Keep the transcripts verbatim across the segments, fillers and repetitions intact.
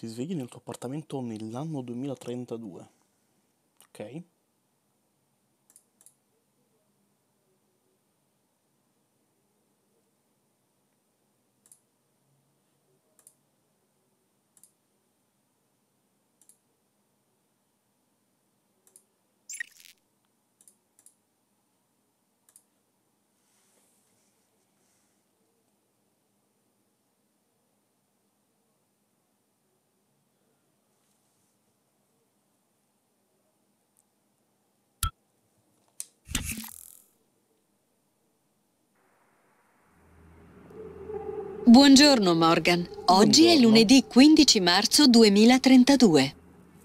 Ti svegli nel tuo appartamento nell'anno duemilatrentadue. Ok? Buongiorno Morgan, oggi è lunedì quindici marzo duemilatrentadue.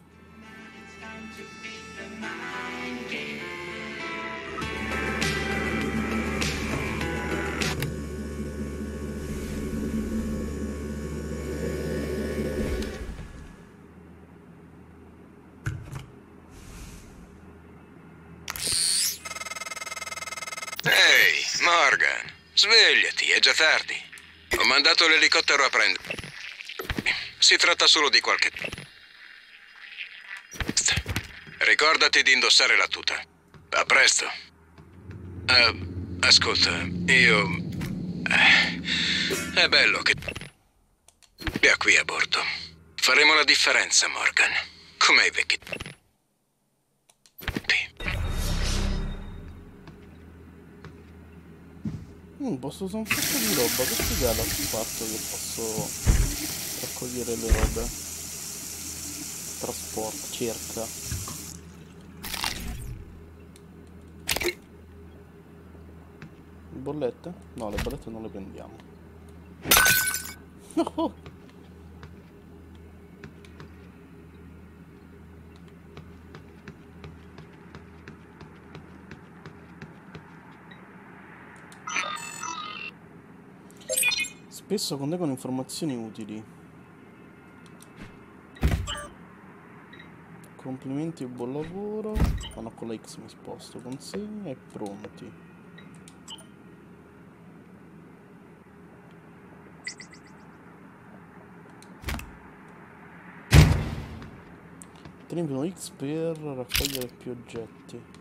Ehi, Morgan, svegliati, è già tardi. Ho mandato l'elicottero a prendere. Si tratta solo di qualche... Ricordati di indossare la tuta. A presto. Uh, ascolta, io... Uh, è bello che... sia qui a bordo. Faremo la differenza, Morgan. Come i vecchi... Mm, posso usare un sacco di roba, che figata il fatto che posso raccogliere le robe. Trasporto, cerca. Bollette? No, le bollette non le prendiamo. No! Spesso contengono informazioni utili. Complimenti e buon lavoro. Ah no, con la X mi sposto. Consegna e pronti. Ottengono X per raccogliere più oggetti.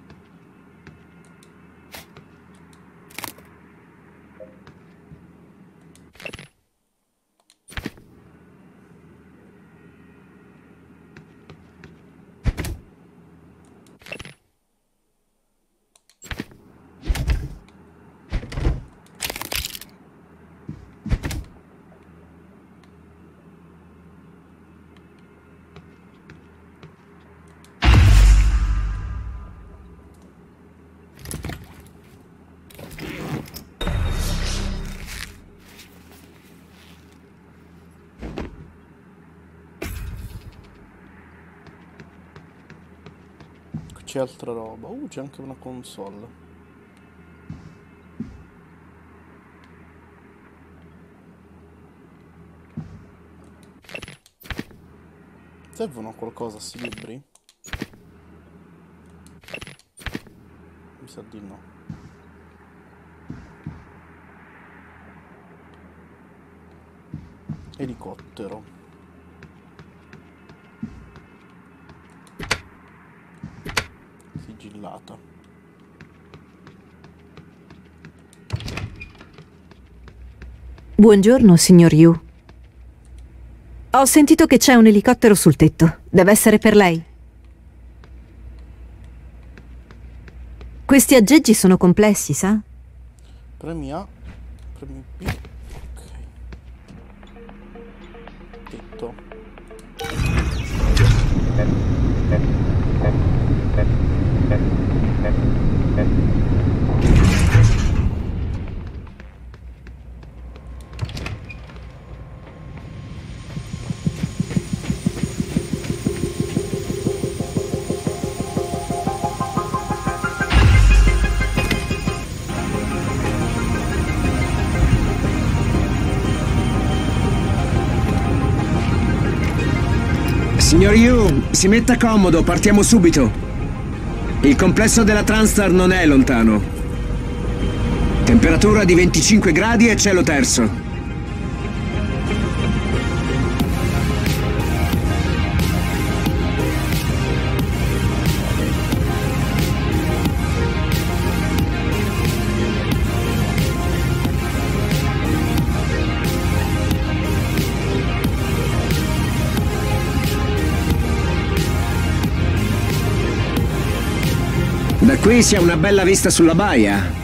C'è altra roba. Uh, c'è anche una console. Servono qualcosa, sti libri? Mi sa di no. Elicottero. Sigillata. Buongiorno, signor Yu. Ho sentito che c'è un elicottero sul tetto. Deve essere per lei. Questi aggeggi sono complessi, sa? Premi A, premi B. Ok. Tetto. Signor Yu, si metta comodo, partiamo subito. Il complesso della Transtar non è lontano. Temperatura di venticinque gradi e cielo terso. qui si ha una bella vista sulla baia.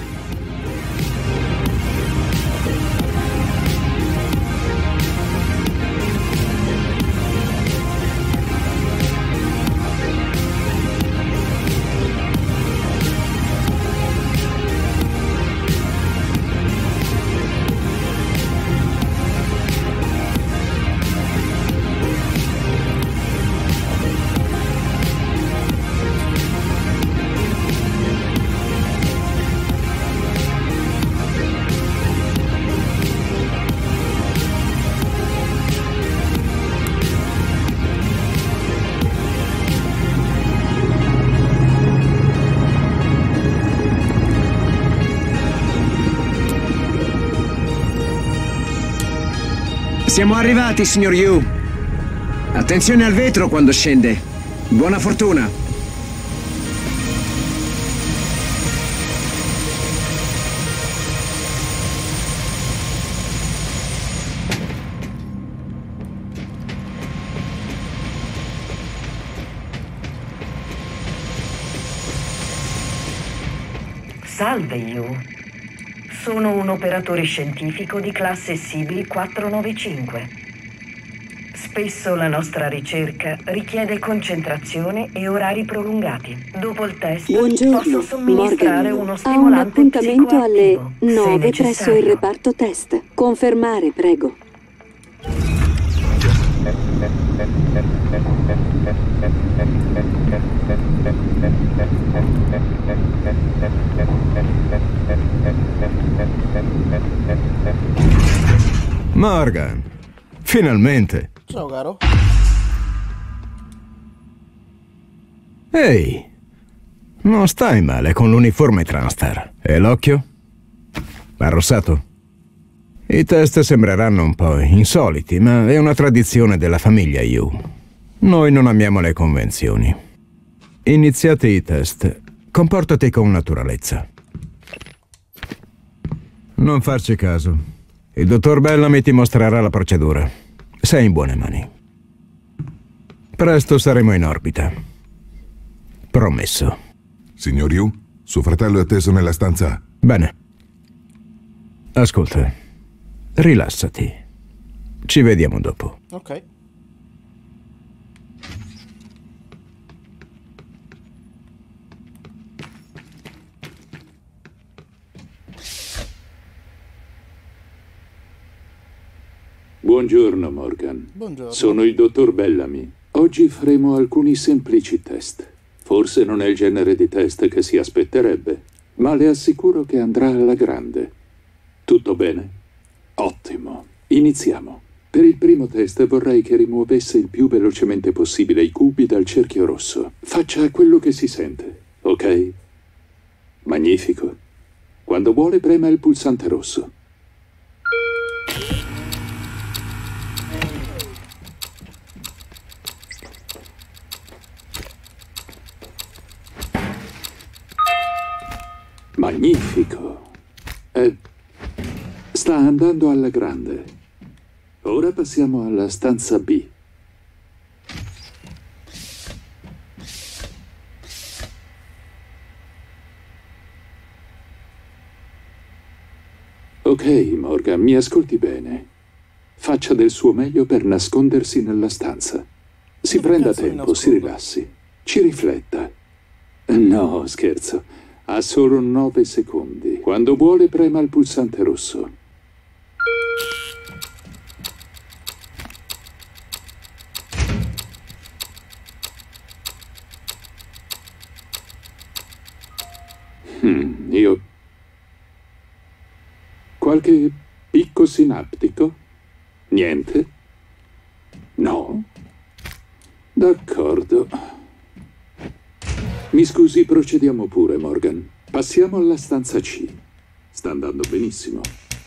Siamo arrivati, signor Yu. Attenzione al vetro quando scende. Buona fortuna. Salve, Yu. Sono un operatore scientifico di classe Sibyl quattrocentonovantacinque. Spesso la nostra ricerca richiede concentrazione e orari prolungati. Dopo il test Buongiorno, posso somministrare Morgan. uno Ha stimolante un appuntamento alle psicoattivo, se nove presso necessario. il reparto test. Confermare, prego. Morgan, finalmente. Ciao caro. Ehi, non stai male con l'uniforme Transtar. E l'occhio? Arrossato? I test sembreranno un po' insoliti, ma è una tradizione della famiglia Yu. Noi non amiamo le convenzioni. Iniziate i test. Comportati con naturalezza. Non farci caso. Il dottor Bellamy ti mostrerà la procedura. Sei in buone mani. Presto saremo in orbita. Promesso. Signor Yu, suo fratello è atteso nella stanza A. Bene. Ascolta. Rilassati. Ci vediamo dopo. Ok. Buongiorno, Morgan. Buongiorno. Sono il dottor Bellamy. Oggi faremo alcuni semplici test. Forse non è il genere di test che si aspetterebbe, ma le assicuro che andrà alla grande. Tutto bene? Ottimo. Iniziamo. Per il primo test vorrei che rimuovesse il più velocemente possibile i cubi dal cerchio rosso. Faccia quello che si sente, ok? Magnifico. Quando vuole prema il pulsante rosso. Magnifico. Eh, sta andando alla grande. Ora passiamo alla stanza B. Ok, Morgan, mi ascolti bene. Faccia del suo meglio per nascondersi nella stanza. Si Dove prenda cazzo mi tempo, si nascondo? rilassi. Ci rifletta. No, scherzo. Ha solo nove secondi. Quando vuole prema il pulsante rosso. Hmm, io... Qualche picco sinaptico? Niente? No? D'accordo. Mi scusi, procediamo pure, Morgan. Passiamo alla stanza C. Sta andando benissimo.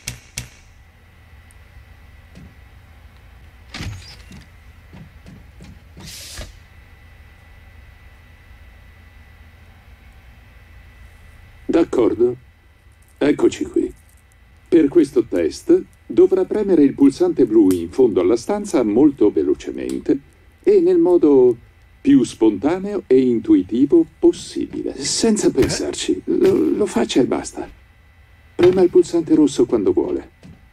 D'accordo. Eccoci qui. Per questo test dovrà premere il pulsante blu in fondo alla stanza molto velocemente e nel modo più spontaneo e intuitivo possibile, senza pensarci. Lo, lo faccia e basta. Prema il pulsante rosso quando vuole.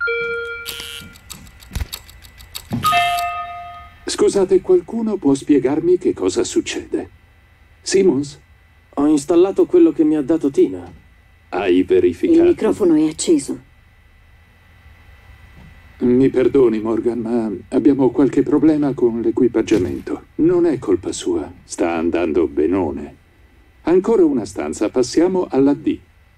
Scusate, qualcuno può spiegarmi che cosa succede? Simmons? Ho installato quello che mi ha dato Tina. Hai verificato? Il microfono è acceso. Mi perdoni, Morgan, ma abbiamo qualche problema con l'equipaggiamento. Non è colpa sua, sta andando benone. Ancora una stanza, passiamo alla D.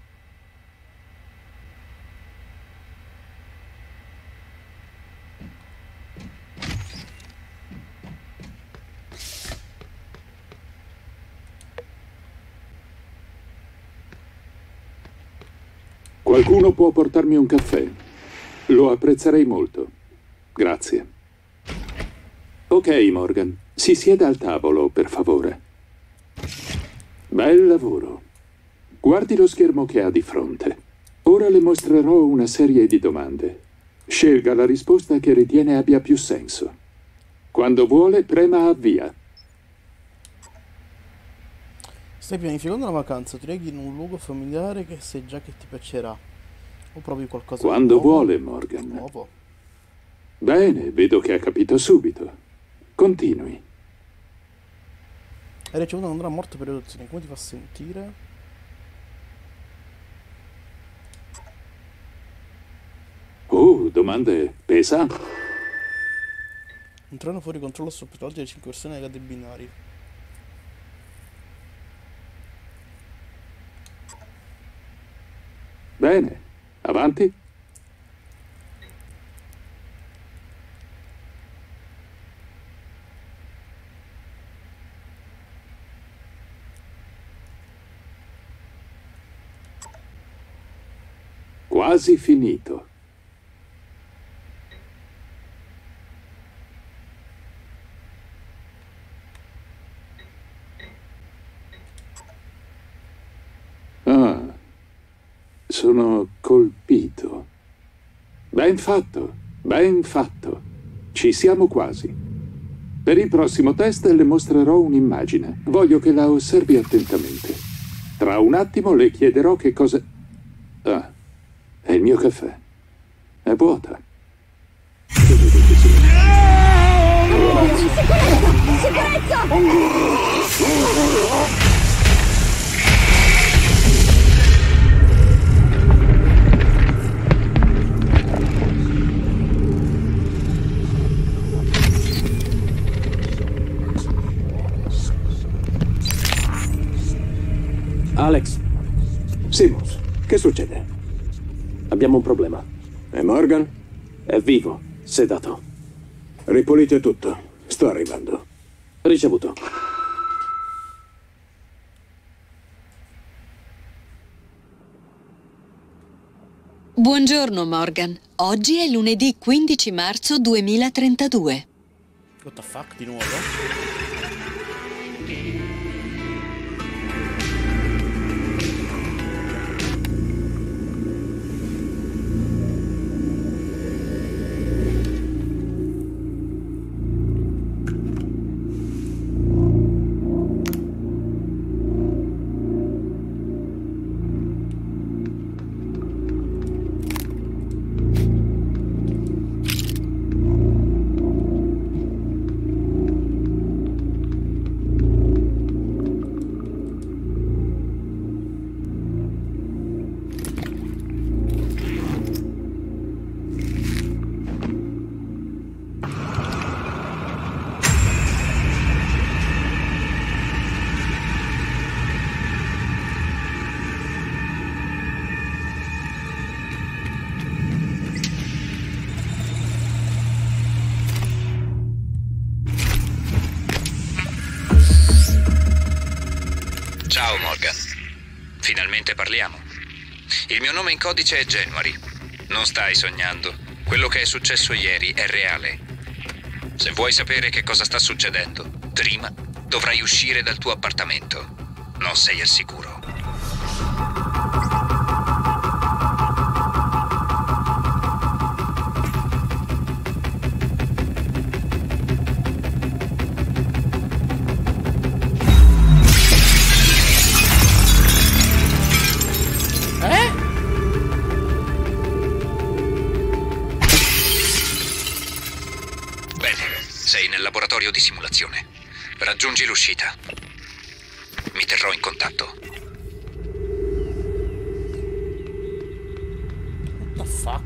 Qualcuno può portarmi un caffè? Lo apprezzerei molto. Grazie. Ok, Morgan. Si sieda al tavolo, per favore. Bel lavoro. Guardi lo schermo che ha di fronte. Ora le mostrerò una serie di domande. Scelga la risposta che ritiene abbia più senso. Quando vuole, prema avvia. Stai pianificando una vacanza, ti reghi in un luogo familiare che sai già che ti piacerà. O provi qualcosa Quando di nuovo? vuole, Morgan. Nuovo. Bene, vedo che ha capito subito. Continui. Hai ricevuto una morte per adozione, come ti fa sentire? Oh, domande pesanti. Un treno fuori controllo sopra le cinque persone legate ai binari. Bene, avanti. Quasi finito. Ah, sono colpito. Ben fatto, ben fatto. Ci siamo quasi. Per il prossimo test le mostrerò un'immagine. Voglio che la osservi attentamente. Tra un attimo le chiederò che cosa... Ah, è il mio caffè. È vuota. Alex. Simmons, che succede? Abbiamo un problema. E Morgan? È vivo, sedato. Ripulite tutto. Sto arrivando. Ricevuto. Buongiorno Morgan. Oggi è lunedì quindici marzo duemilatrentadue. What the fuck, di nuovo? Ciao Morgan. Finalmente parliamo. Il mio nome in codice è January. Non stai sognando. Quello che è successo ieri è reale. Se vuoi sapere che cosa sta succedendo, prima dovrai uscire dal tuo appartamento. Non sei al sicuro. Sei nel laboratorio di simulazione. Raggiungi l'uscita. Mi terrò in contatto. What the fuck?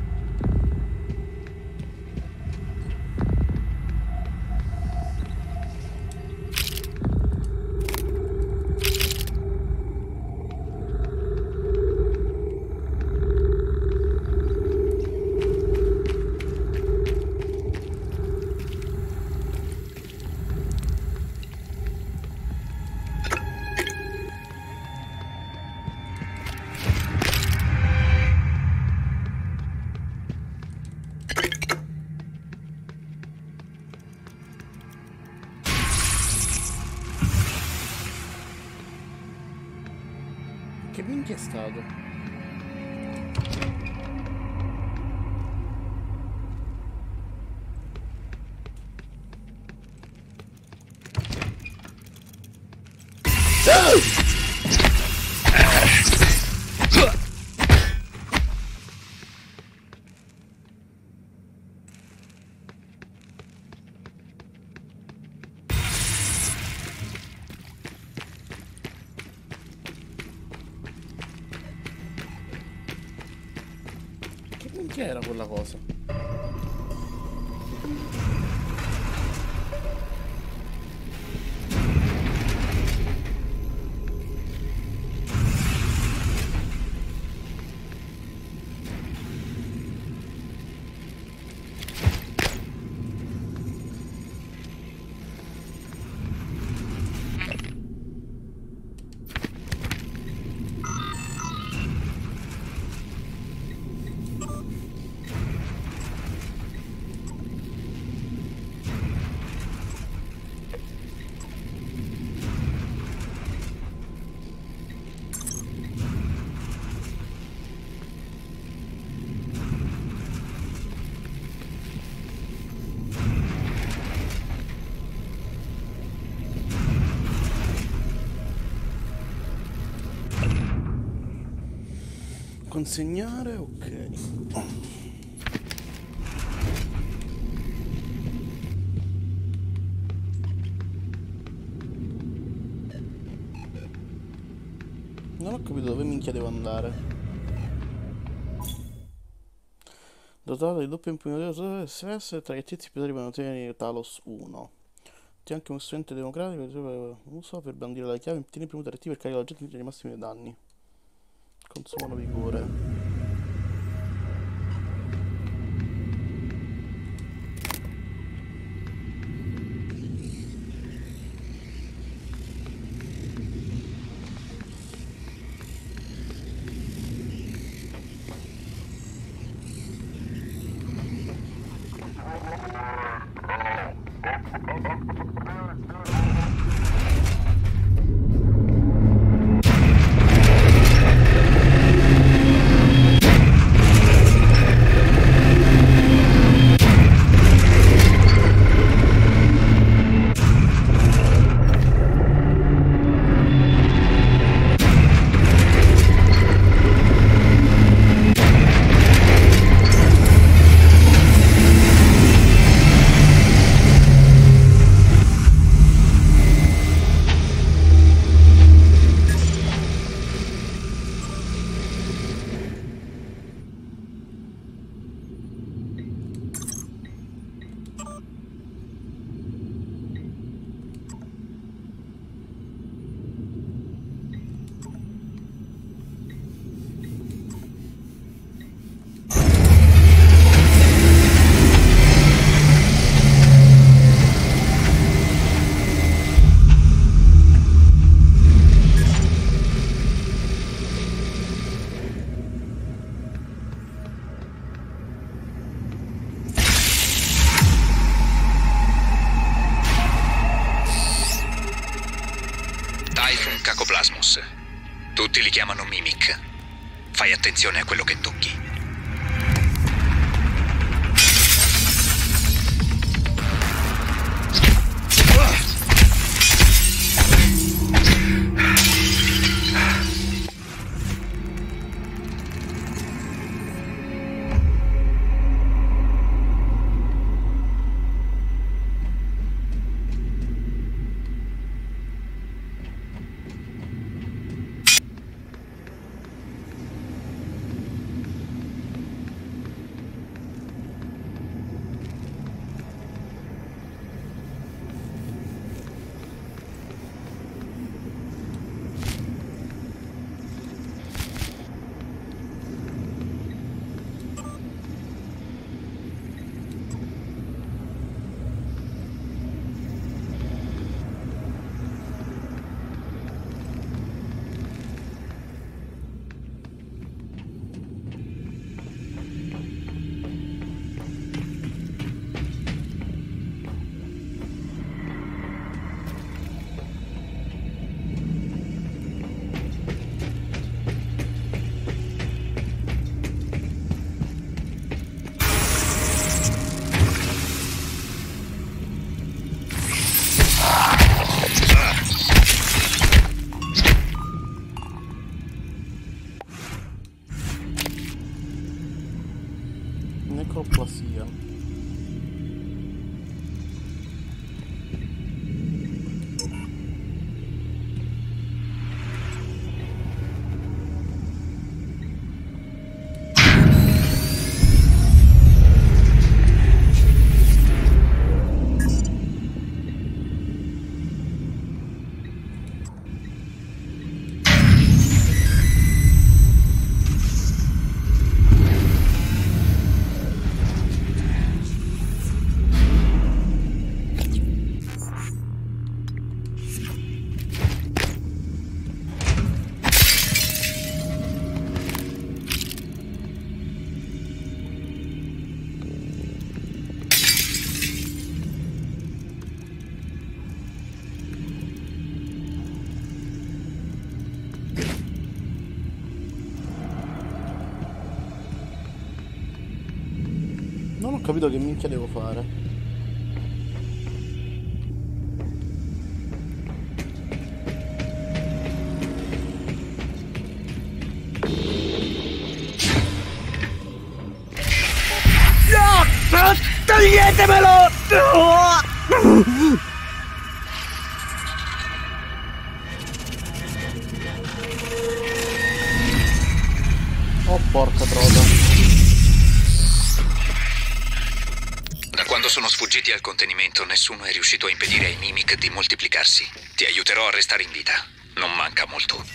Che minchia è stato? Che era quella cosa? Consegnare, ok. Non ho capito dove minchia devo andare. Dotato di doppio impugnatore S S e traghettisti più per ottenere Talos uno. C'è anche un strumento democratico che uso per bandire la chiave, tieni premuta R T per caricare l'oggetto ai massimi danni. Consumano vigore. Tutti li chiamano Mimic. Fai attenzione a quello che tocchi. necroplasia. Non ho capito che minchia devo fare. No! Toglietemelo! Oh porca troia. Quando sono sfuggiti al contenimento, nessuno è riuscito a impedire ai Mimic di moltiplicarsi. Ti aiuterò a restare in vita. Non manca molto.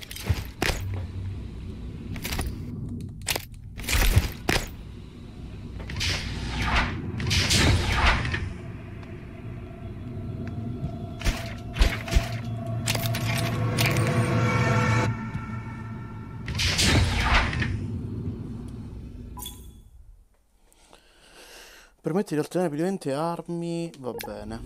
Permette di ottenere praticamente armi, va bene.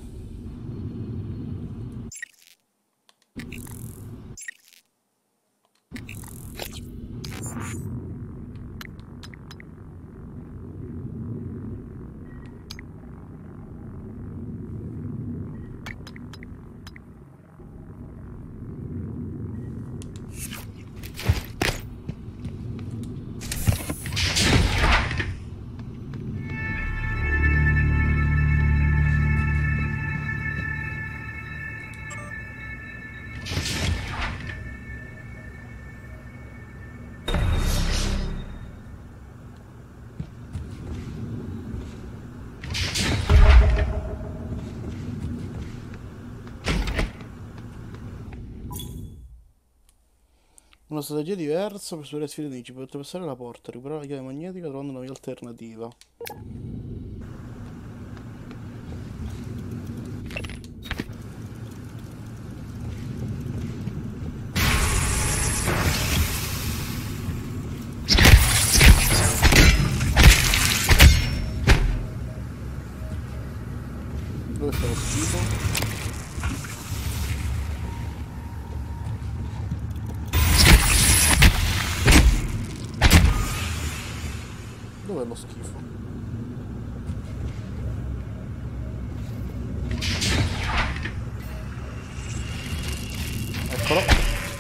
Una strategia diversa per superare sfide nemici. Per attraversare la porta, recuperare la chiave magnetica trovando una via alternativa. Dove sta lo schifo? Dov'è lo schifo? Eccolo.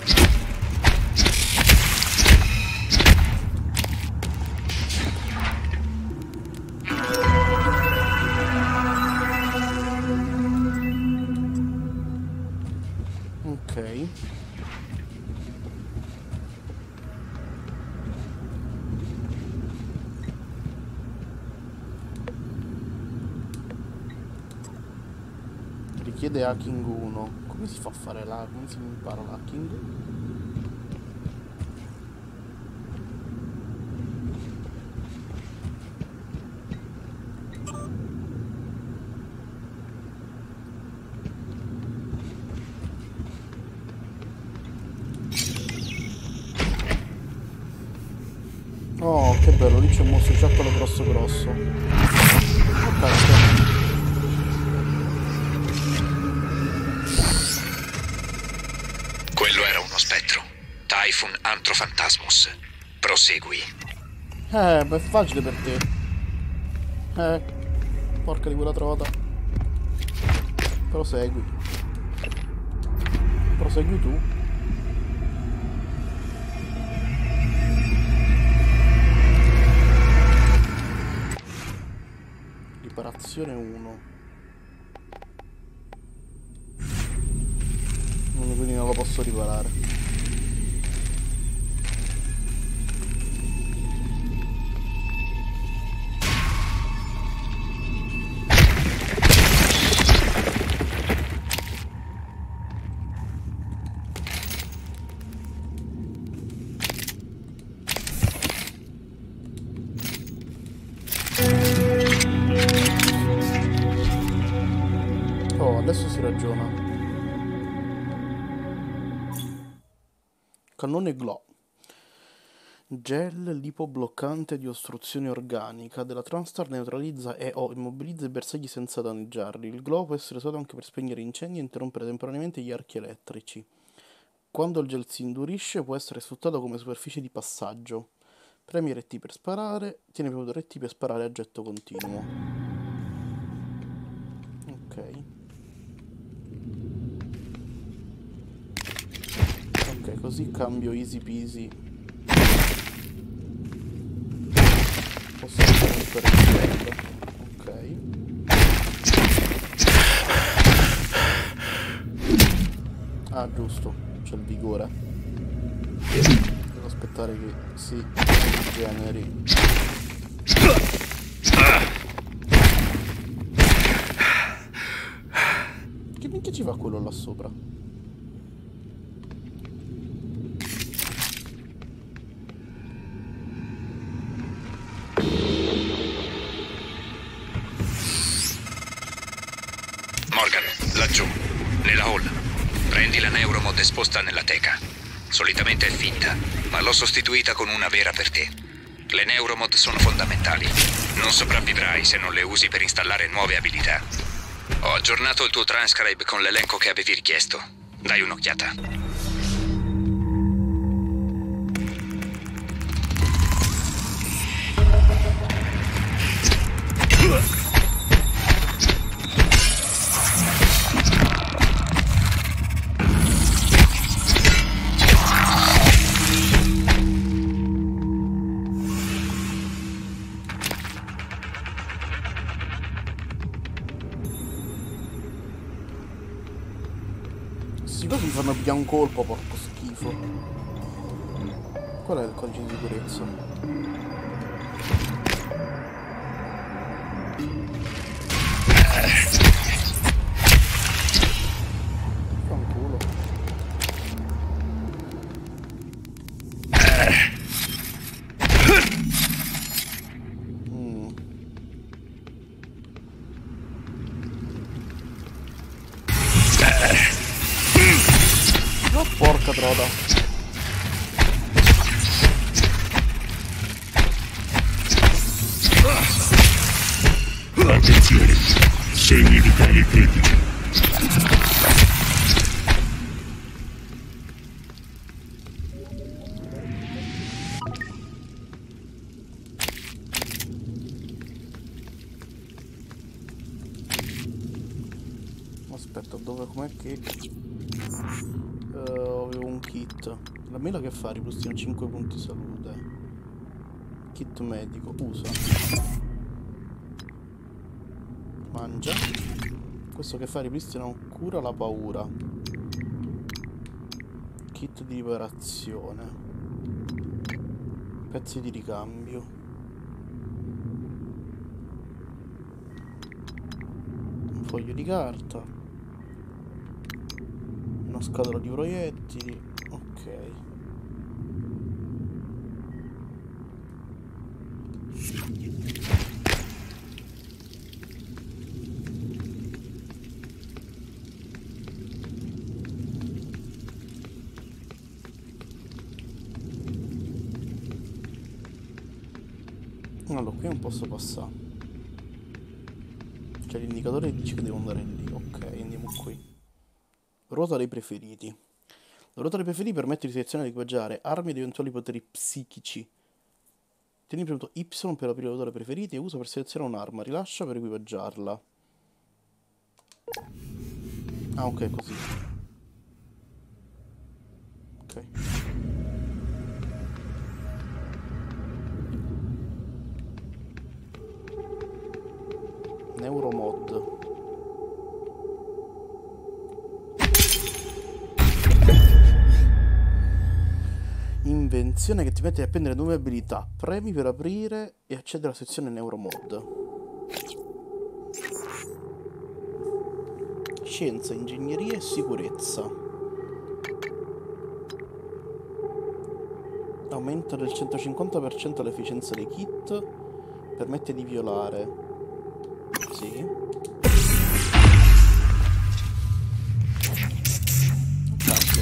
Ok. Richiede hacking uno. Come si fa a fare la... come si impara l'hacking? Oh, che bello, lì c'è un mostriciattolo grosso grosso. Ok. Quello era uno spettro. Typhon Anthrophantasmus. Prosegui. Eh, ma è facile per te. Eh, porca di quella trota. Prosegui. Prosegui tu. Riparazione uno. Quindi non lo posso riparare. Oh, adesso si ragiona. Cannone Glow. Gel lipobloccante di ostruzione organica della Transtar neutralizza e o immobilizza i bersagli senza danneggiarli. Il Glow può essere usato anche per spegnere incendi e interrompere temporaneamente gli archi elettrici. Quando il gel si indurisce può essere sfruttato come superficie di passaggio. Premi R T per sparare, tieni premuto R T per sparare a getto continuo. Ok. Ok, così cambio easy peasy. Posso interrompere il gel. Ok. Ah, giusto, c'è il vigore. Devo aspettare che si generi. Che minchia ci fa quello là sopra? Morgan, laggiù, nella hall. Prendi la Neuromod esposta nella teca. Solitamente è finta, ma l'ho sostituita con una vera per te. Le Neuromod sono fondamentali. Non sopravvivrai se non le usi per installare nuove abilità. Ho aggiornato il tuo transcribe con l'elenco che avevi richiesto. Dai un'occhiata. Questi cosi mi fanno pigliare un colpo, porco schifo. Qual è il codice di sicurezza? Fanculo. Mm. Oh, porca troda. Attenzione, segni vitali critici. Aspetta, dove, com'è che... Uh, avevo un kit. La mela che fa? Ripristina cinque punti salute. Kit medico, usa. Mangia. Questo che fa? Ripristina cura la paura. Kit di riparazione. Pezzi di ricambio. Un foglio di carta. Una scatola di proiettili. Ok. Allora, qui non posso passare. Cioè l'indicatore dice che devo andare lì. Ok, andiamo qui. Ruota dei preferiti. La ruota dei preferiti permette di selezionare ed equipaggiare armi ed eventuali poteri psichici. Tieni premuto Y per aprire la ruota dei preferiti e usa per selezionare un'arma. Rilascia per equipaggiarla. Ah, ok, così. Ok. Neuromod. Invenzione che ti permette di apprendere nuove abilità. Premi per aprire e accedere alla sezione Neuromod. Scienza, ingegneria e sicurezza. Aumenta del centocinquanta per cento l'efficienza dei kit. Permette di violare. Sì. Cazzo.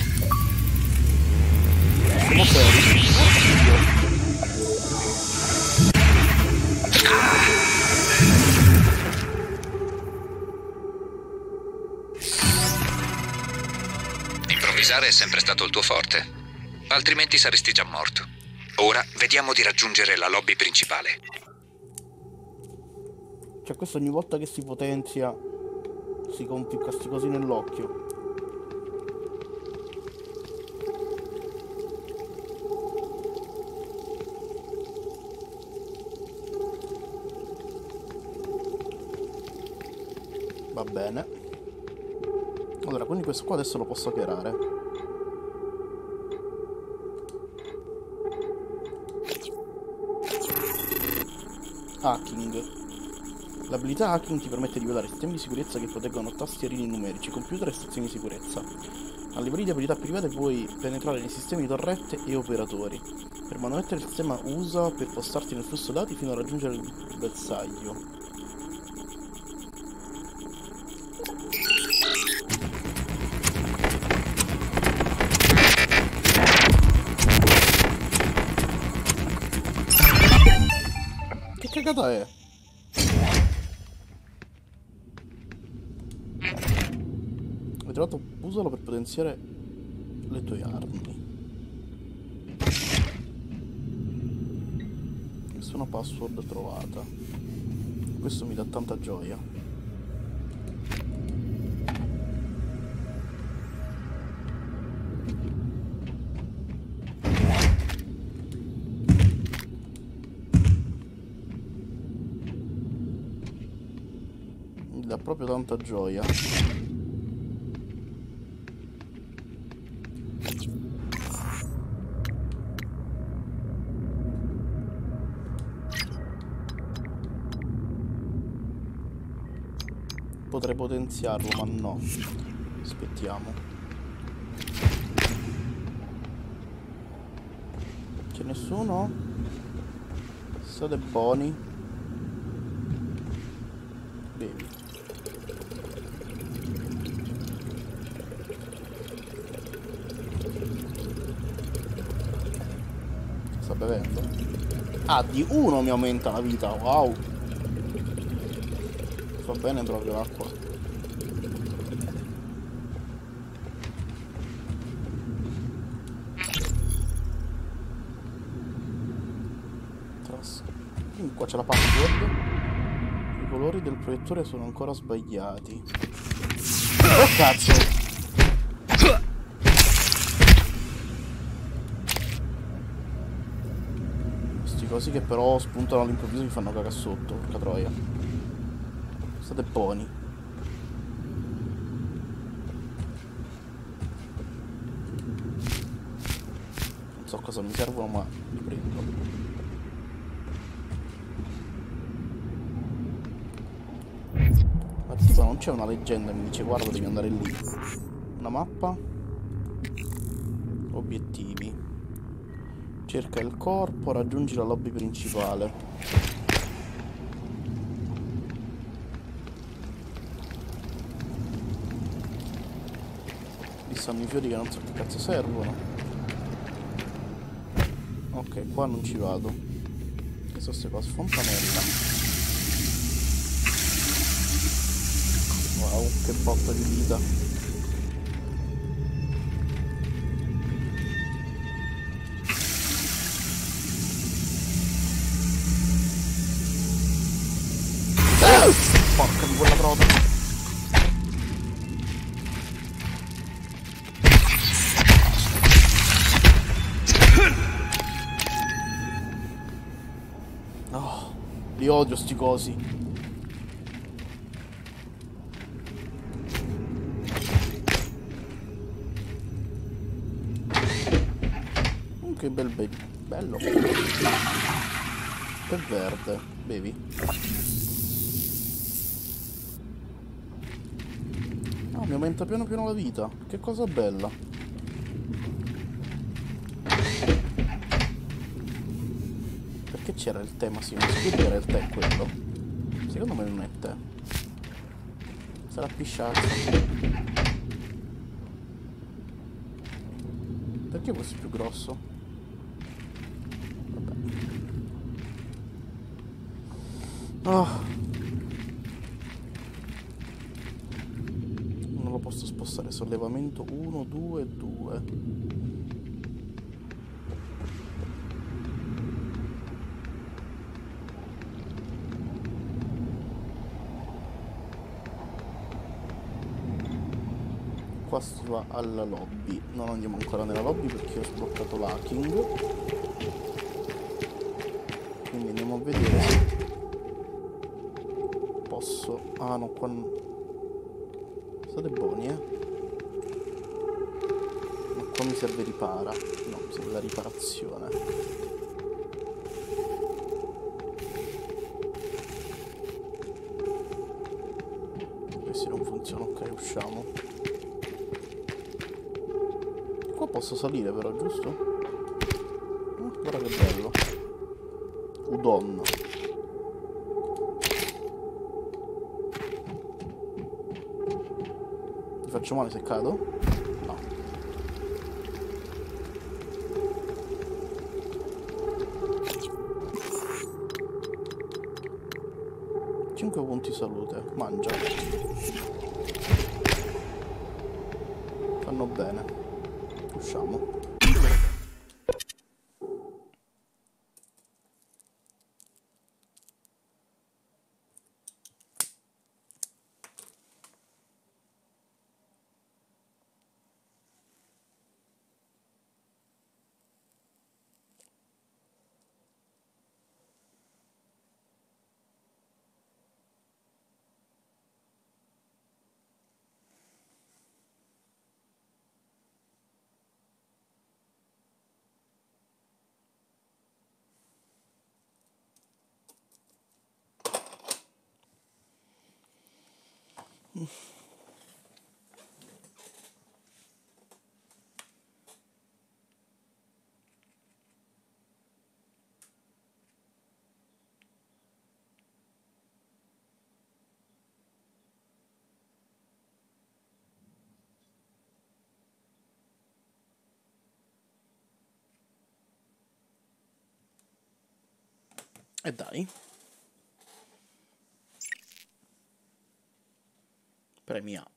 Siamo seri. Improvvisare è sempre stato il tuo forte, altrimenti saresti già morto. Ora vediamo di raggiungere la lobby principale. Cioè questo ogni volta che si potenzia si compicca sti cosi nell'occhio. Va bene. Allora, quindi questo qua adesso lo posso hackerare. Hacking. L'abilità hacking ti permette di violare sistemi di sicurezza che proteggono tastierini numerici, computer e stazioni di sicurezza. A livelli di abilità private puoi penetrare nei sistemi di torrette e operatori. Per manomettere il sistema usa per postarti nel flusso dati fino a raggiungere il bersaglio. Che cagata è? Hai trovato, usalo per potenziare le tue armi. Nessuna password trovata. Questo mi dà tanta gioia. Mi dà proprio tanta gioia. Potrei potenziarlo, ma no. Aspettiamo. C'è nessuno? State buoni. Bevi. Sta bevendo? Ah, di uno mi aumenta la vita, wow. Va bene proprio l'acqua. Tras. Quindi qua c'è la password. I colori del proiettore sono ancora sbagliati. Oh cazzo! Questi cosi che però spuntano all'improvviso mi fanno cagare sotto, porca troia. State buoni. Non so cosa mi servono, ma li prendo. Ma tipo non c'è una leggenda che mi dice guarda devi andare lì. Una mappa. Obiettivi. Cerca il corpo, raggiungi la lobby principale. Stanno i fiori che non so che cazzo servono. Ok, qua non ci vado. Che sono queste cose? Fontanella. Wow, che botta di vita. Porca di quella trota. Li odio sti cosi. Che bel bevi. Bello. Tè verde. Bevi. Ah, mi aumenta piano piano la vita. Che cosa bella. Perché c'era il tè? Ma sì, non so che era il tè quello. Secondo me non è tè. Sarà pisciato. Perché questo è più grosso? Vabbè. Oh. Non lo posso spostare. Sollevamento uno, due, due. Qua si va alla lobby. Non andiamo ancora nella lobby perché ho sbloccato l'hacking. Quindi andiamo a vedere se posso. Ah no, qua state buoni, eh. Ma qua mi serve ripara. No, mi serve la riparazione. Questi non funzionano. Ok, usciamo. Qua posso salire però, giusto? Oh, guarda che bello. Udon. Mi faccio male se cado? No. cinque punti salute. Mangia. Fanno bene. Usciamo. E dai. Premi A.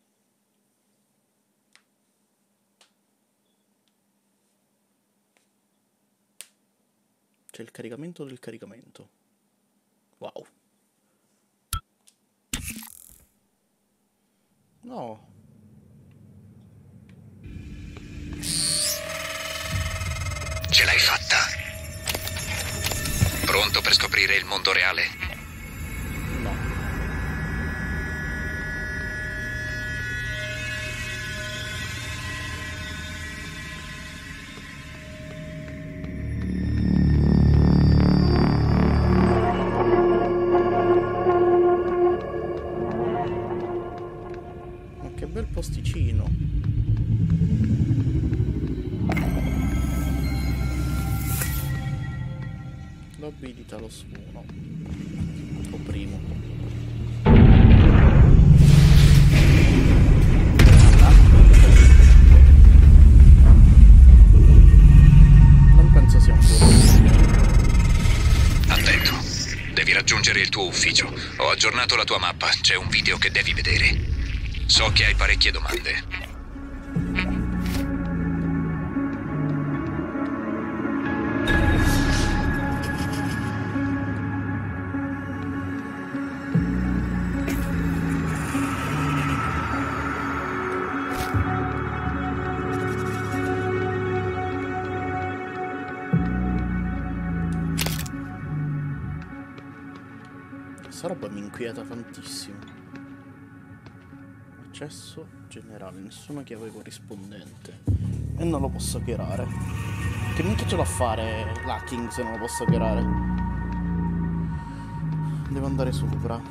C'è il caricamento del caricamento. Wow. No. Ce l'hai fatta. Pronto per scoprire il mondo reale? No. Ma che bel posticino. Lobby di Talos uno. O primo. Non penso sia un buon. Attento. Devi raggiungere il tuo ufficio. Ho aggiornato la tua mappa. C'è un video che devi vedere. So che hai parecchie domande. Questa roba mi inquieta tantissimo. Accesso generale, nessuna chiave corrispondente. E non lo posso hackerare. Che minchia ce l'ho a fare l'hacking se non lo posso hackerare? Devo andare sopra.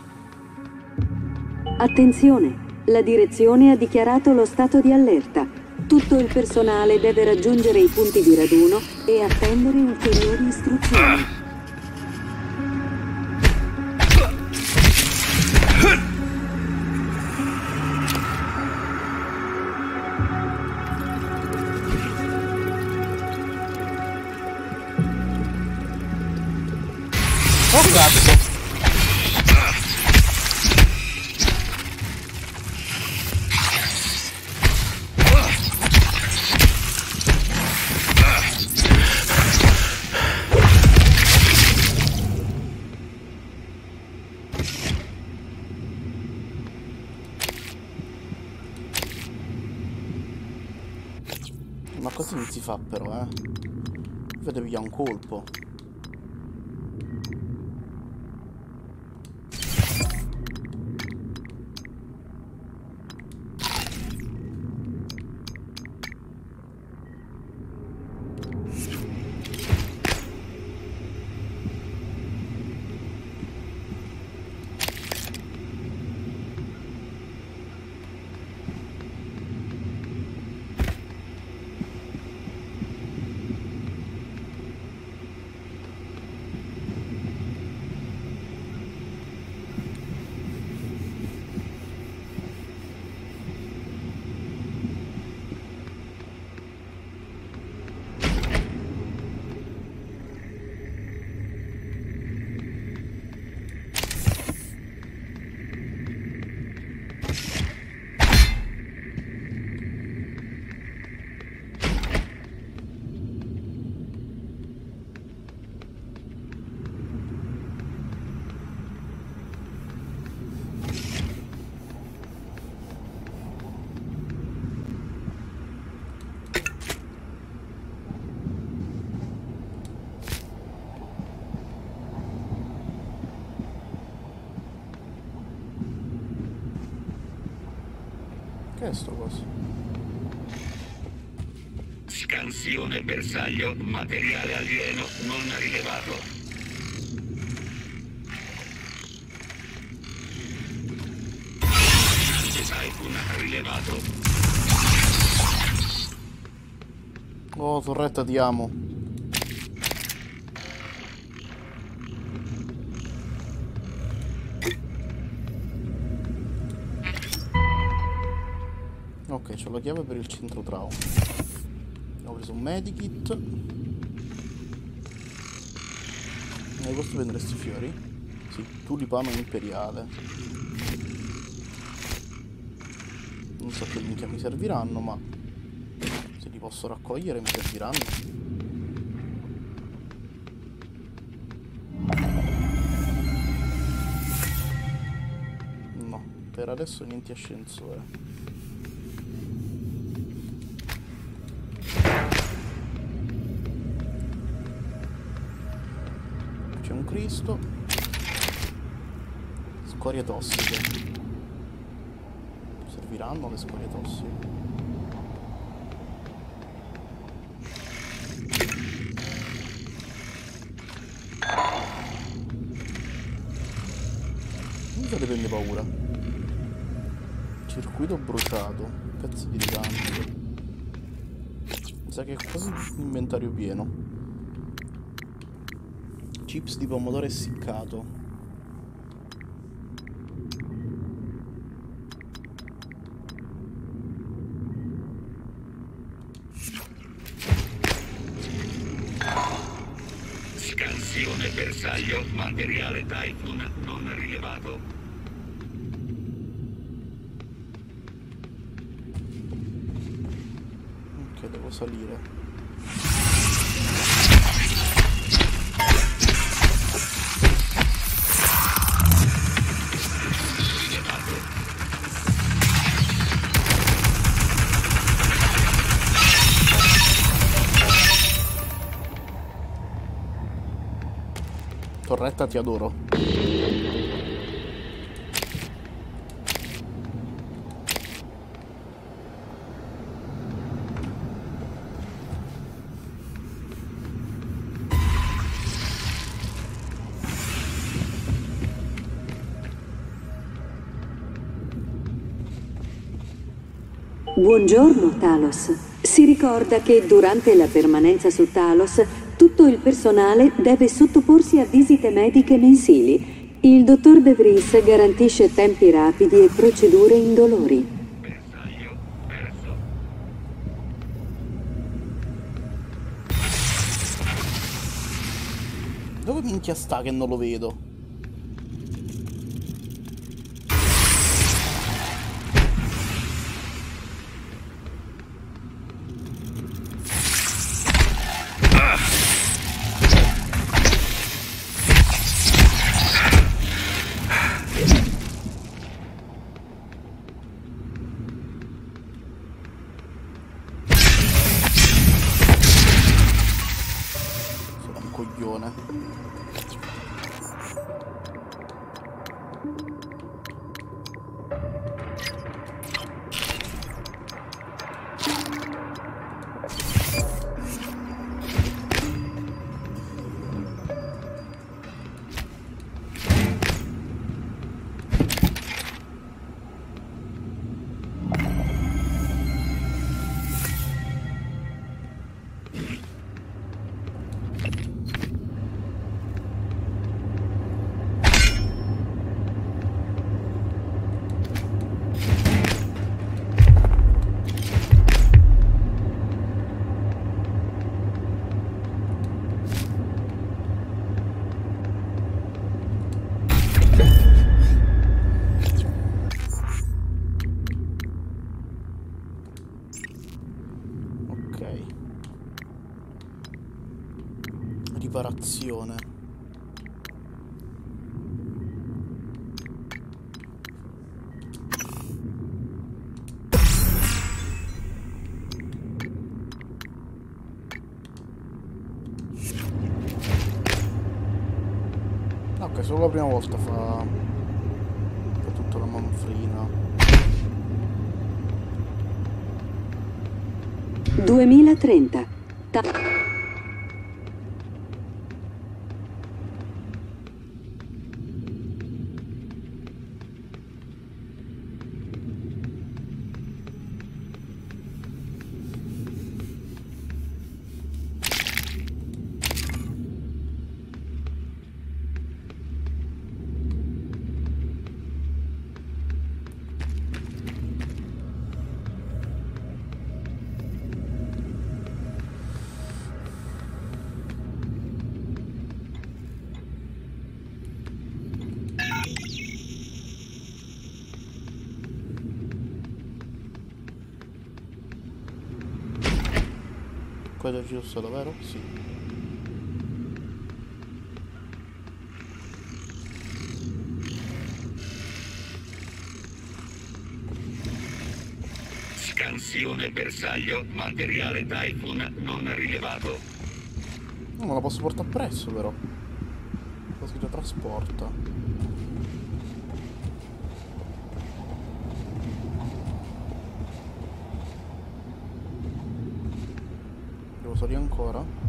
Attenzione! La direzione ha dichiarato lo stato di allerta. Tutto il personale deve raggiungere i punti di raduno e attendere ulteriori istruzioni. Oh cazzo! Ma così non si fa però, eh. Vedo via un colpo. Che è sto coso? Scansione bersaglio, materiale alieno non rilevato. Typhoon rilevato. Oh, torretta, ti amo. Ok, c'ho la chiave per il centro trauma. Ho preso un medikit. Mi posso prendere questi fiori? Sì, tulipano imperiale. Non so che minchia mi serviranno, ma se li posso raccogliere mi serviranno. No, per adesso niente ascensore. C'è un Cristo. Scorie tossiche. Serviranno le scorie tossiche? Mica le prende paura. Circuito bruciato. Pezzi di ricambio. Mi sa che è quasi l'inventario pieno. Chips di pomodoro essiccato. Scansione bersaglio, materiale Typhoon non rilevato. Ok, devo salire. Torretta, ti adoro. Buongiorno, Talos. Si ricorda che durante la permanenza su Talos tutto il personale deve sottoporsi a visite mediche mensili. Il dottor De Vries garantisce tempi rapidi e procedure indolori. Dove minchia sta che non lo vedo? Riparazione. Ok, solo la prima volta fa, fa tutta la manfrina. duemilatrenta. Ta Quello è giusto, davvero? Sì. Scansione bersaglio, materiale Typhoon non rilevato. No, ma la posso portare appresso però. Ho scritto trasporta. Devo salire ancora?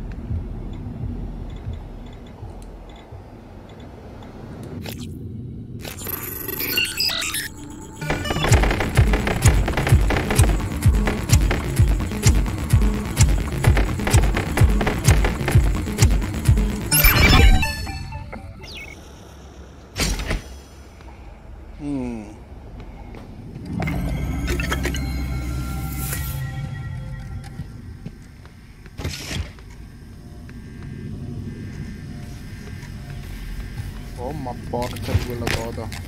Oh, ma porca di quella coda.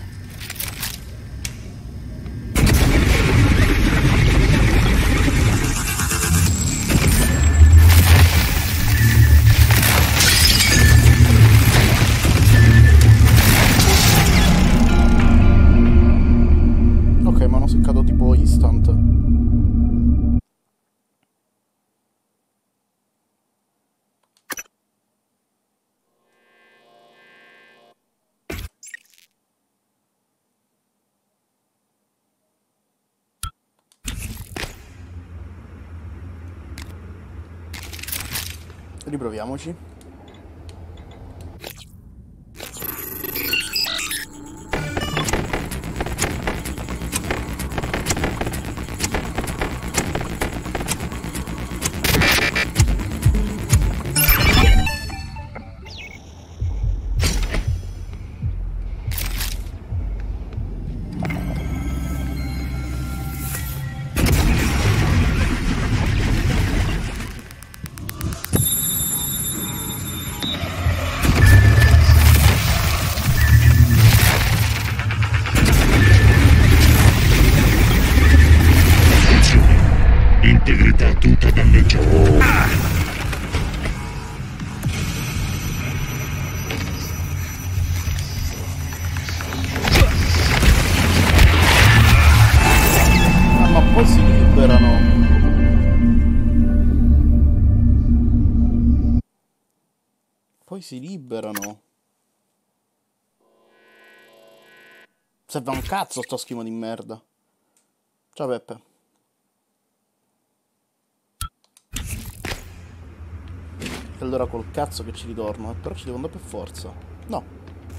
Ok, ma hanno seccato tipo instant. Riproviamoci. si liberano. Serve un cazzo sto schimo di merda. Ciao Peppe. E allora col cazzo che ci ritorno. Però ci devo andare per forza. No.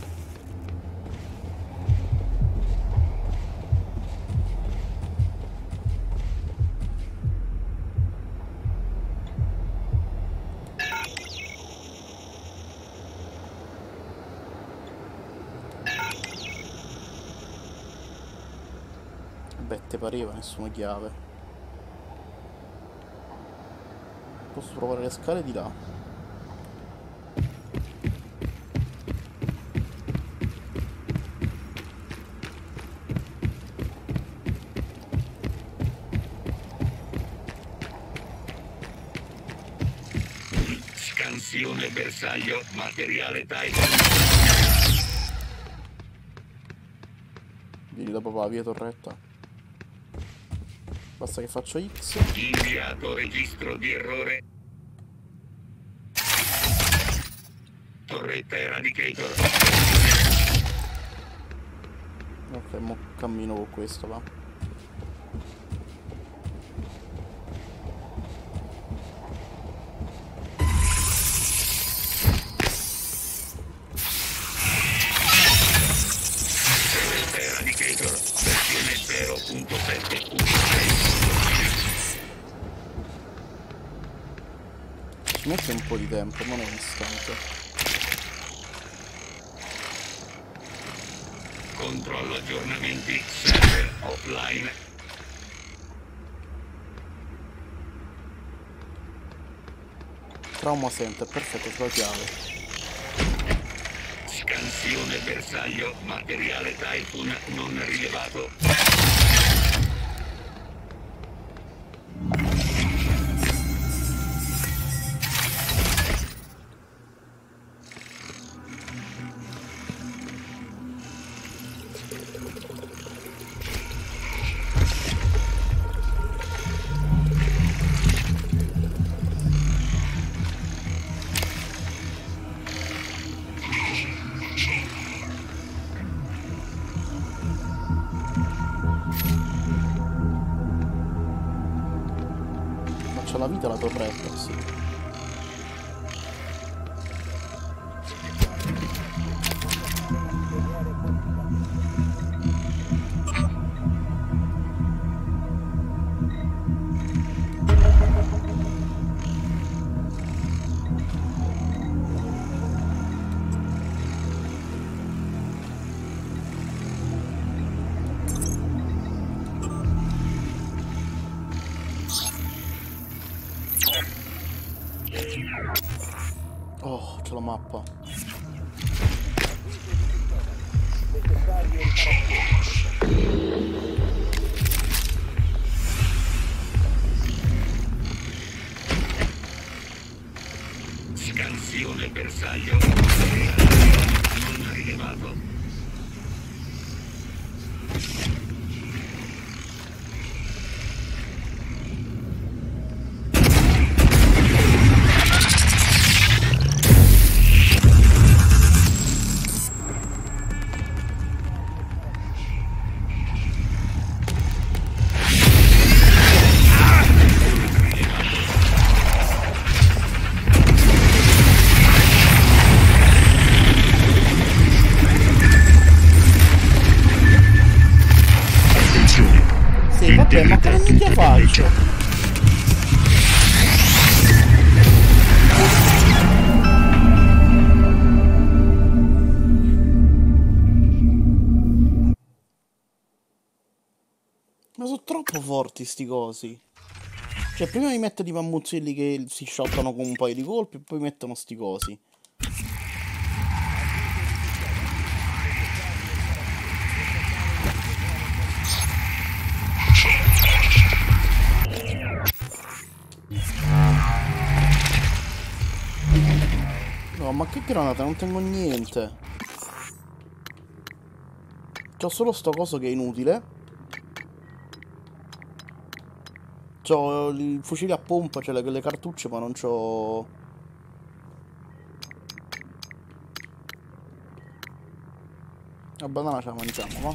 Beh, te pareva nessuna chiave. Posso provare le scale di là. Scansione bersaglio, materiale Titan. Vieni da papà, via torretta. Basta che faccio X. Inviato registro di errore. Torretta Eradicator. Ok, mo cammino con questo, va. Torretta Eradicator, versione zero punto sette punto sei. Ci mette un po' di tempo, non è un istante. Controllo aggiornamenti, server offline. Trauma center, perfetto, sulla chiave. Scansione bersaglio, materiale Typhoon non rilevato. C'ha la vita la torretta, sì. Oh, c'è la mappa. Scansione bersaglio, non rilevato. Sì, vabbè, ma che minchia faccio? Ma sono troppo forti sti cosi. Cioè, prima mi mettono i mammuzzelli che si sciottano con un paio di colpi, e poi mettono sti cosi. No, ma che granata? Non tengo niente. C'ho solo sto coso che è inutile. C'ho il fucile a pompa, cioè le, le cartucce, ma non c'ho... La banana ce la mangiamo, va?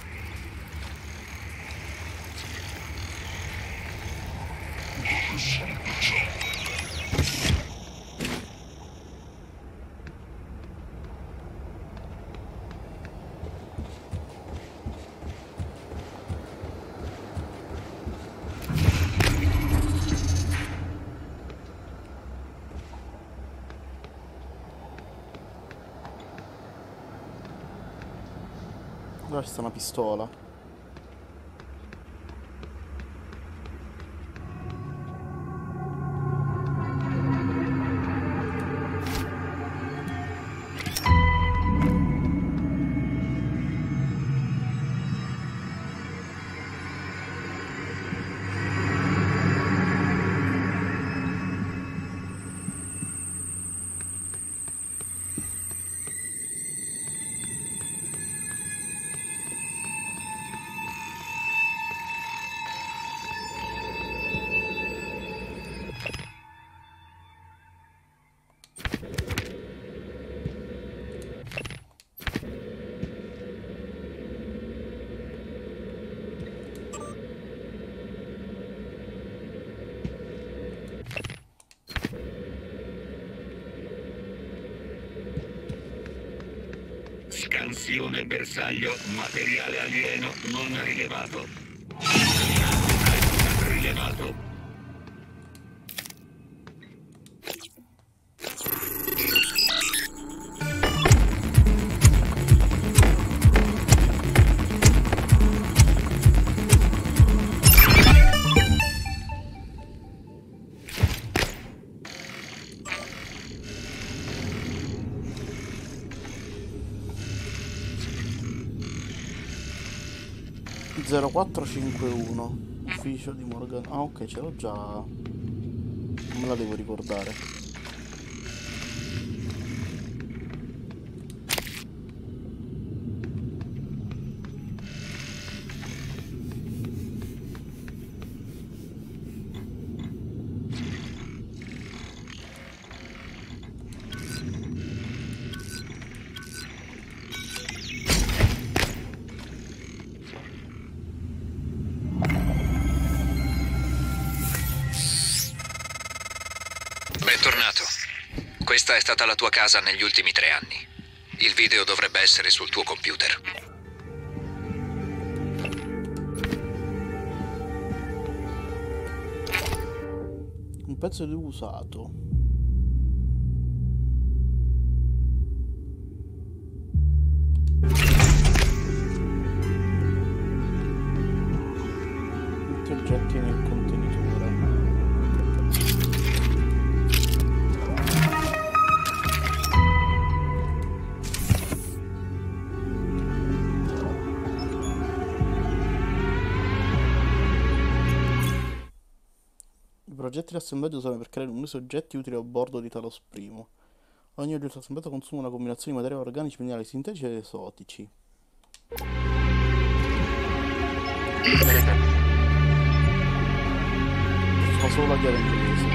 Là c'è una pistola. Scansione bersaglio, materiale alieno non rilevato. Rilevato. zero quattro cinque uno ufficio di Morgan. Ah ok, ce l'ho già. Non me la devo ricordare. Bentornato. Questa è stata la tua casa negli ultimi tre anni. Il video dovrebbe essere sul tuo computer. Un pezzo di usato. Tutti oggetti nel contenitore. I progetti di assemblaggio servono per creare numerosi oggetti utili a bordo di Talos I. Ogni oggetto assemblato consuma una combinazione di materiali organici, minerali sintetici ed esotici. Fa solo la chiave inglese.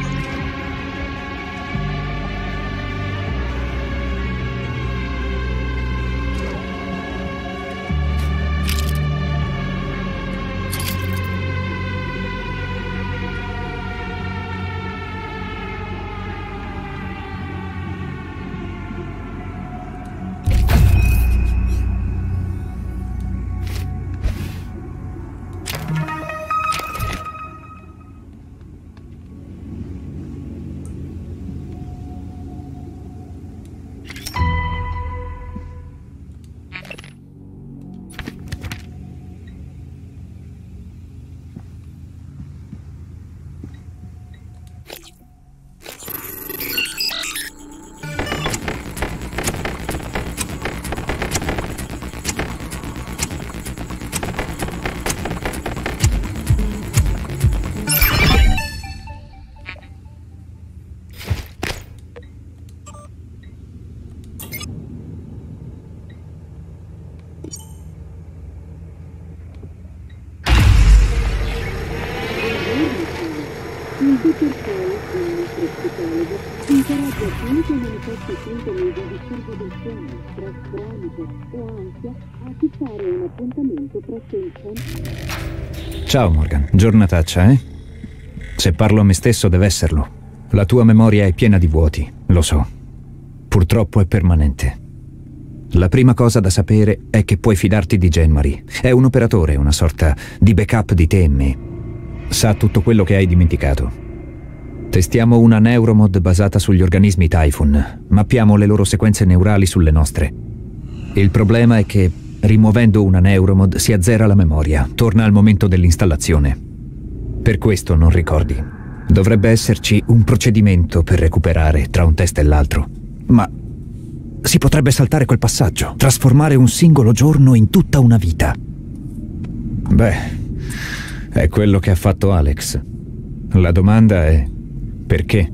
Il dottor Kelly, il nostro psicologo, Incoraggia chiunque manifesti sintomi di disturbo del sonno, stress cronico o ansia a fissare un appuntamento presso il centro. Ciao Morgan, giornataccia, eh? Se parlo a me stesso deve esserlo. La tua memoria è piena di vuoti, lo so. Purtroppo è permanente. La prima cosa da sapere è che puoi fidarti di January. È un operatore, una sorta di backup di te e me. Sa tutto quello che hai dimenticato. Testiamo una neuromod basata sugli organismi Typhon. Mappiamo le loro sequenze neurali sulle nostre. Il problema è che, rimuovendo una neuromod, si azzera la memoria, torna al momento dell'installazione. Per questo non ricordi. Dovrebbe esserci un procedimento per recuperare tra un test e l'altro. Ma si potrebbe saltare quel passaggio, trasformare un singolo giorno in tutta una vita. Beh, è quello che ha fatto Alex. La domanda è: perché?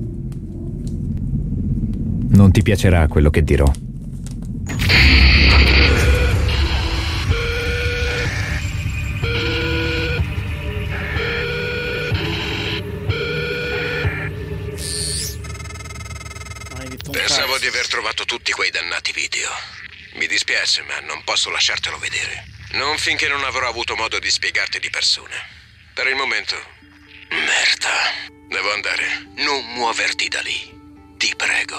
Non ti piacerà quello che dirò. Pensavo di aver trovato tutti quei dannati video. Mi dispiace, ma non posso lasciartelo vedere. Non finché non avrò avuto modo di spiegarti di persona. Per il momento... Merda. Devo andare. Non muoverti da lì. Ti prego.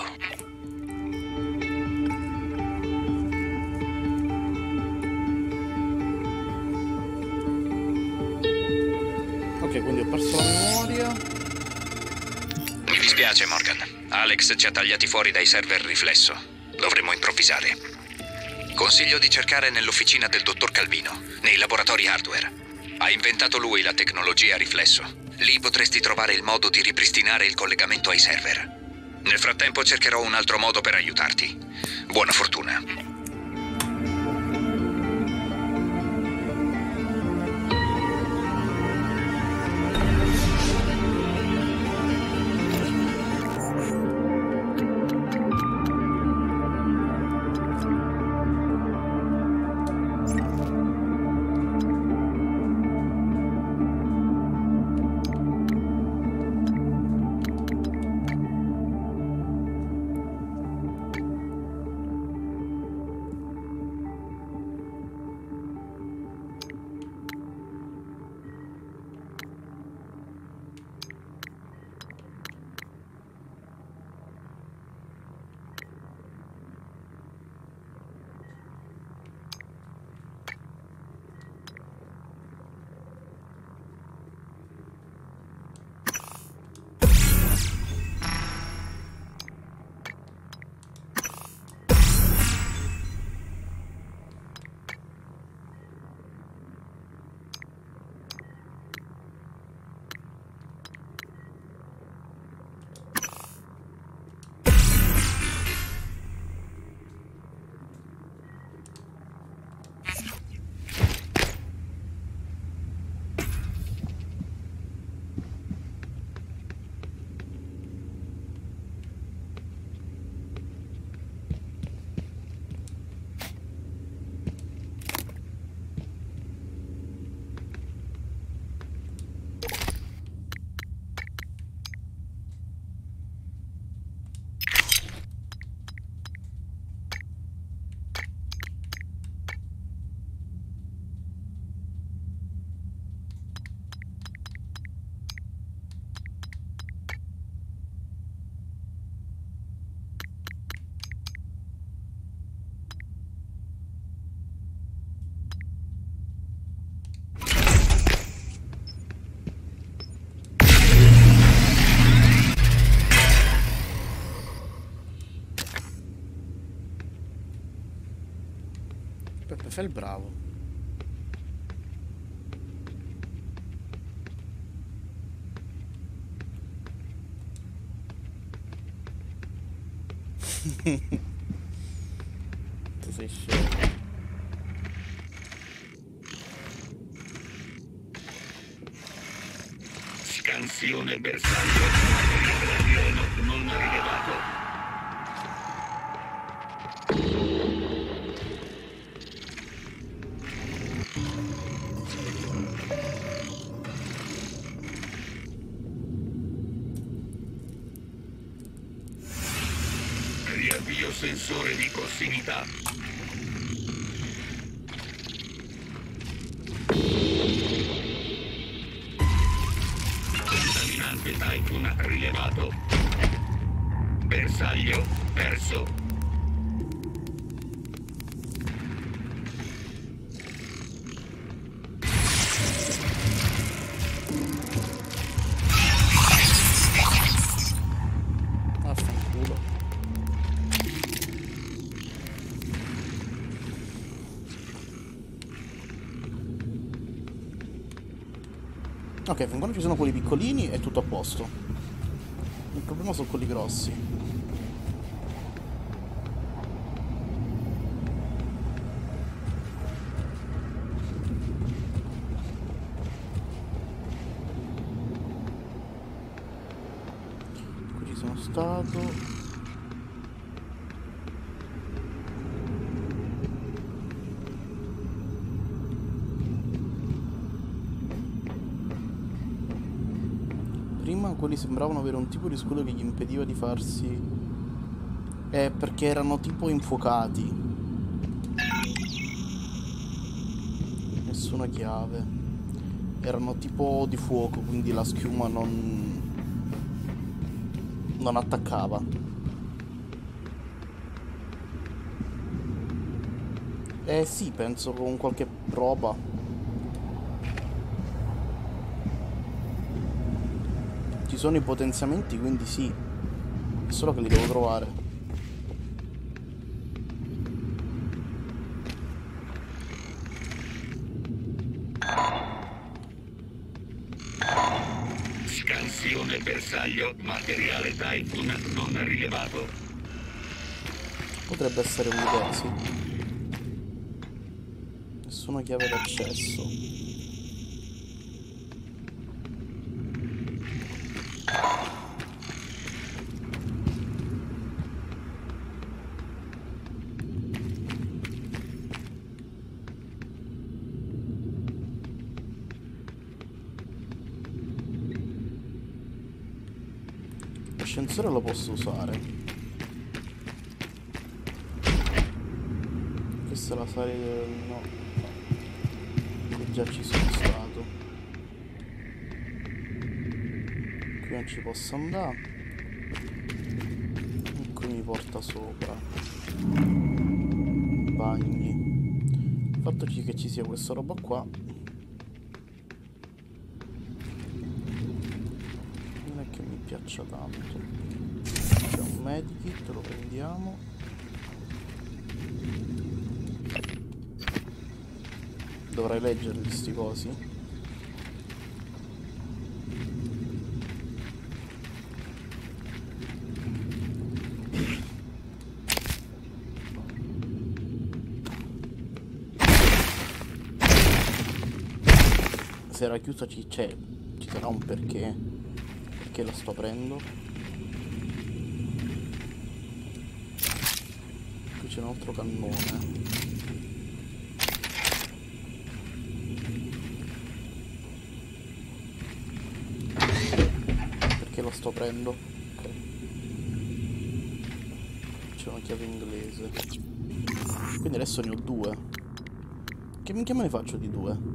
Ok, quindi ho perso la memoria. Mi dispiace, Morgan. Alex ci ha tagliati fuori dai server riflesso. Dovremmo improvvisare. Consiglio di cercare nell'officina del dottor Calvino, nei laboratori hardware. Ha inventato lui la tecnologia riflesso. Lì potresti trovare il modo di ripristinare il collegamento ai server. Nel frattempo cercherò un altro modo per aiutarti. Buona fortuna. Peppe, fai il bravo. Tu sei scemo. Scansione bersaglio. Alieno non rilevato. sensore di prossimità. Contaminante Typhoon rilevato. Bersaglio perso. Ok, fin quando ci sono quelli piccolini è tutto a posto. Il problema sono quelli grossi. Qui ci sono stato. Prima quelli sembravano avere un tipo di scudo che gli impediva di farsi... Eh, perché erano tipo infuocati. Nessuna chiave. Erano tipo di fuoco, quindi la schiuma non... non attaccava. Eh sì, penso con qualche prova. Ci sono i potenziamenti, quindi sì. È solo che li devo trovare. Scansione bersaglio, materiale Typhoon non rilevato. Potrebbe essere un'idea, sì. Nessuna chiave d'accesso. L'ascensore lo posso usare. Questa è la salita... no. Qui già ci sono stato. Qui non ci posso andare. E qui mi porta sopra. Bagni. Il fatto che ci sia questa roba qua non è che mi piaccia tanto. C'è un medikit, lo prendiamo. Dovrei leggere questi cosi. Se era chiusa ci c'è, ci sarà un perché. Perché la sto aprendo. Qui c'è un altro cannone. Perché la sto aprendo? Ok. C'è una chiave inglese. Quindi adesso ne ho due. Che minchia me ne faccio di due?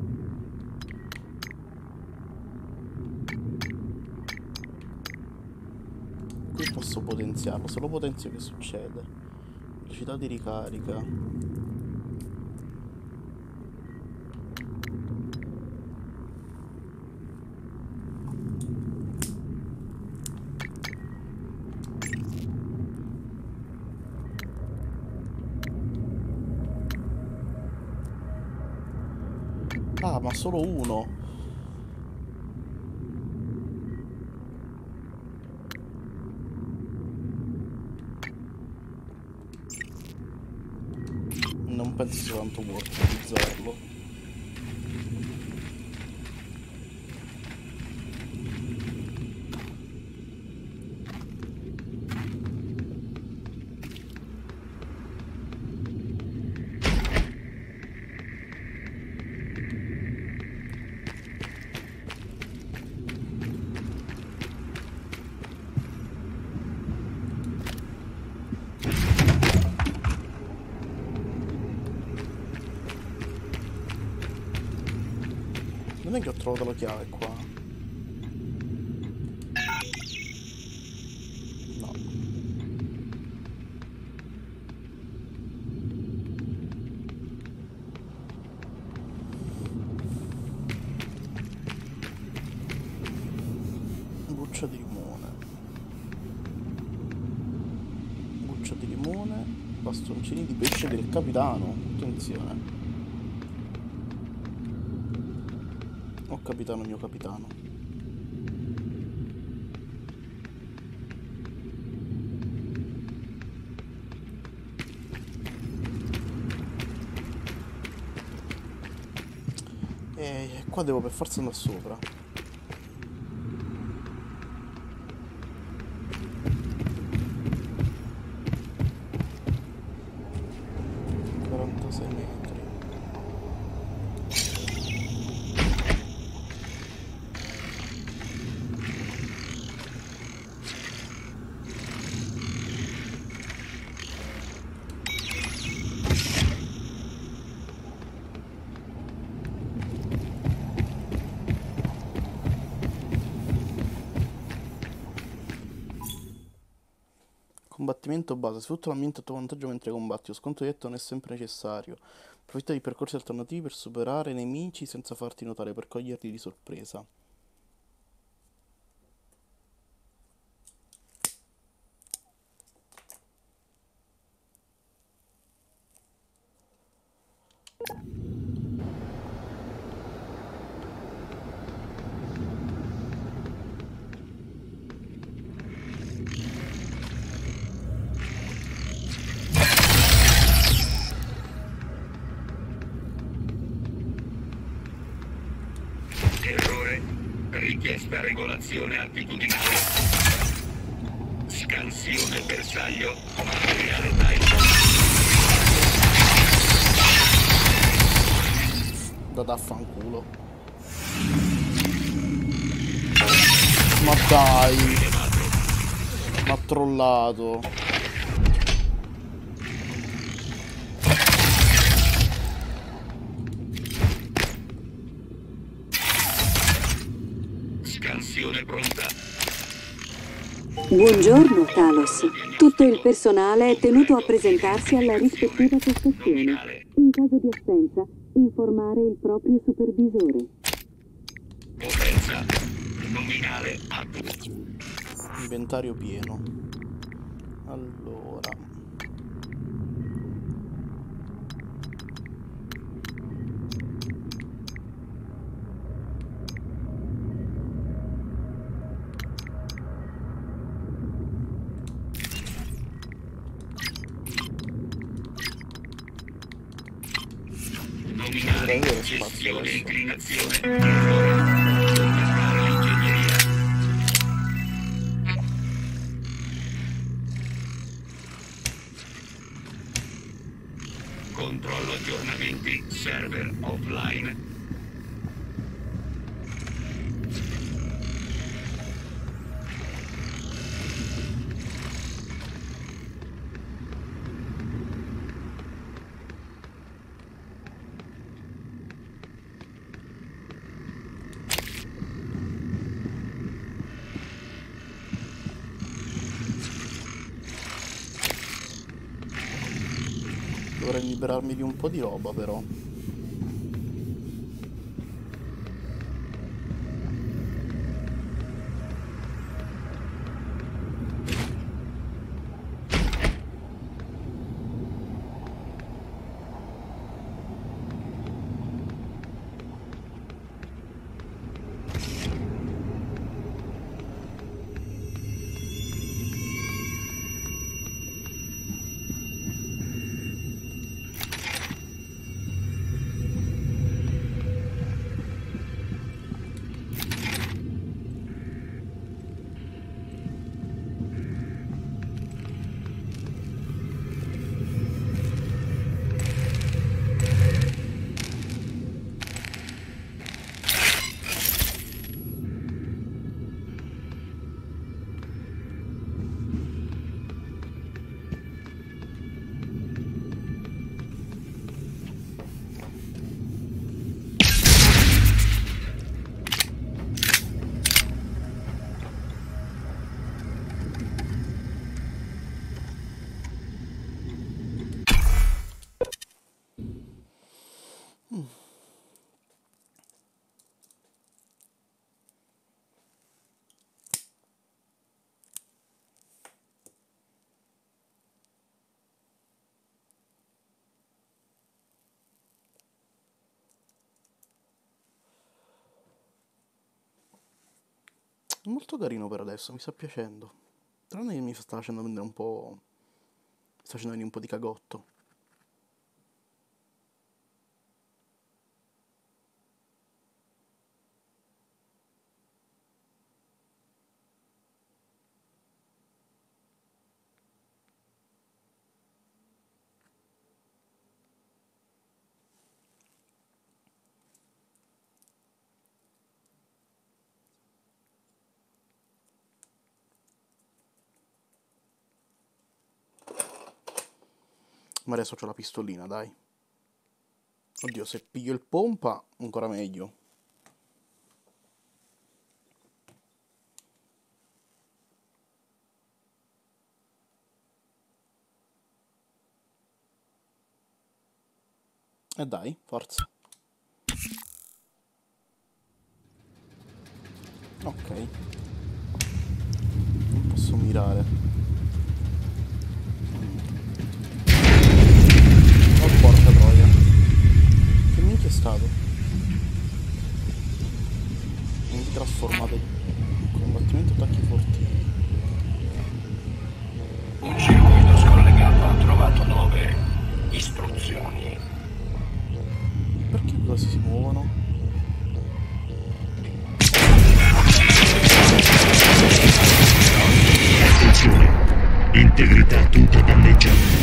Qui posso potenziarlo. Se lo potenzio che succede? Velocità di ricarica. Ah, ma solo uno. Non penso sia tanto worth utilizzarlo. Non è che ho trovato la chiave qua. No. Buccia di limone. Buccia di limone. Bastoncini di pesce del capitano. Attenzione. Oh capitano, mio capitano. E qua devo per forza andare sopra. quarantasei metri. Combattimento base. Sfrutta l'ambiente a tuo vantaggio mentre combatti. Lo sconto diretto non è sempre necessario. Approfitta di percorsi alternativi per superare nemici senza farti notare, per coglierli di sorpresa. Errore. Richiesta regolazione attitudinale. Scansione bersaglio. Materiale type. Da daffanculo. Ma dai. M'ha trollato. Scansione pronta. Buongiorno, Talos. Tutto il personale è tenuto a presentarsi alla rispettiva postazione. In caso di assenza, informare il proprio supervisore. Potenza nominale atto. Inventario pieno. Allora. Nominale gestione inclinazione. Errore. Ingegneria. Controllo aggiornamenti. Server offline. Dovrei liberarmi di un po' di roba però. È molto carino per adesso, mi sta piacendo. Tranne che mi sta facendo prendere un po'... mi sta facendo venire un po' di cagotto. Ma adesso c'ho la pistolina, dai. Oddio, se piglio il pompa, ancora meglio. E eh dai, forza. Ok. Non posso mirare. Porca troia. Che minchia è stato? Non vi trasformate. Combattimento attacchi forti. Un circuito scollegato ha trovato nove istruzioni. Perché quasi si muovono? Attenzione! Integrità tutta danneggiata.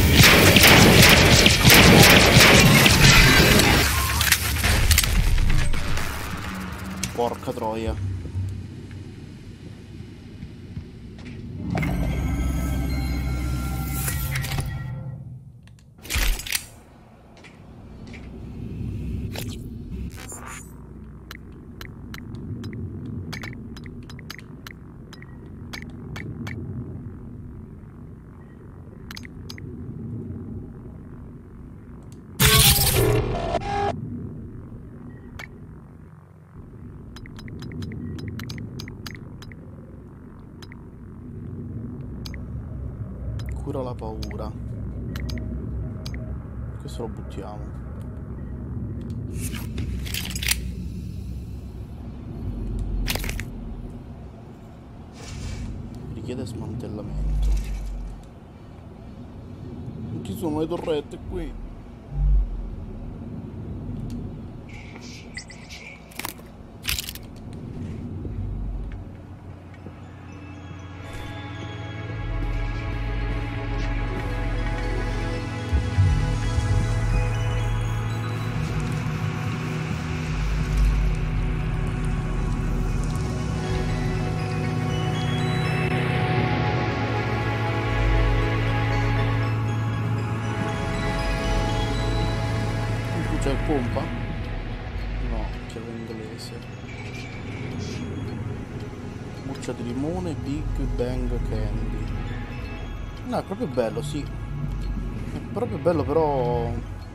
Porca troia. Cura la paura. Questo lo buttiamo. Richiede smantellamento. Non ci sono le torrette qui. C'è il pompa? No, chiave inglese. Buccia di limone, Big Bang Candy. No, è proprio bello, sì. È proprio bello, però...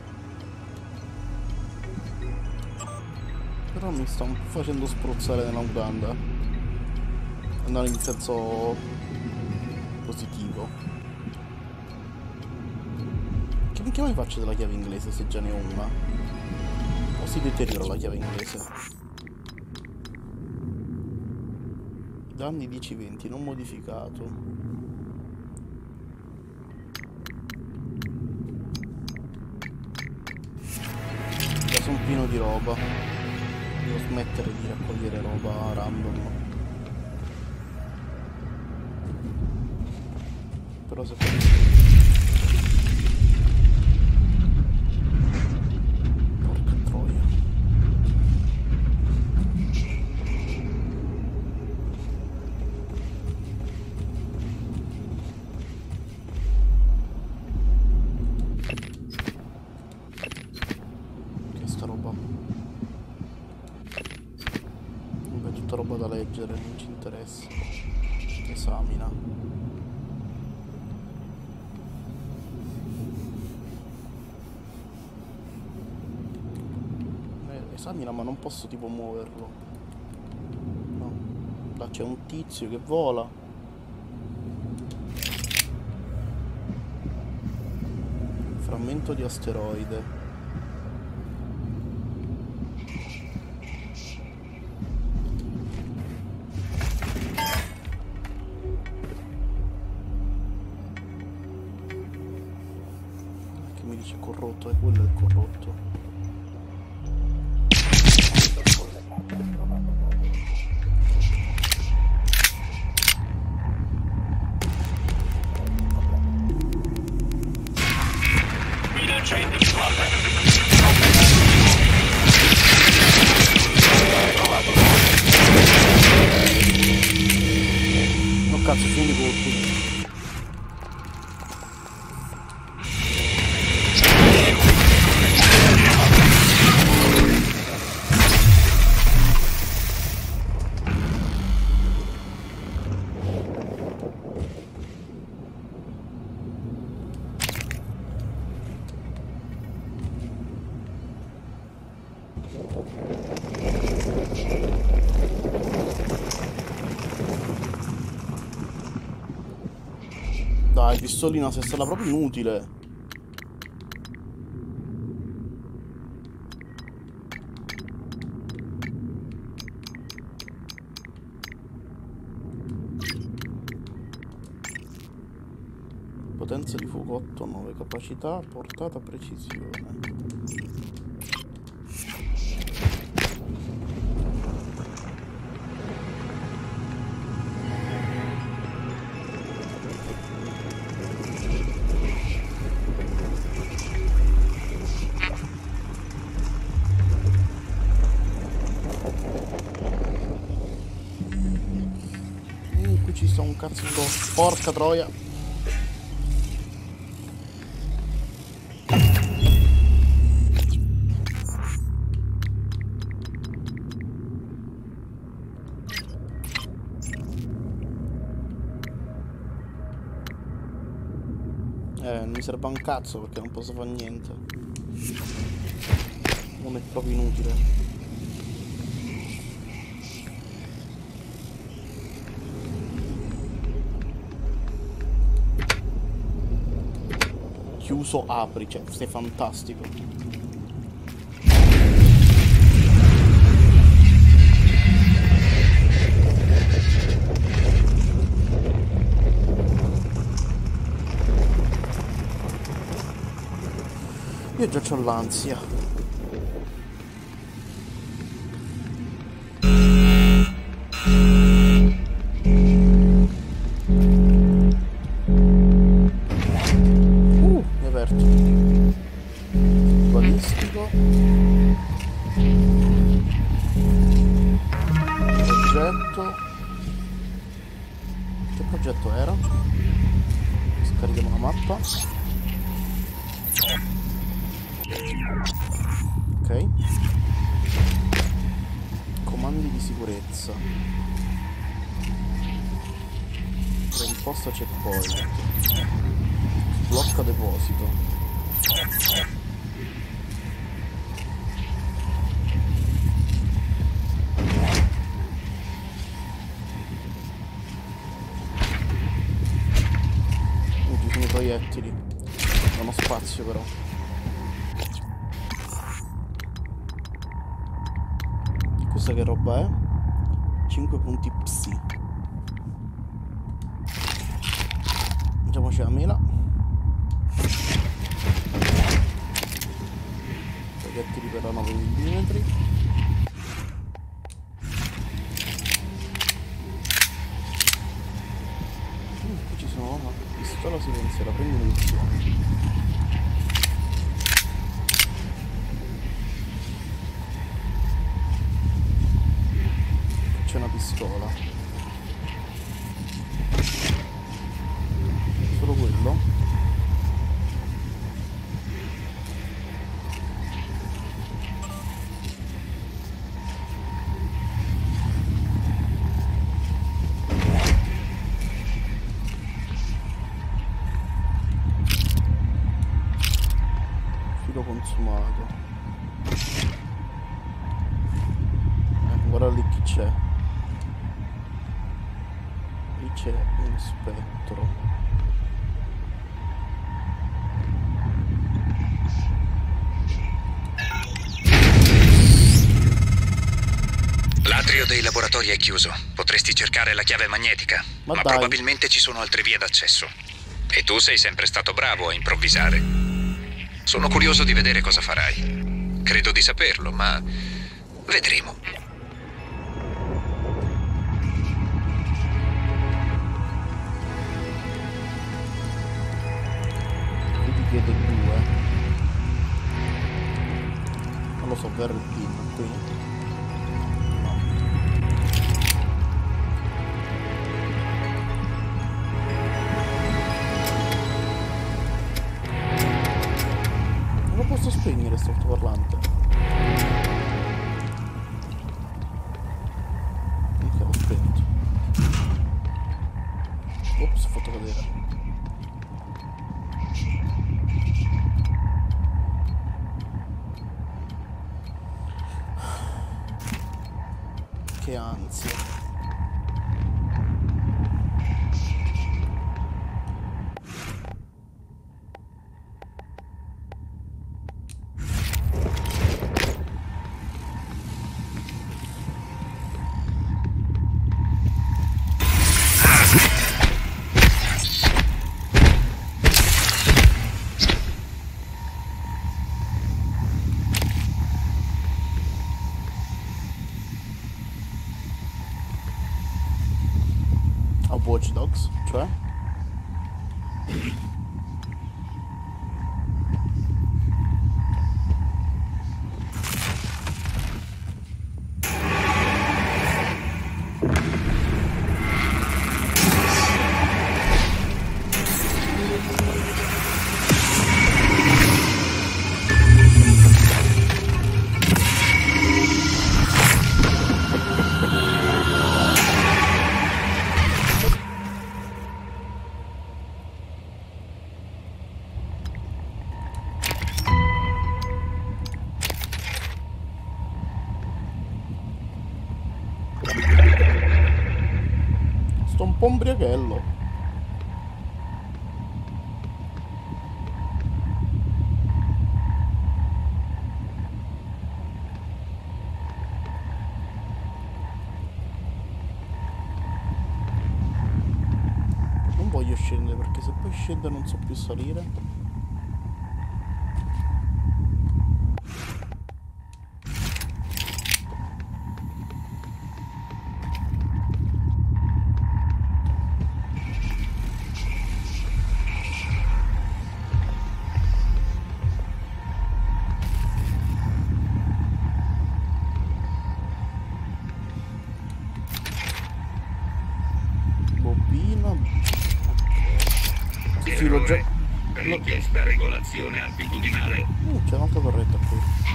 Però mi sta un po' facendo spruzzare nella mutanda. Non in senso positivo. Che minchia mai faccio della chiave inglese se già ne ho una? O si deteriora la chiave inglese? Danni dieci venti, non modificato. Già sono pieno di roba. Devo smettere di raccogliere roba random. Però se poi... roba da leggere, non ci interessa. Esamina. Eh, esamina, ma non posso tipo muoverlo. No. Là c'è un tizio che vola. Frammento di asteroide. corrotto, è quello il corrotto. No cazzo, quindi colpi. Dai, pistolina, se è stata proprio inutile. Potenza di fuoco otto nove, capacità, portata, precisione. Ci sta un cazzo di porca troia. Eh, non mi serve un cazzo perché non posso fare niente. Non è proprio inutile. Chiuso, apri, cioè, sei fantastico. Io già c'ho l'ansia. Balistico. Progetto. Che progetto era? Scarichiamo la mappa. Ok. Comandi di sicurezza. Preimposta checkpoint. Blocca deposito. Ci sono i proiettili. Non ho spazio però. Questa che roba è? cinque punti psi. Mettiamoci la mela. Proiettili per la nove millimetri. Qui ci sono una pistola silenziosa, prendi munizioni. C'è una pistola. Solo quello? Filo consumato. Eh, guarda lì chi c'è. Lì c'è un spettro. L'atrio dei laboratori è chiuso. Potresti cercare la chiave magnetica, ma, ma probabilmente ci sono altre vie d'accesso. E tu sei sempre stato bravo a improvvisare. Sono curioso di vedere cosa farai. Credo di saperlo, ma vedremo. Qui ti chiede due. Non lo so, vero il pin qui. Posso spegnere sto altoparlante? Mica l'ho spento. Ops, ho fatto cadere. Che ansia. Watch Dogs, cioè? Sto un po' umbriachello. Non voglio scendere perché se poi scendo non so più salire. Errore. Richiesta regolazione altitudinale. Uh, c'è un'altra torretta qui.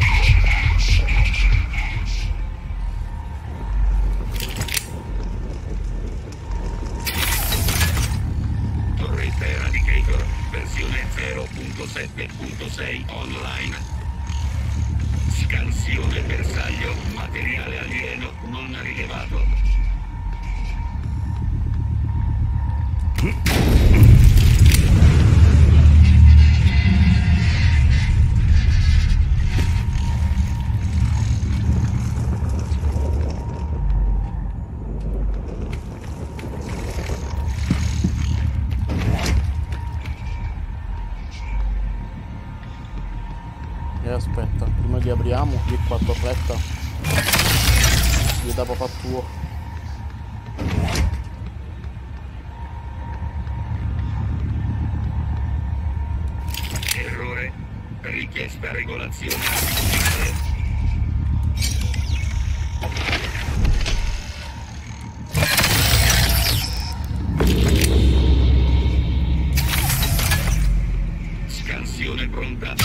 Torretta Eradicator, versione zero punto sette punto sei online. Scansione bersaglio, materiale alieno non rilevato. E aspetta, prima di apriamo, di qua torretta, gli da papà tuo. Errore. Richiesta regolazione altitudinale. Scansione pronta.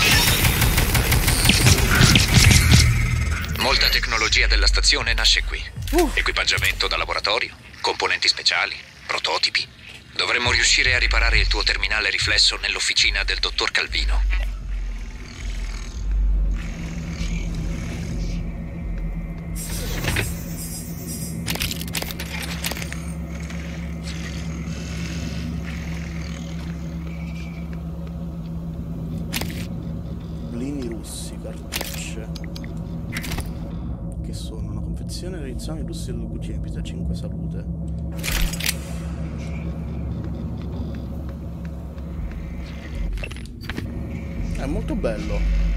Molta tecnologia della stazione nasce qui. Uh. Equipaggiamento da laboratorio, componenti speciali, prototipi. Dovremmo riuscire a riparare il tuo terminale riflesso nell'officina del dottor Calvino. Blini russi, cartucce. Che sono una confezione tradizionale russi della cucina, pizza cinque salute. Eh, molto bello.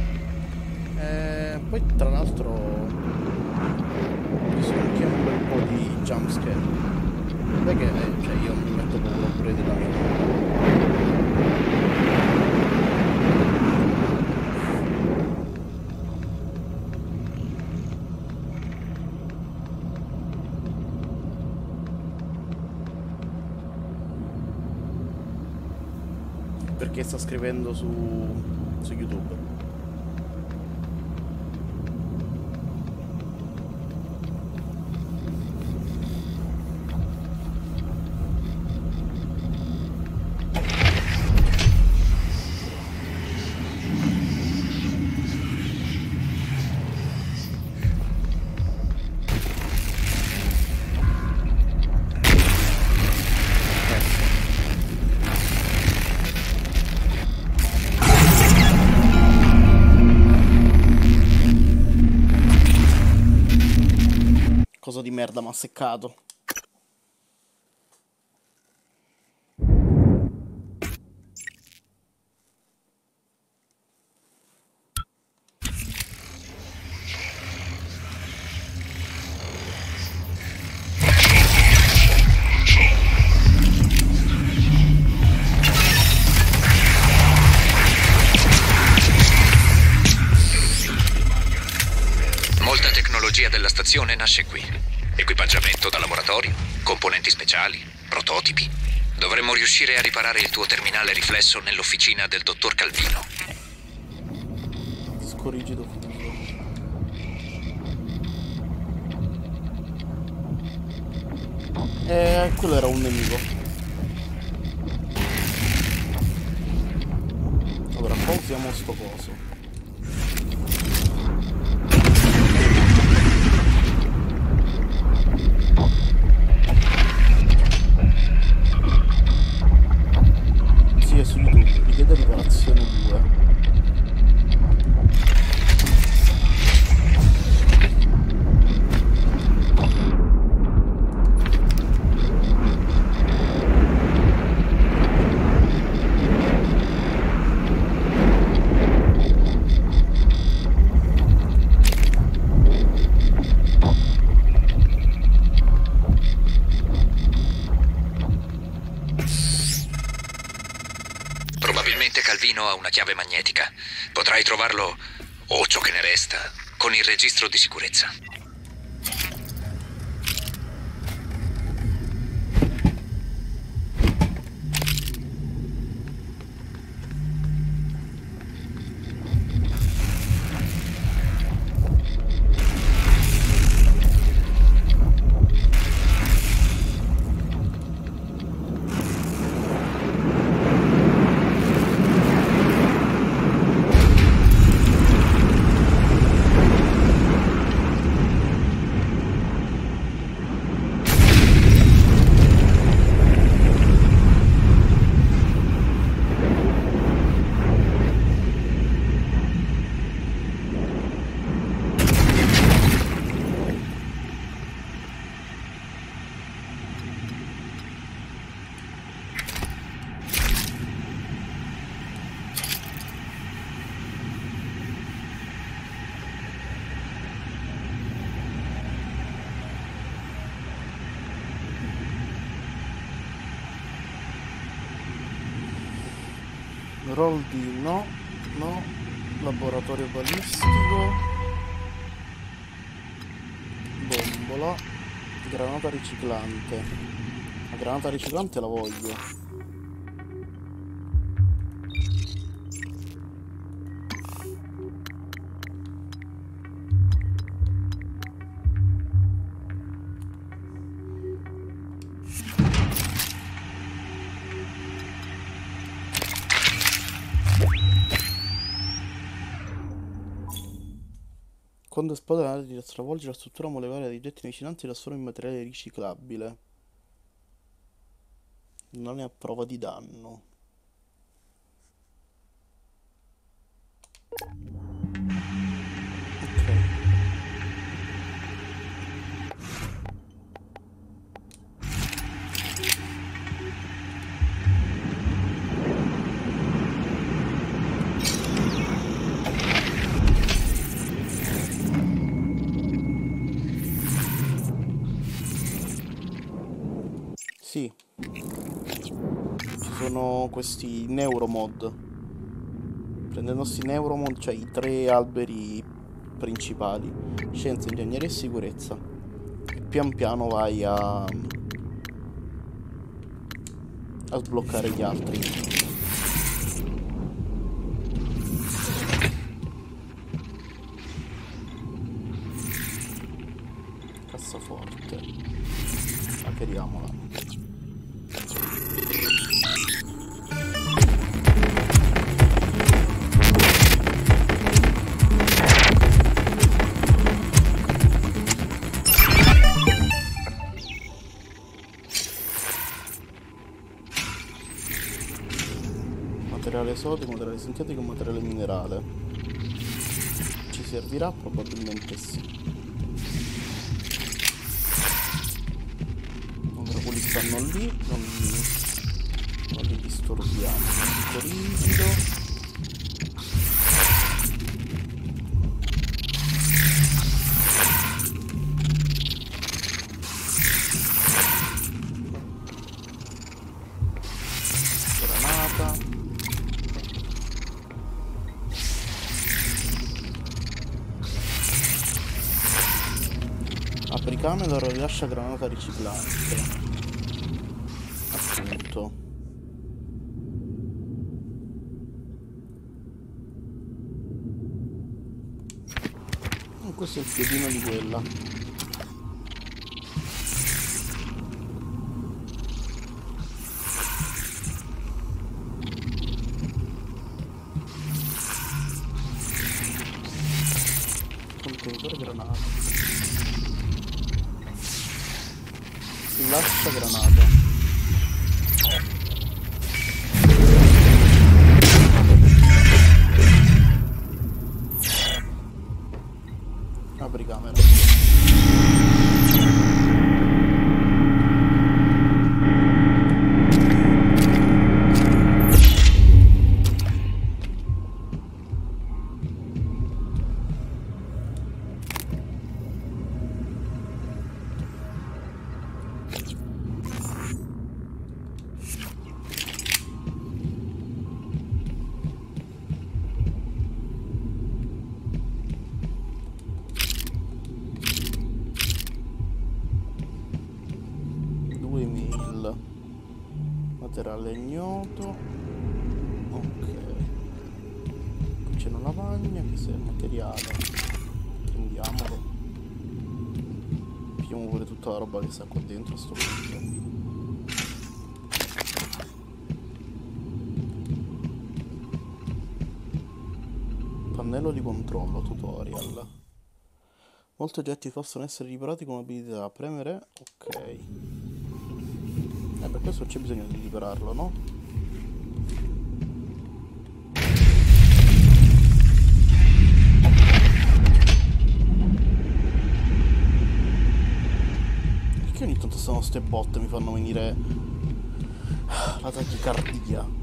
E poi tra l'altro ci sono anche un bel po' di jumpscare. Perché eh, cioè io mi metto paura pure della mia. Perché sta scrivendo su, su YouTube. Cosa di merda m'ha seccato. Molta tecnologia della stazione nasce qui. Equipaggiamento da laboratorio, componenti speciali, prototipi. Dovremmo riuscire a riparare il tuo terminale riflesso nell'officina del dottor Calvino. Disco rigido fuso. Eh, quello era un nemico. Allora, pausiamo sto coso. Su YouTube, richiede riparazione due. Calvino ha una chiave magnetica. Potrai trovarlo, o ciò che ne resta, con il registro di sicurezza. Roll di no, no, laboratorio balistico, bombola, granata riciclante. La granata riciclante la voglio. Quando esplode la nave stravolge la struttura molecolare dei oggetti vicinanti e la trasforma in materiale riciclabile. Non è a prova di danno. Ok. Sì. Ci sono questi neuromod. Prendendo questi neuromod, cioè i tre alberi principali: scienza, ingegneria e sicurezza. E pian piano vai a... a sbloccare gli altri. Cassaforte. Apriamola. Materiale sodico, materiale sintetico e materiale minerale. Ci servirà? Probabilmente sì. Allora, quelli stanno lì, non li, non li disturbiamo. Rigido. Apricamelo, rilascia granata riciclante. Appunto. E questo è il piedino di quella. Contenitore granata. Lascia granata. Apri camera. Materiale ignoto. Ok. Qui c'è una lavagna, che è materiale. Prendiamolo. Pigliamo pure tutta la roba che sta qua dentro a sto punto. Pannello di controllo, tutorial. Molti oggetti possono essere riparati con abilità. Premere. Ok. Eh, per questo c'è bisogno di ripararlo, no? Perché ogni tanto sono ste botte mi fanno venire la tachicardia?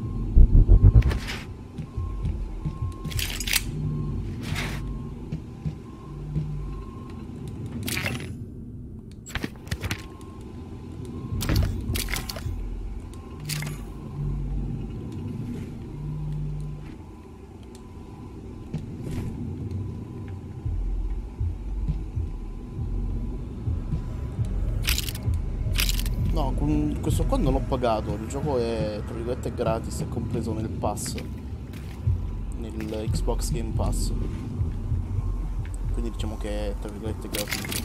No, con questo qua non l'ho pagato, il gioco è tra virgolette gratis, è compreso nel pass, nel Xbox Game Pass, quindi diciamo che è tra virgolette gratuito,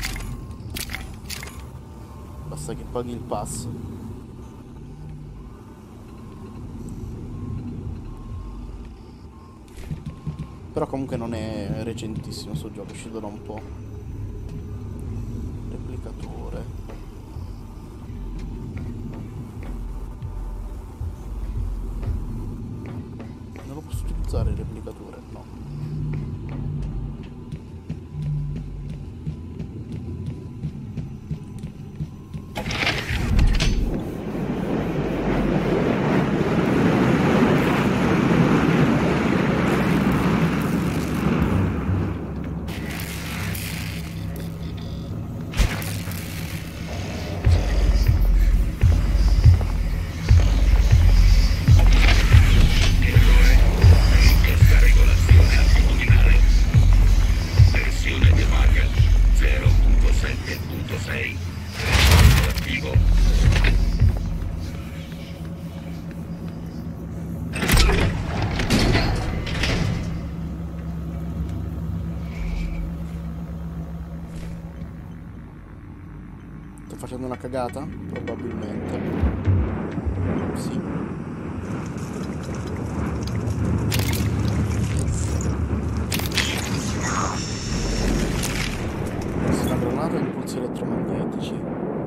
basta che paghi il pass. Però comunque non è recentissimo sto gioco, è uscito da un po'. Replicatore. Non lo posso utilizzare il replicatore, no. punto sei. Attivo. Sto facendo una cagata? Probabilmente. Sì. Una granata e impulsi elettromagnetici.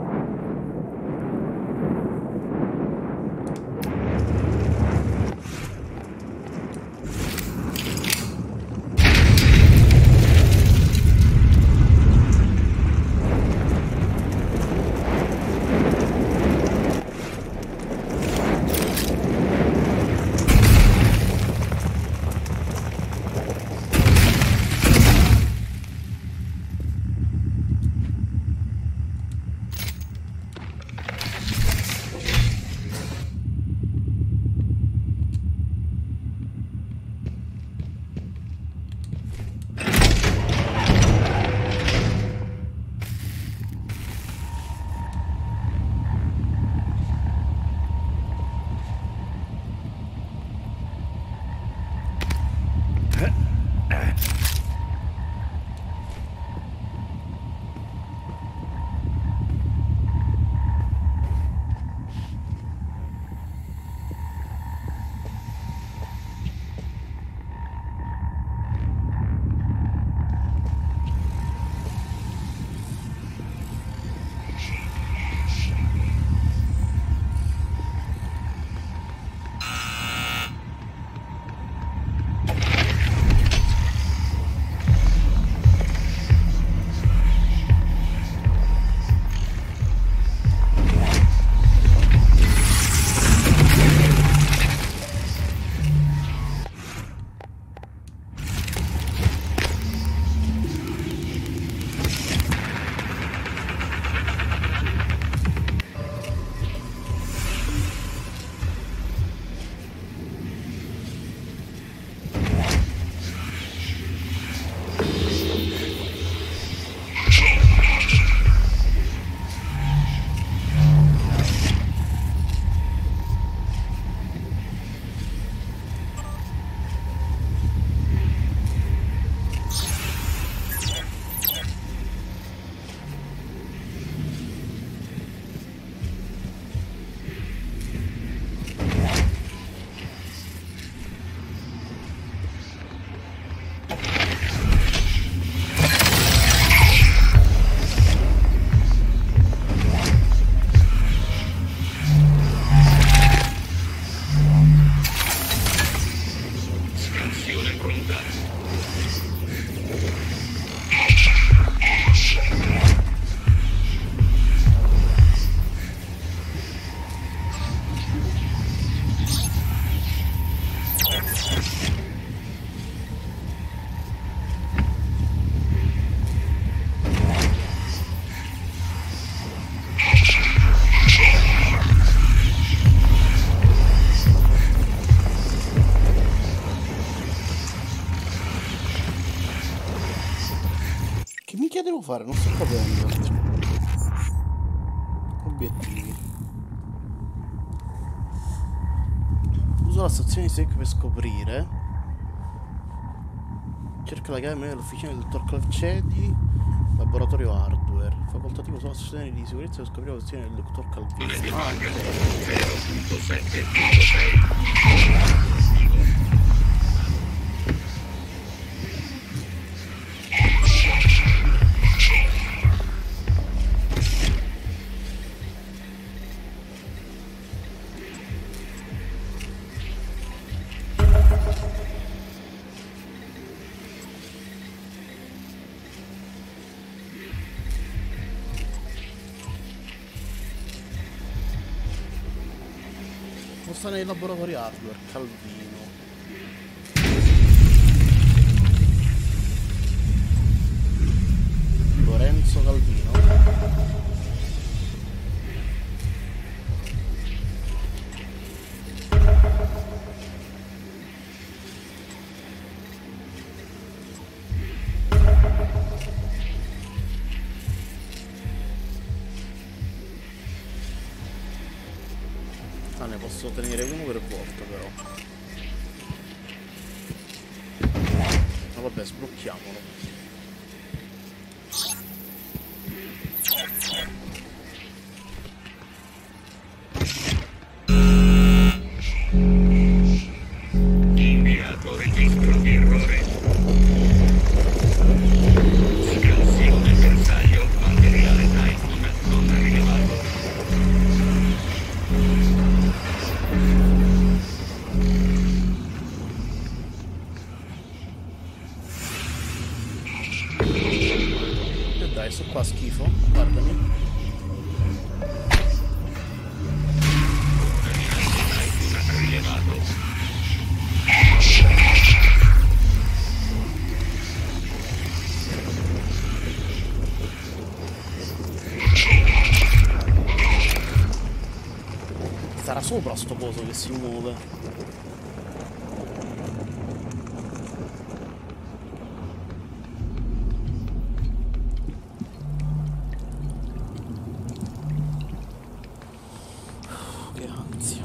Devo fare? Non sto capendo. Obiettivi. Uso la stazione di Sec per scoprire. Cerca la chiave dell'officina del dottor Calcedi. Laboratorio hardware. Facoltativo sulla stazione di sicurezza per scoprire la stazione del dottor Calcedi. zero punto sette punto sei. Sta nei laboratori hardware, Calvino. Lorenzo Calvino. Ah, ne posso tenere uno per volta però. Ma vabbè, sblocchiamolo. Inviato registro di errore. Scansione bersaglio, materiale Titan non rilevato. E dai, sto qua schifo, guardami. Rilevato. Sarà sopra sto coso che si muove. Che ansia.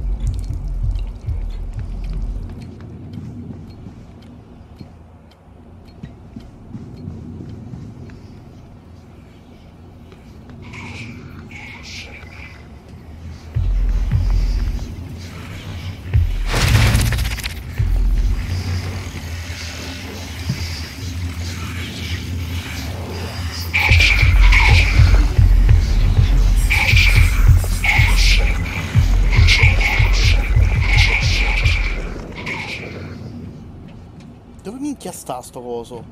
Dove minchia sta sto coso?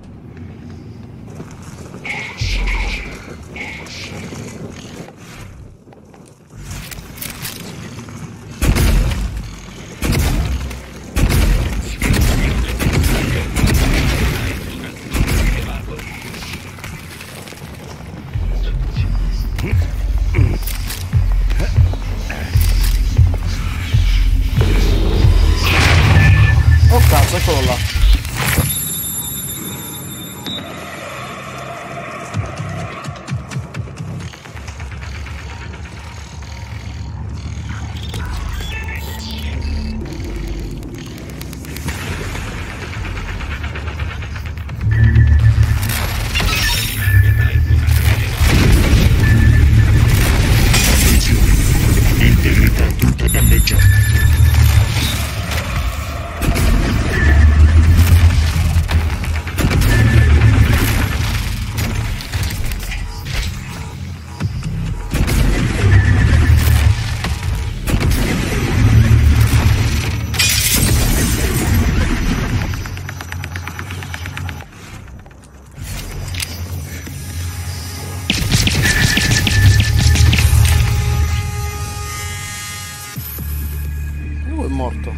Oh cazzo, eccolo là. Integrità tutta danneggiata. Lui è morto.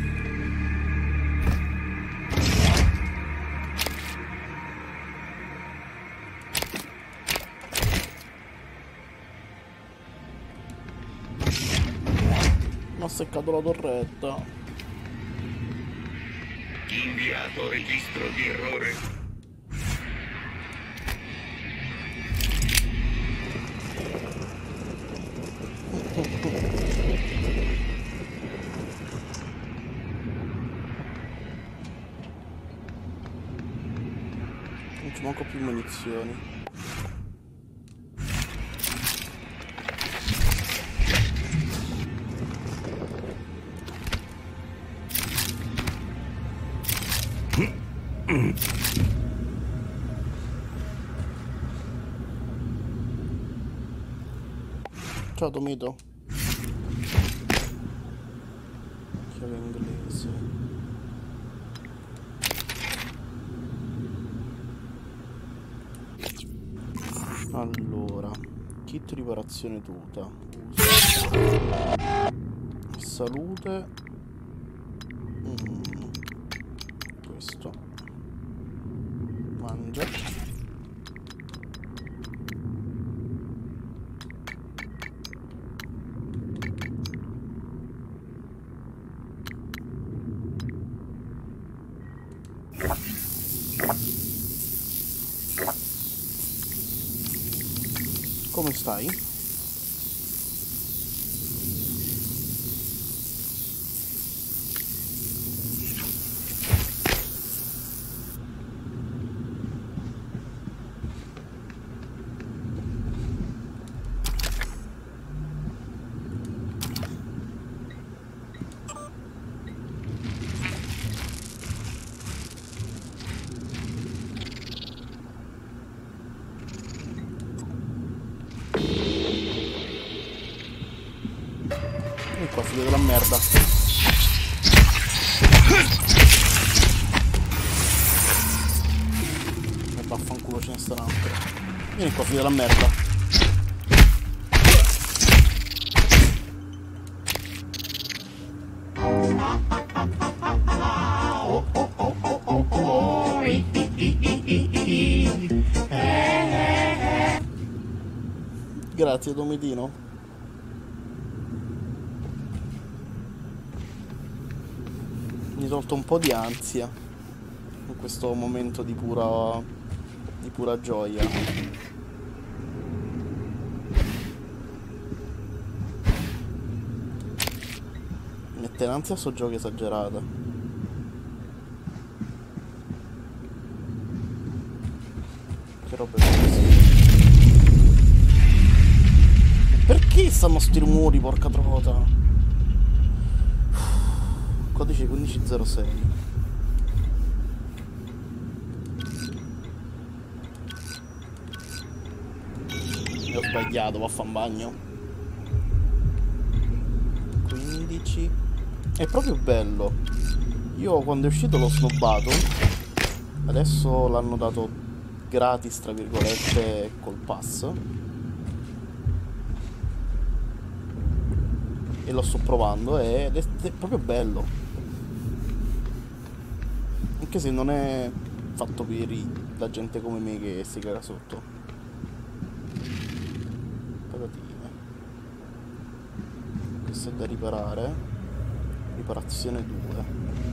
Mi ha seccato la torretta. Inviato registro di errore. Non ci manco più munizioni. Ciao Tomito. Chiave inglese. Allora, kit riparazione tuta. Usa. Salute. Mm. Questo. Mangia. Come stai? qua, figlio della merda. E vaffanculo, ce ne sta un altro. Vieni qua, figlio della merda. Grazie Domedino. Mi hai tolto un po' di ansia in questo momento di pura di pura gioia. Mi mette in ansia sto gioco esagerata. Che roba è questa? Perché stanno sti rumori, porca trota? Codice quindici zero sei. Mi ho sbagliato, vaffanbagno. quindici. È proprio bello. Io quando è uscito l'ho snobbato. Adesso l'hanno dato gratis, tra virgolette, col pass. E lo sto provando ed è, è proprio bello. Anche se non è fatto per i, la gente come me che si caga sotto. Patatine. Questo è da riparare. Riparazione due.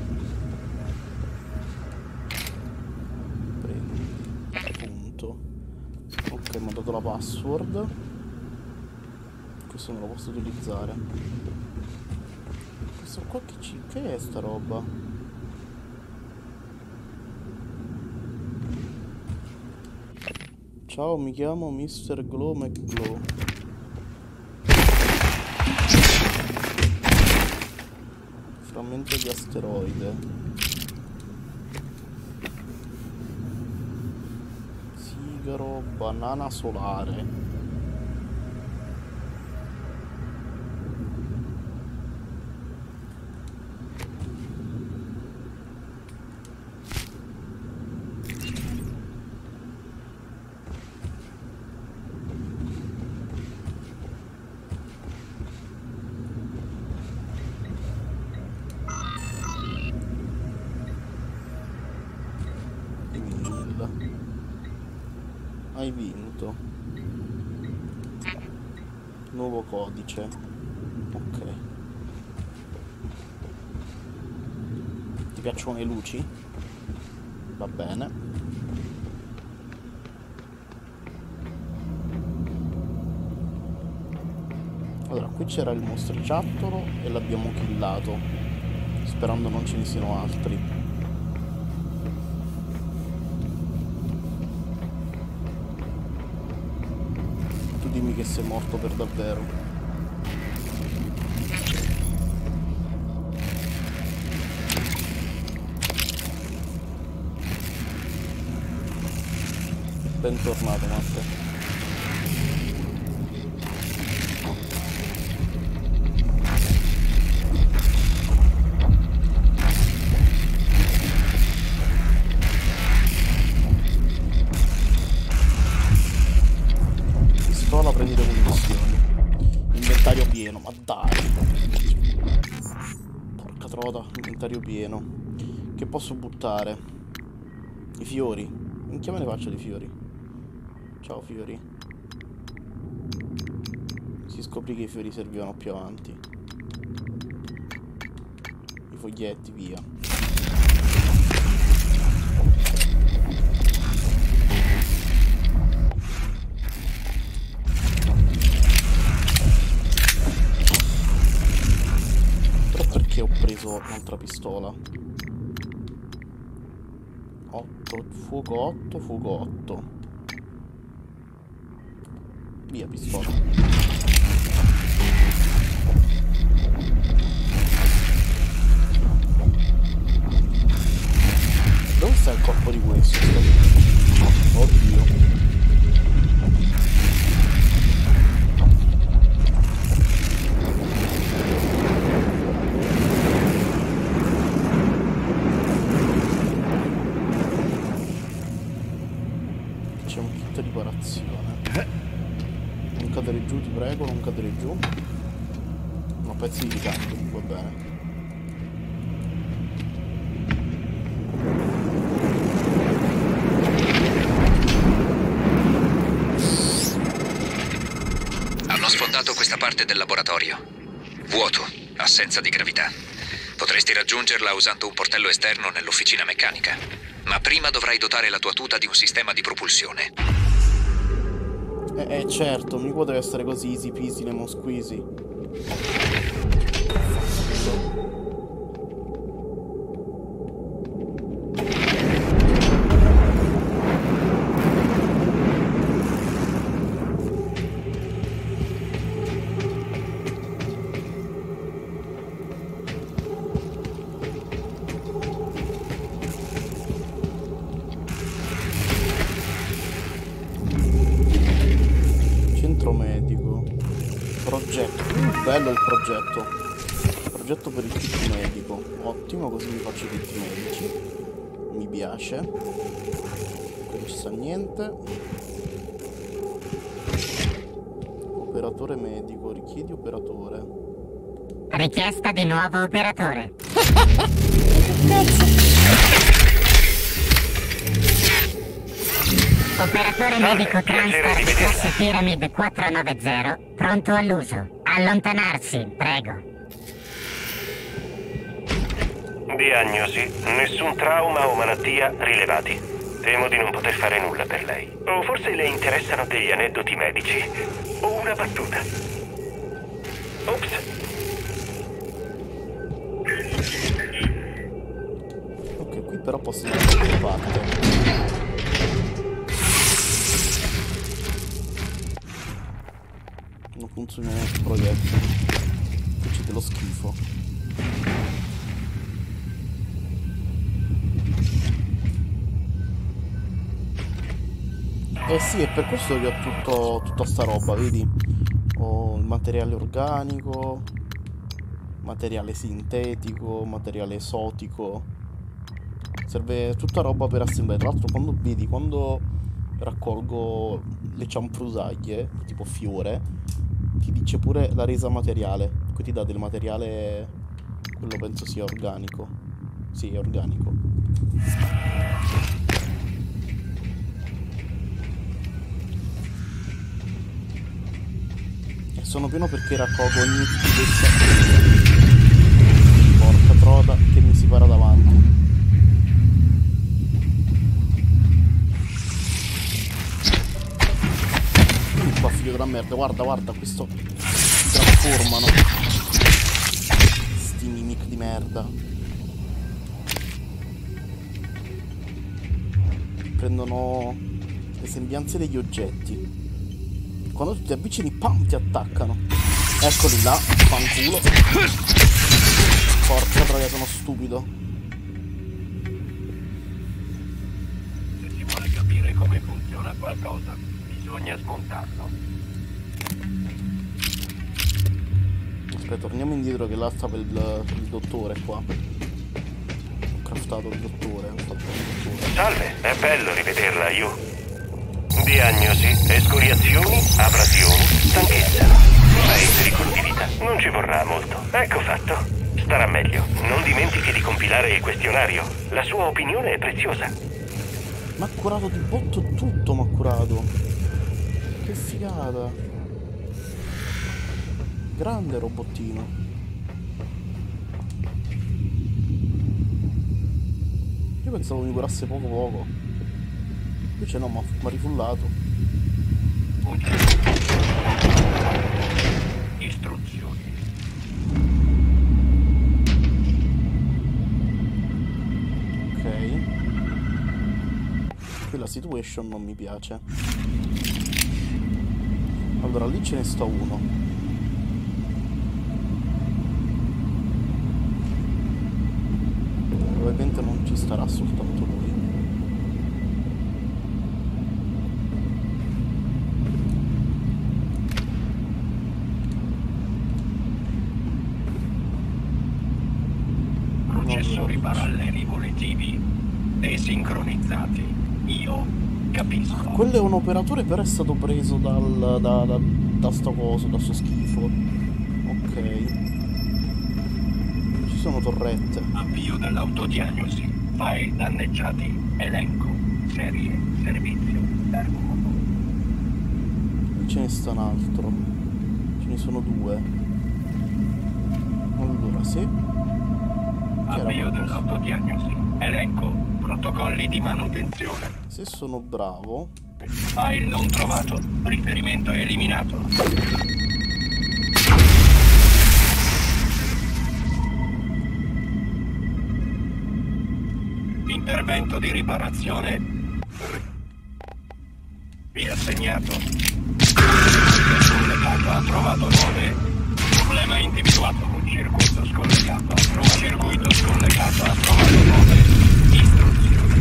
Prendi. Punto. Ok, mi ha dato la password. Questo non lo posso utilizzare. Questo qua che, ci... che è sta roba? Ciao, mi chiamo mister Glow McGlow. Frammento di asteroide. Sigaro, banana solare. Hai vinto. Nuovo codice. Ok. Ti piacciono le luci? Va bene. Allora, qui c'era il mostriciattolo e l'abbiamo killato, sperando non ce ne siano altri. Dimmi che sei morto per davvero. Bentornato, Matte. Prendi le munizioni. Inventario pieno, ma dai. Porca trota, inventario pieno. Che posso buttare? I fiori. Minchia me ne faccio di fiori. Ciao fiori. Si scoprì che i fiori servivano più avanti. I foglietti, via. Ho preso un'altra pistola. otto, fuoco otto, fuoco otto. Via pistola. Dove sta il corpo di questo? Oddio. Progetto riparazione. Non cadere giù, ti prego, non cadere giù. No, pezzi di ricambio, va bene. Hanno sfondato questa parte del laboratorio. Vuoto, assenza di gravità. Potresti raggiungerla usando un portello esterno nell'officina meccanica. Ma prima dovrai dotare la tua tuta di un sistema di propulsione. Eh, eh certo, mica deve essere così easy peasy lemon squeezy. Bello il progetto. Progetto per il kit medico. Ottimo, così mi faccio i kit medici. Mi piace. Qui non ci sta niente. Operatore medico. Richiedi operatore. Richiesta di nuovo operatore. Operatore medico Transport classe Pyramid quattrocentonovanta, pronto all'uso. Allontanarsi, prego. Diagnosi: nessun trauma o malattia rilevati. Temo di non poter fare nulla per lei. O forse le interessano degli aneddoti medici. O una battuta. Ops. Ok, qui però posso andare da qualche parte. Non funziona il progetto. Qui c'è dello schifo. Eh sì, è per questo che ho tutto, tutta sta roba, vedi? Ho il materiale organico, materiale sintetico, materiale esotico. Serve tutta roba per assemblare. Tra l'altro quando vedi, quando raccolgo le cianfrusaglie, tipo fiore, ti dice pure la resa materiale. Qui ti dà del materiale, quello penso sia organico. Sì, è organico. E sono pieno perché raccolgo ogni schifezza. Porca trota che mi si para davanti. Qua figlio della merda, guarda, guarda, questo si trasformano. Sti mimic di merda. Prendono le sembianze degli oggetti. Quando tu ti avvicini, pam, ti attaccano. Eccoli là, fanculo. Porca troia, sono stupido. Se si vuole capire come funziona qualcosa, bisogna smontarlo. Aspetta, torniamo indietro che là stava il, il dottore qua. Ho craftato il dottore, ho fatto il dottore. Salve, è bello rivederla, Yu. Diagnosi: escoriazioni, abrasioni, stanchezza. Ma è in pericolo di vita. Non ci vorrà molto. Ecco fatto. Starà meglio. Non dimentichi di compilare il questionario. La sua opinione è preziosa. Ma ha curato di botto tutto, mi ha curato. Che figata. Grande robottino. Io pensavo mi curasse poco poco. Invece no, mi ha rifullato. Istruzioni. Ok. Qui la situation non mi piace. Allora, lì ce ne sta uno. Probabilmente non ci starà soltanto lui. Processori paralleli volitivi desincronizzati. Io capisco. Quello è un operatore, però è stato preso dal, da, da, da sto coso, da sto schifo. Ok. Ci sono torrette. Avvio dell'autodiagnosi. File danneggiati. Elenco. Serie. Servizio. Termomoto. Ce ne sta un altro. Ce ne sono due. Allora, sì. Avvio dell'autodiagnosi. Elenco. Protocolli di manutenzione. Se sono bravo. File non trovato. Riferimento eliminato. Intervento di riparazione. Riassegnato. Scollegato ha trovato nove. Problema individuato. Un circuito scollegato ha trovato. Circuito scollegato ha trovato nove. Istruzioni.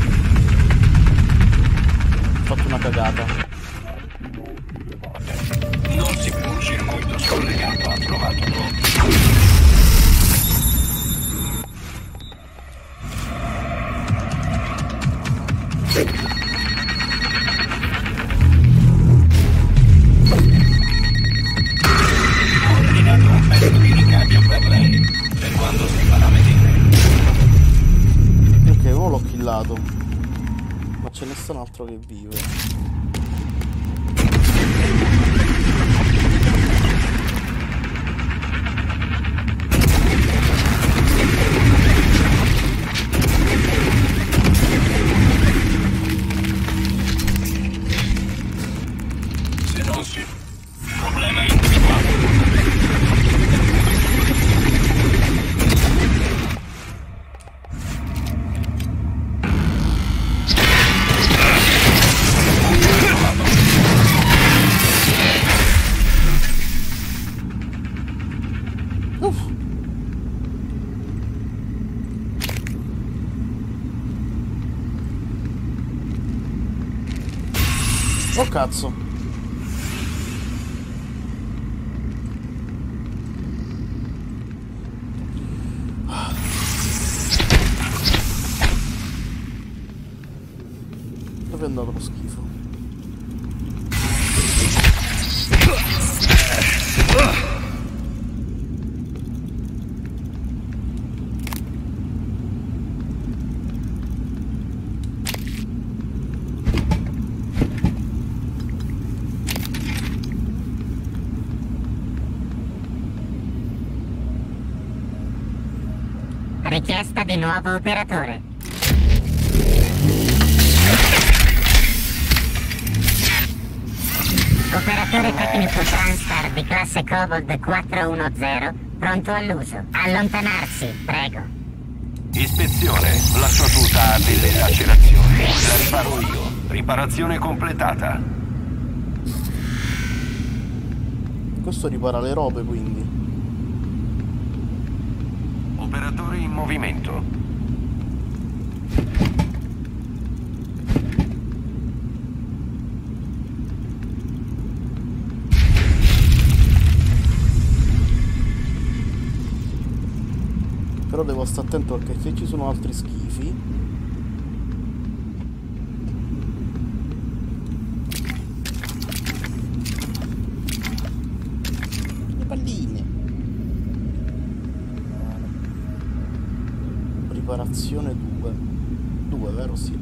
Ho fatto una cagata. Non si può. Un circuito scollegato ha trovato nove. Ordinato un pezzo di ricambio per lei, per quando si farà vedere. Ok, uno l'ho killato. Ma ce ne sta un altro che vive. Se non si... Problema individuato. Oh cazzo. Dove è andato lo schifo? Richiesta di nuovo operatore. Operatore tecnico Transtar di classe Cobalt quattro uno zero, pronto all'uso. Allontanarsi, prego. Ispezione. La sua tuta ha delle lacerazioni. La riparo io. Riparazione completata. Questo ripara le robe, quindi. Operatore in movimento. Però devo stare attento perché se ci sono altri schifi. Le palline. Riparazione due. due, vero? Sì.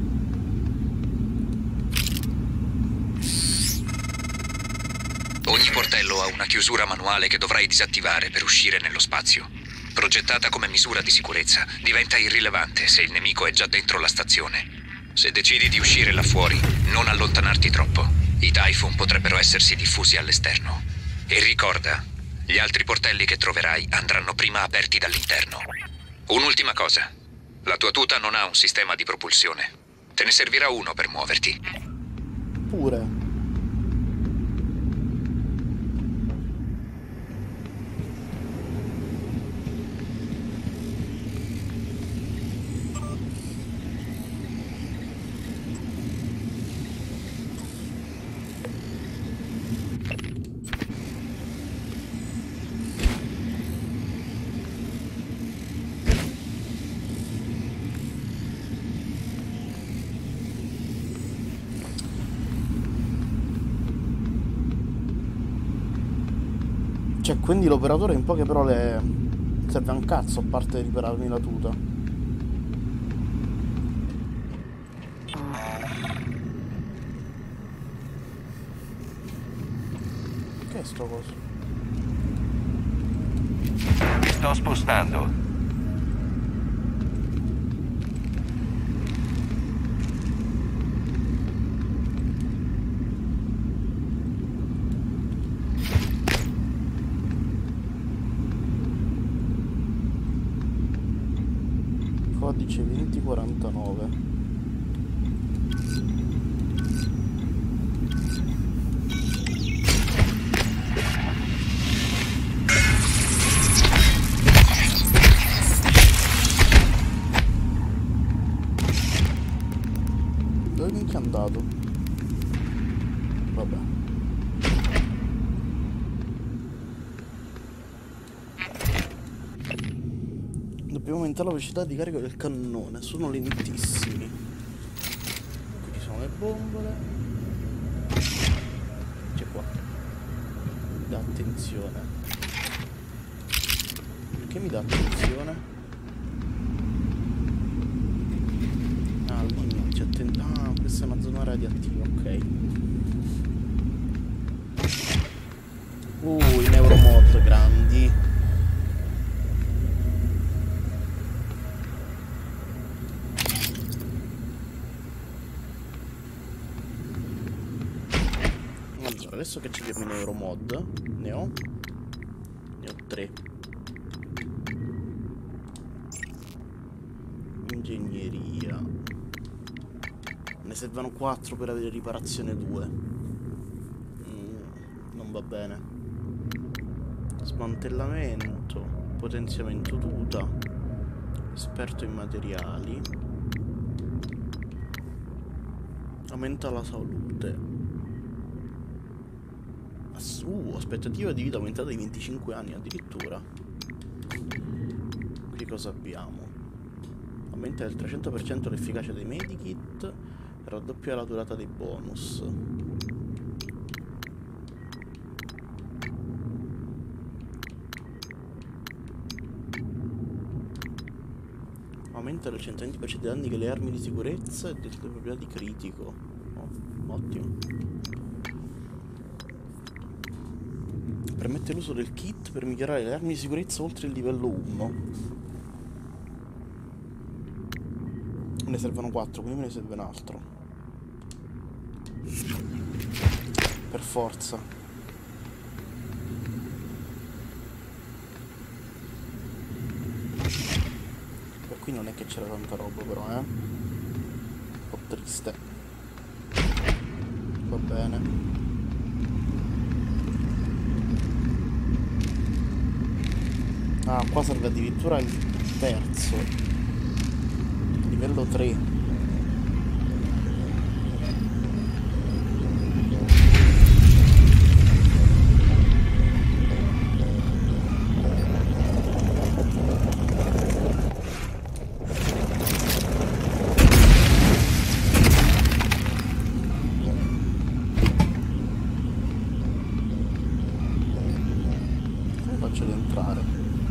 Ogni portello ha una chiusura manuale che dovrai disattivare per uscire nello spazio. Progettata come misura di sicurezza, diventa irrilevante se il nemico è già dentro la stazione. Se decidi di uscire là fuori, non allontanarti troppo. I Typhoon potrebbero essersi diffusi all'esterno. E ricorda, gli altri portelli che troverai andranno prima aperti dall'interno. Un'ultima cosa. La tua tuta non ha un sistema di propulsione. Te ne servirà uno per muoverti. Pure. Cioè, quindi l'operatore in poche parole serve a un cazzo a parte ripararmi la tuta. Che è sto coso? Mi sto spostando. Codice venti quarantanove. Dove minchia è andato? Vabbè. Dobbiamo aumentare la velocità di carico del cannone, sono lentissimi. Qui sono le bombole. C'è qua. Dà attenzione. Perché mi dà attenzione? Ah, lì c'è attenzione. Ah, questa è una zona radioattiva, ok. Uh, i neuromod grandi. Adesso che ci abbiamo in Euromod, ne ho ne ho tre. Ingegneria, ne servono quattro per avere riparazione due. mm, non va bene. Smantellamento, potenziamento tuta, esperto in materiali, aumenta la salute. Uh, aspettativa di vita aumentata di venticinque anni addirittura. Qui cosa abbiamo? Aumenta del trecento per cento l'efficacia dei medikit e raddoppia la durata dei bonus. Aumenta del centoventi per cento dei danni che le armi di sicurezza e delle proprietà di critico. Oh, ottimo. Permette l'uso del kit per migliorare le armi di sicurezza oltre il livello uno. Ne servono quattro, quindi me ne serve un altro. Per forza. E qui non è che c'era tanta roba però, eh. Un po' triste. Va bene. Ah, qua serve addirittura il terzo. Livello tre. Come faccio ad entrare?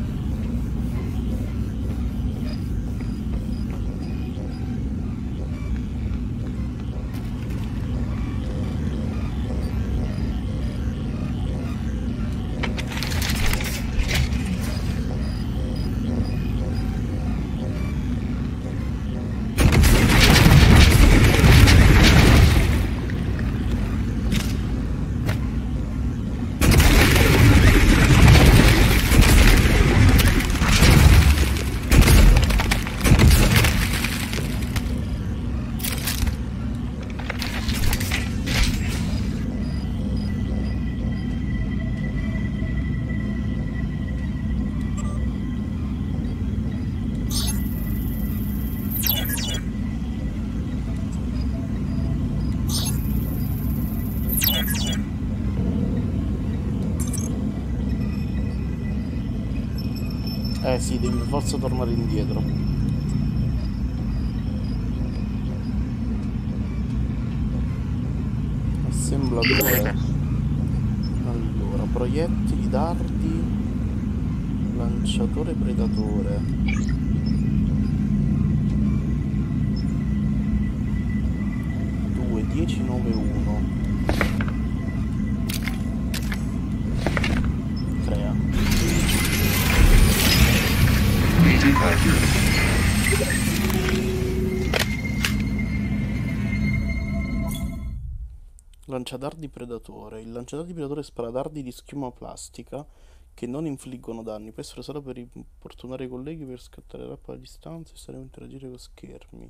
Eh sì, devi per forza tornare indietro. Assemblatore. Allora, Proiettili, dardi, lanciatore predatore. due, dieci, nove, uno. Crea. Lanciadardi predatore. Il lanciadardi predatore spara dardi di schiuma plastica che non infliggono danni. Può essere solo per importunare i colleghi, per scattare rappa a distanza e stare a interagire con schermi.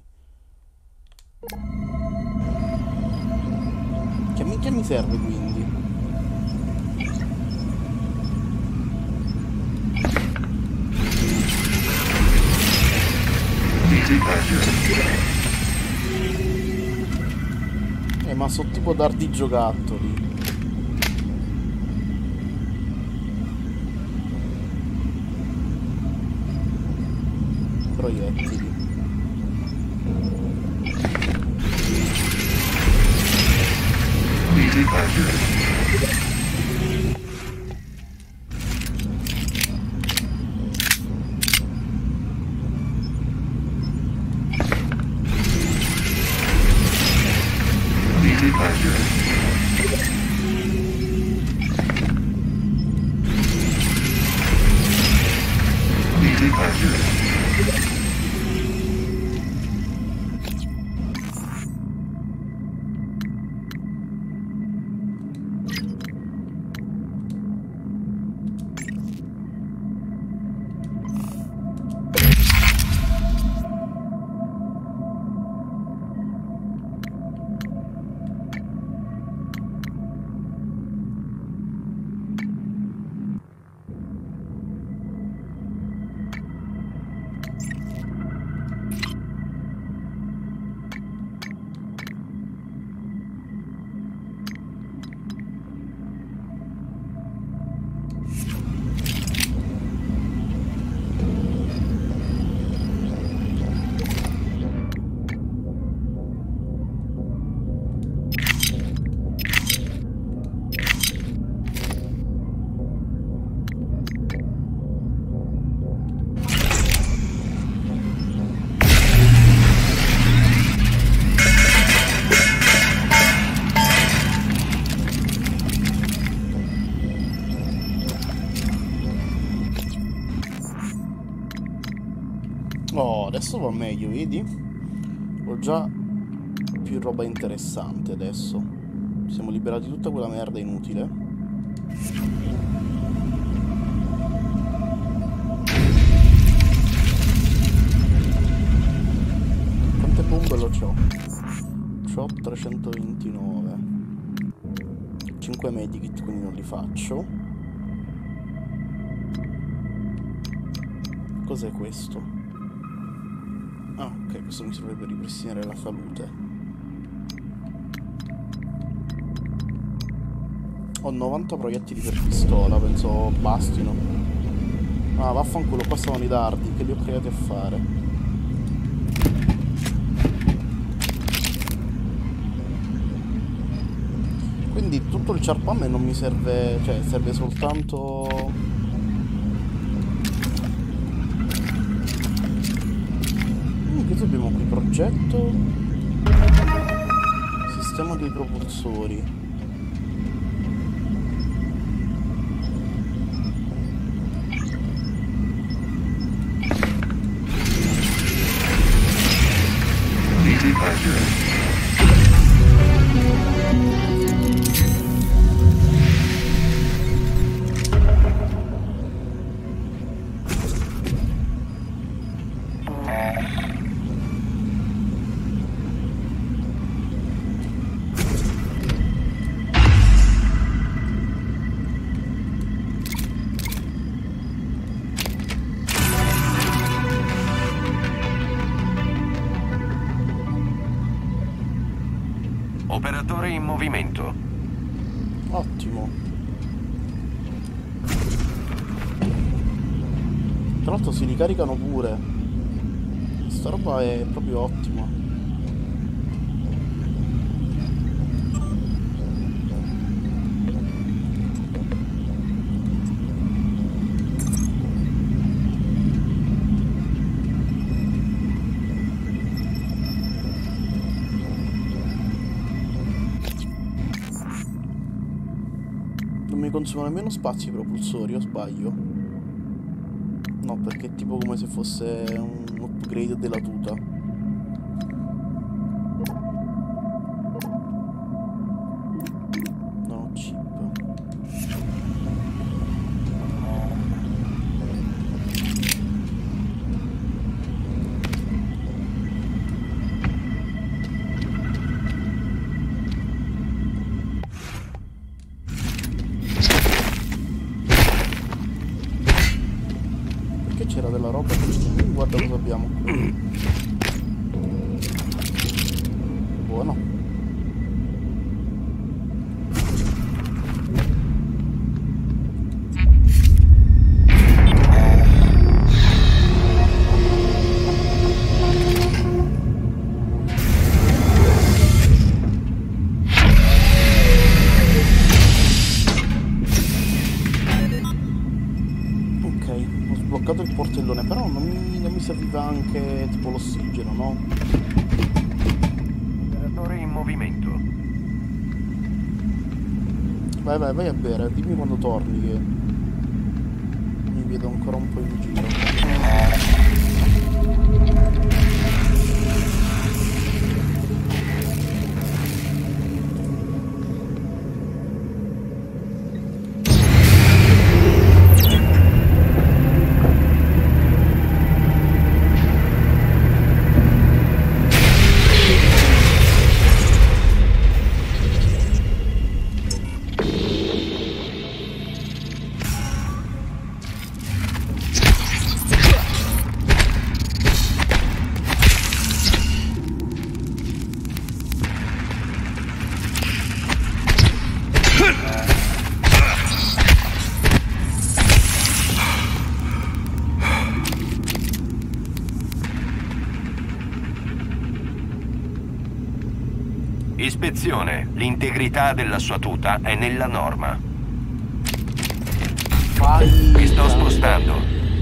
Che minchia mi serve quindi? Eh, ma sono tipo dardi giocattoli. Proiettili. Oh, adesso va meglio, vedi? Ho già più roba interessante adesso. Ci siamo liberati di tutta quella merda inutile. Quante bombe lo c'ho? C'ho trecentoventinove. cinque medikit, quindi non li faccio. Cos'è questo? Ah, ok, questo mi serve per ripristinare la salute. Ho novanta proiettili per pistola, penso bastino. Ah, vaffanculo, qua stavano i dardi, che li ho creati a fare. Quindi tutto il charpame non mi serve, cioè serve soltanto... Cosa abbiamo qui? Progetto sistema dei propulsori. Operatore in movimento. Ottimo. Tra l'altro si ricaricano pure. Questa roba è proprio ottima. Non mi consuma nemmeno spazio i propulsori, o sbaglio? No, perché è tipo come se fosse un upgrade della tuta. Non ho chip. C'era della roba, guarda cosa abbiamo. Buono. Il portellone, però non mi, non mi serviva anche tipo l'ossigeno, no? Operatore in movimento. Vai vai vai a bere, dimmi quando torni che mi vedo ancora un po' in giro. Ispezione. L'integrità della sua tuta è nella norma. Vai. Mi sto spostando.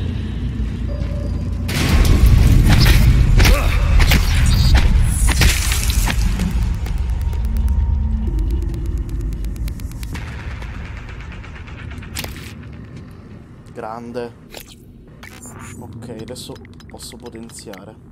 Grande. Ok, adesso posso potenziare.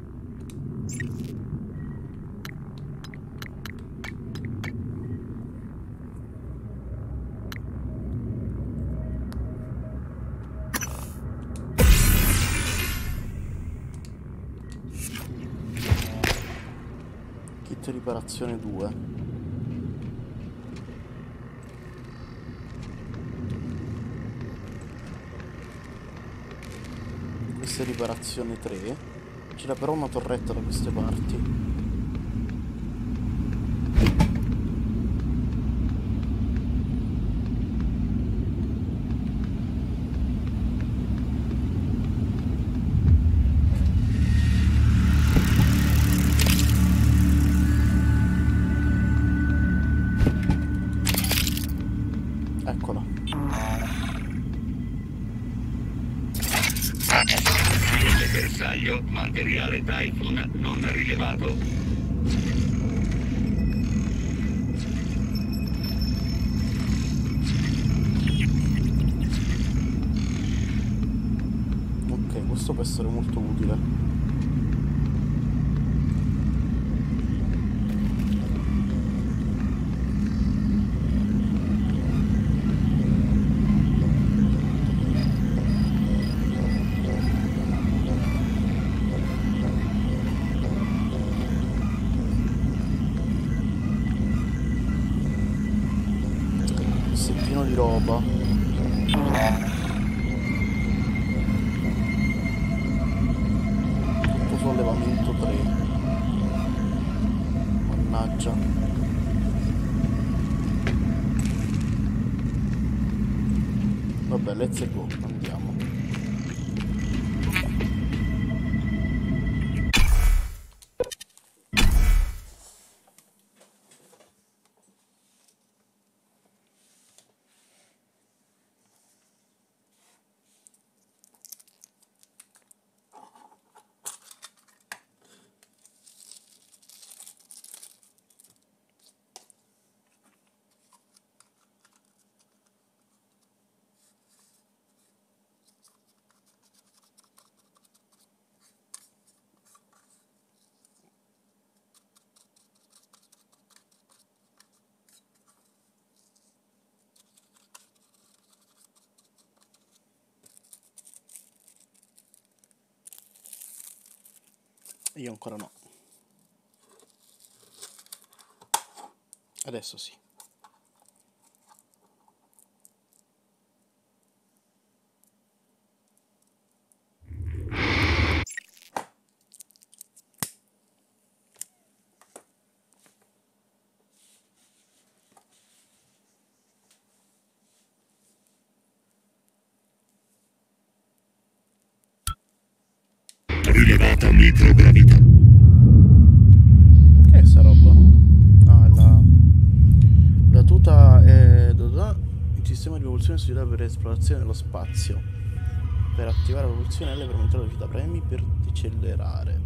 Kit riparazione due. Questa è riparazione tre. C'era però una torretta da queste parti. Eccola. Bersaglio, materiale Typhoon non rilevato. Ok, questo può essere molto utile. Pieno di roba. Tutto sollevamento tre. Mannaggia. Vabbè, let's go, andiamo. Io ancora no. Adesso sì. Rilevata microgravità. Che è sta roba? Ah, la... La tuta è... Il sistema di propulsione si usa per esplorazione dello spazio. Per attivare la propulsione L per aumentare la velocità, premi per decelerare.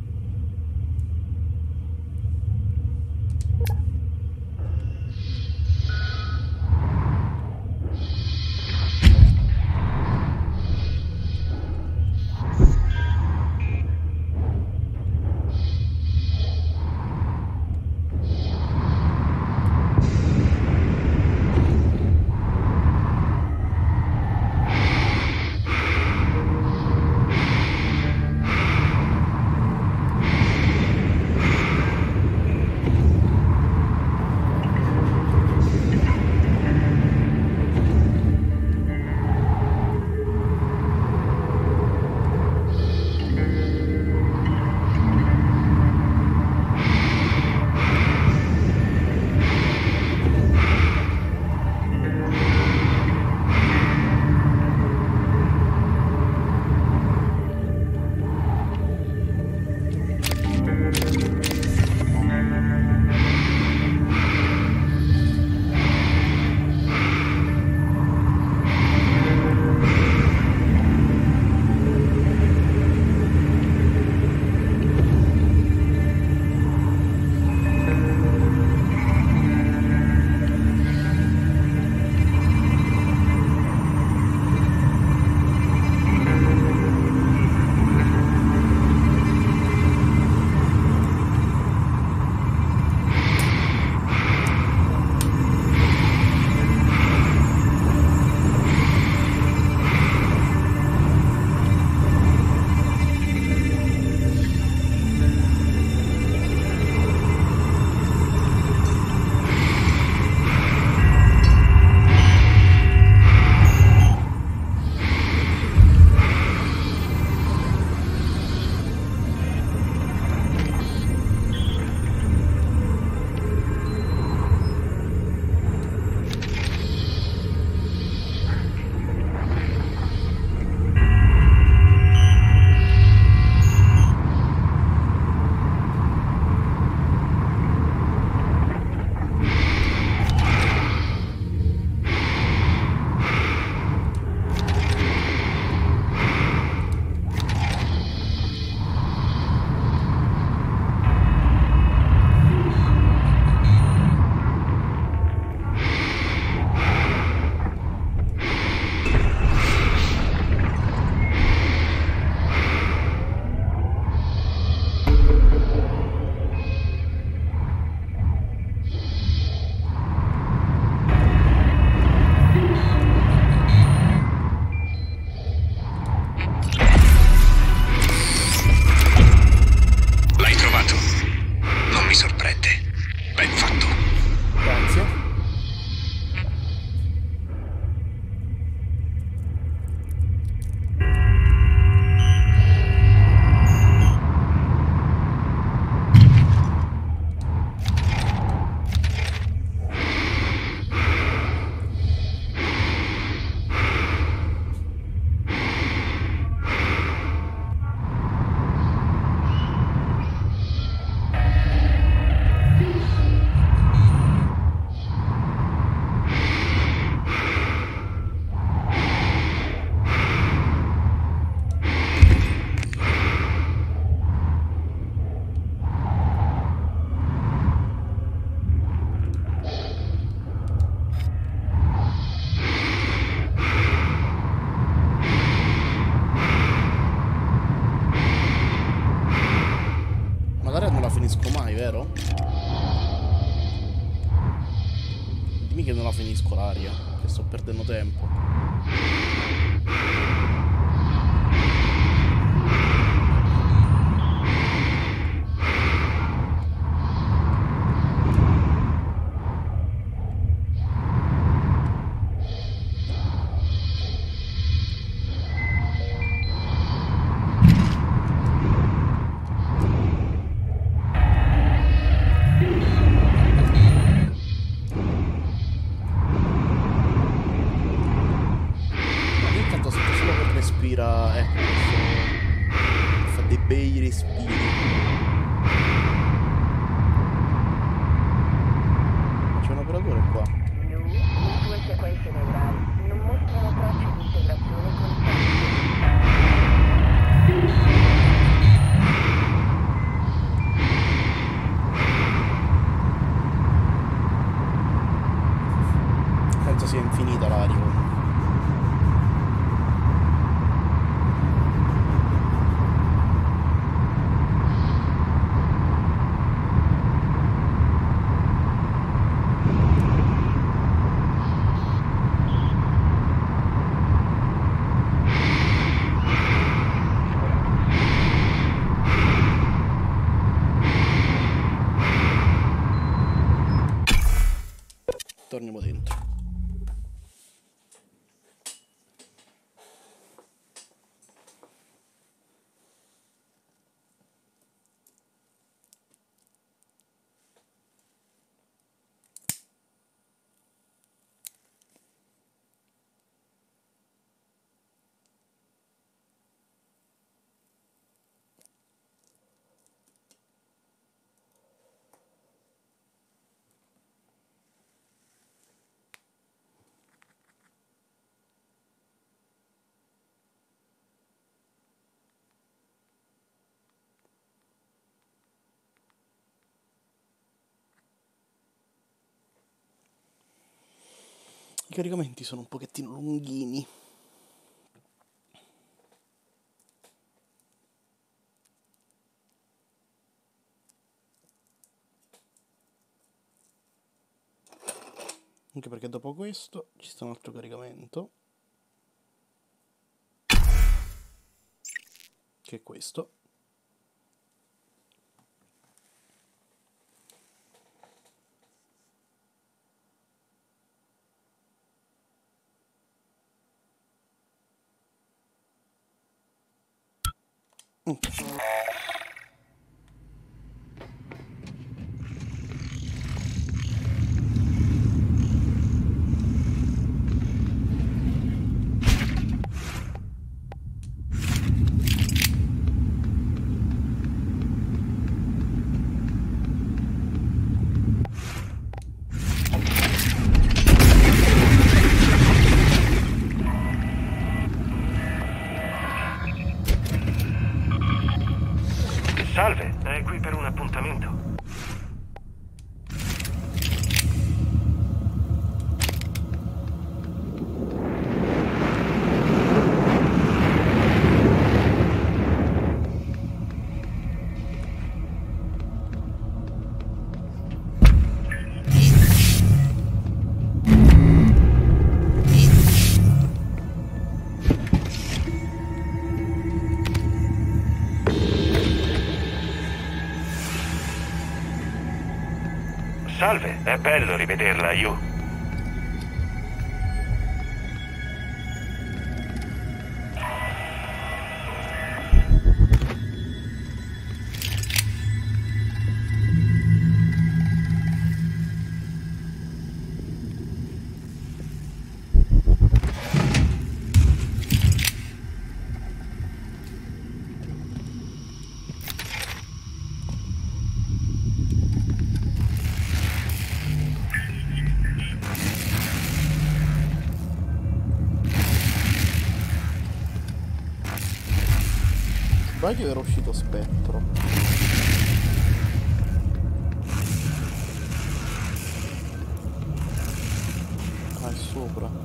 finisco mai, vero? Dimmi che non la finisco l'aria, che sto perdendo tempo. dei bei respiri. C'è un operatore qua. Le tue sequenze neurali non mostrano tracce di integrazione con Penso sia infinita l'aria. Torniamo dentro. I caricamenti sono un pochettino lunghini. Anche perché dopo questo ci sta un altro caricamento, che è questo. Mm. Salve, è qui per un appuntamento. Salve, è bello rivederla, Yu. Sbaglio era uscito Spettro. Ah, è sopra.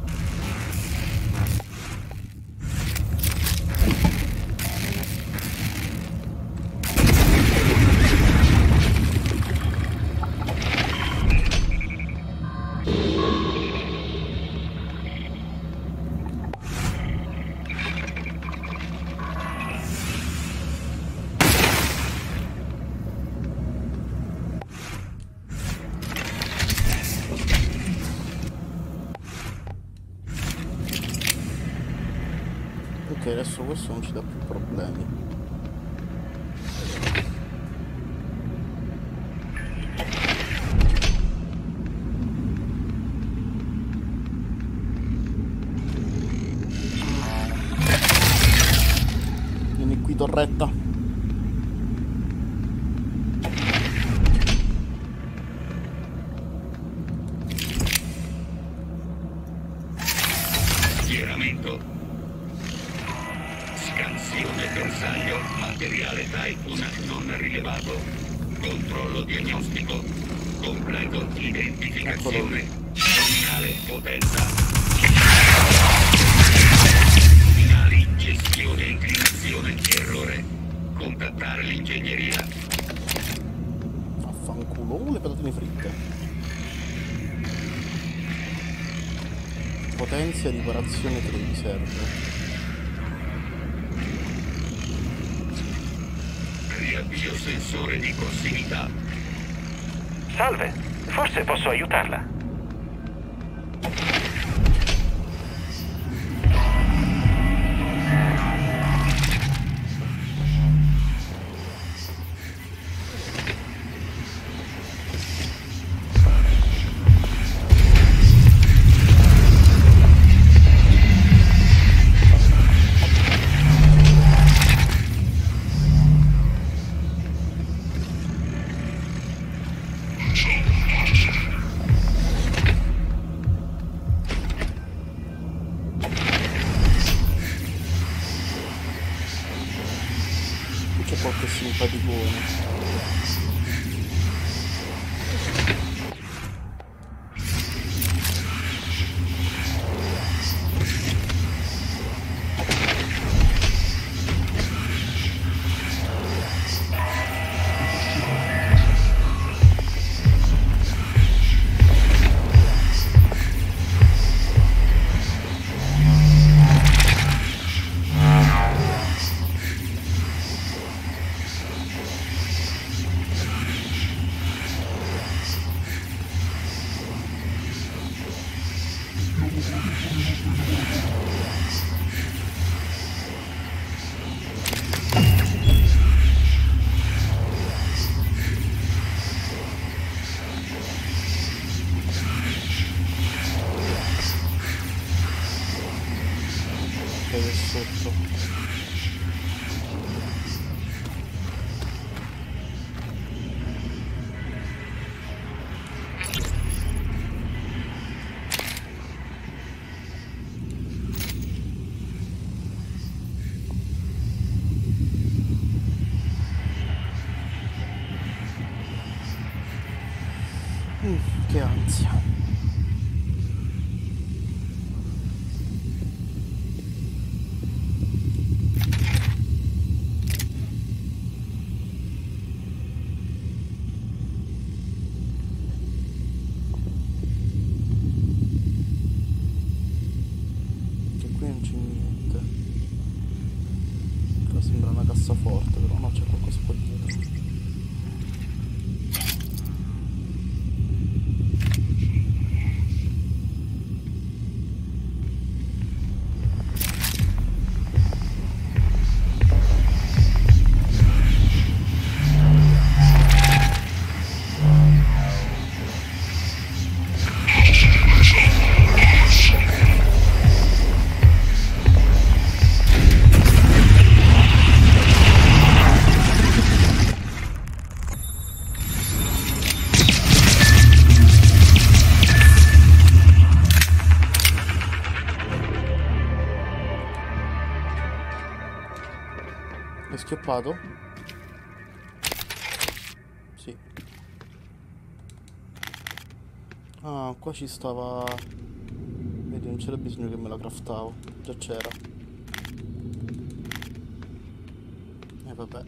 Ok, adesso questo non ci dà più problemi. Vieni qui torretta. Schieramento. Scansione bersaglio, materiale Typhoon non rilevato. Controllo diagnostico. Completo identificazione. Nominale potenza. Finali gestione inclinazione errore. Contattare l'ingegneria. Affanculo le patatine fritte. Potenzia riparazione tre mi serve. Riavvio sensore di prossimità. Salve, forse posso aiutarla. Che ansia. Che qui non c'è niente. Qua sembra una cassaforte, però no, c'è qualcosa qua dietro. È schioppato? Sì. Ah, qua ci stava... Vedi, non c'era bisogno che me la craftavo. Già c'era. E eh, vabbè.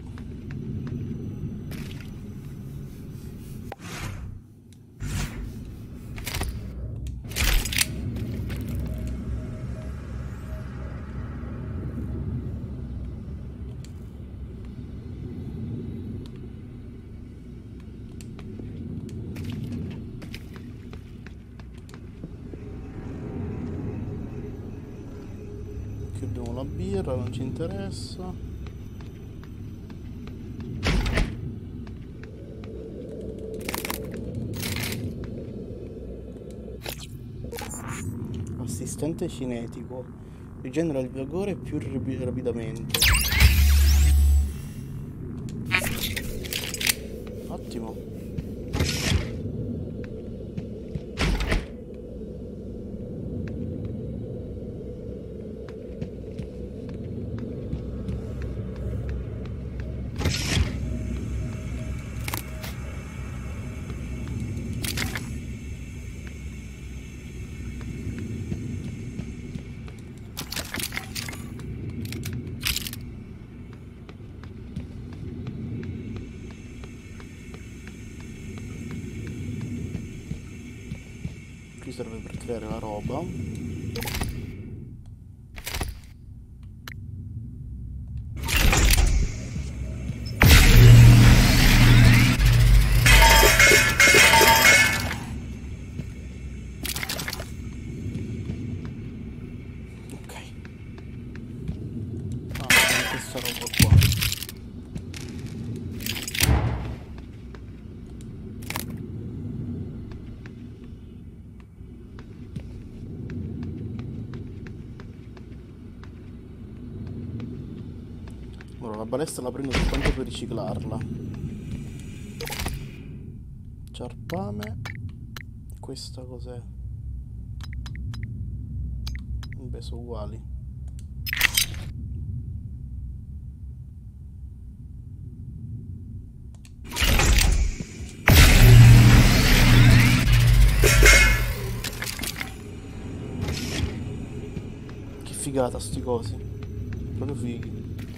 Chiudiamo la birra, non ci interessa. Assistente cinetico. Rigenera il vigore più rapi- rapidamente. attimo. Serve per creare la roba. Ok. Ah, questa roba qua. La balestra la prendo soltanto per riciclarla. Ciarpame. Questa cos'è? Beh, sono uguali. Che figata sti cosi. Proprio fighi.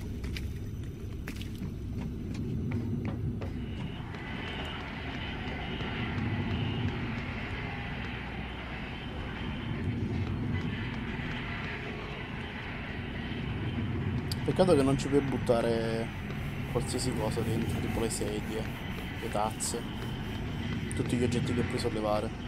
Peccato che non ci puoi buttare qualsiasi cosa dentro, tipo le sedie, le tazze, tutti gli oggetti che puoi sollevare.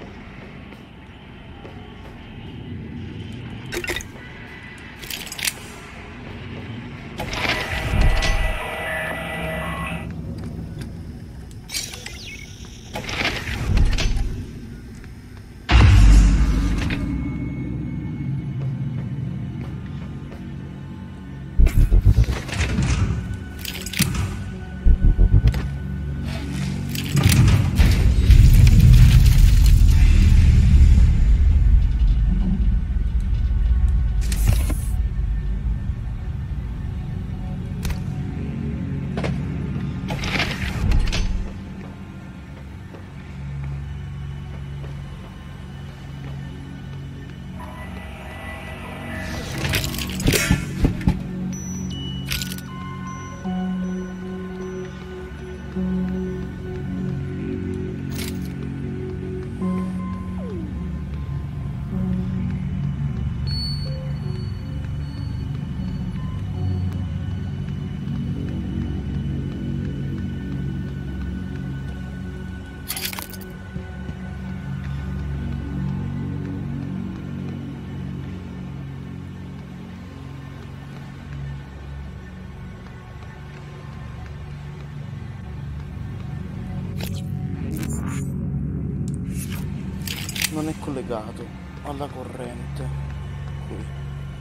Non è collegato alla corrente qui.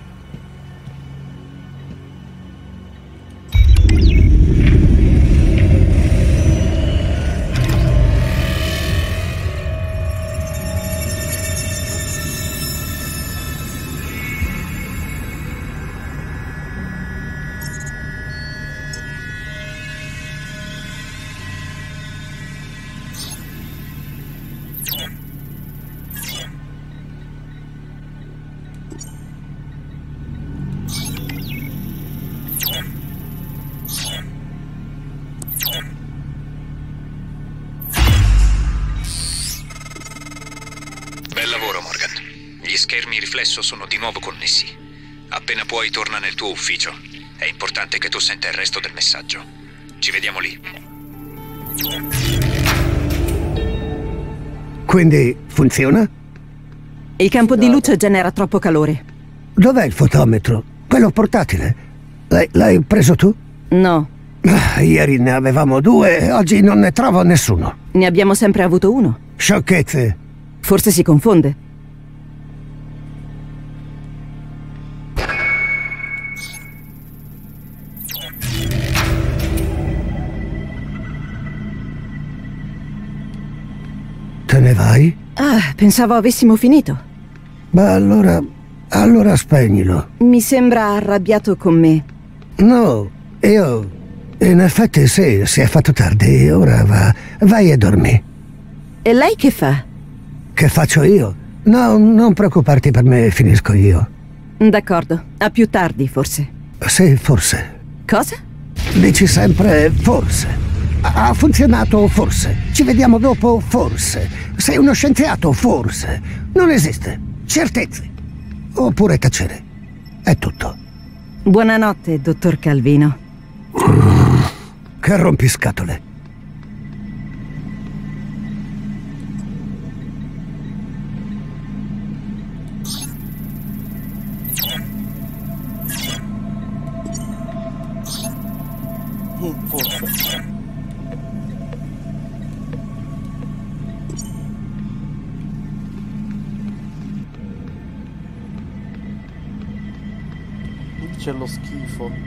Gli schermi riflesso sono di nuovo connessi. Appena puoi torna nel tuo ufficio. È importante che tu senta il resto del messaggio. Ci vediamo lì. Quindi funziona? Il campo di luce genera troppo calore. Dov'è il fotometro? Quello portatile? L'hai, l'hai preso tu? No. Ah, ieri ne avevamo due, oggi non ne trovo nessuno. Ne abbiamo sempre avuto uno. Sciocchezze. Forse si confonde. ne vai? Ah, pensavo avessimo finito. Beh, allora... allora spegnilo. Mi sembra arrabbiato con me. No, io... in effetti sì, si è fatto tardi. Ora va... vai a dormire. E lei che fa? Che faccio io? No, non preoccuparti per me, finisco io. D'accordo, a più tardi forse. Sì, forse. Cosa? Dici sempre forse. Ha funzionato forse. Ci vediamo dopo forse. Sei uno scienziato forse. Non esiste. Certezze. Oppure tacere. È tutto. Buonanotte, dottor Calvino. Che rompiscatole. Forse. C'è lo schifo.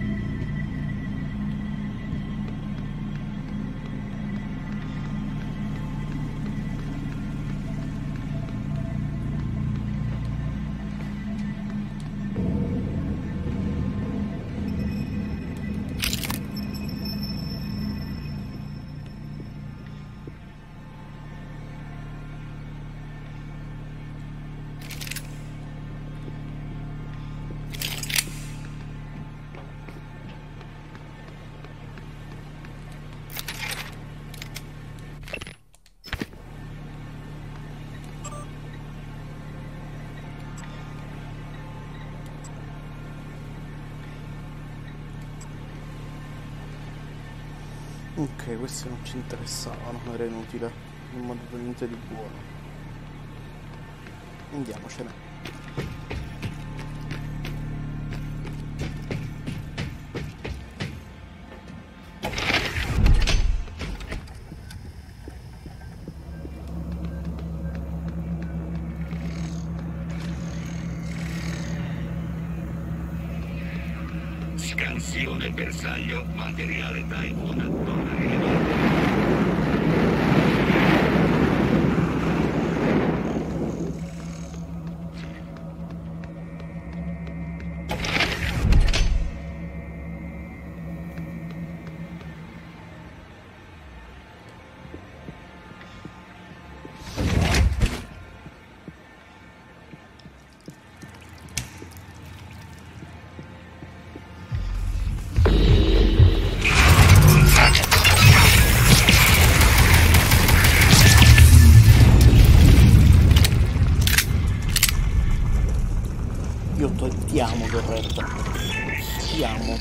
Ok, questi non ci interessavano, era inutile, non mi ha dato niente di buono. Andiamocene. Scansione bersaglio, materiale Typhoon. Ti amo, Torretta. Ti amo.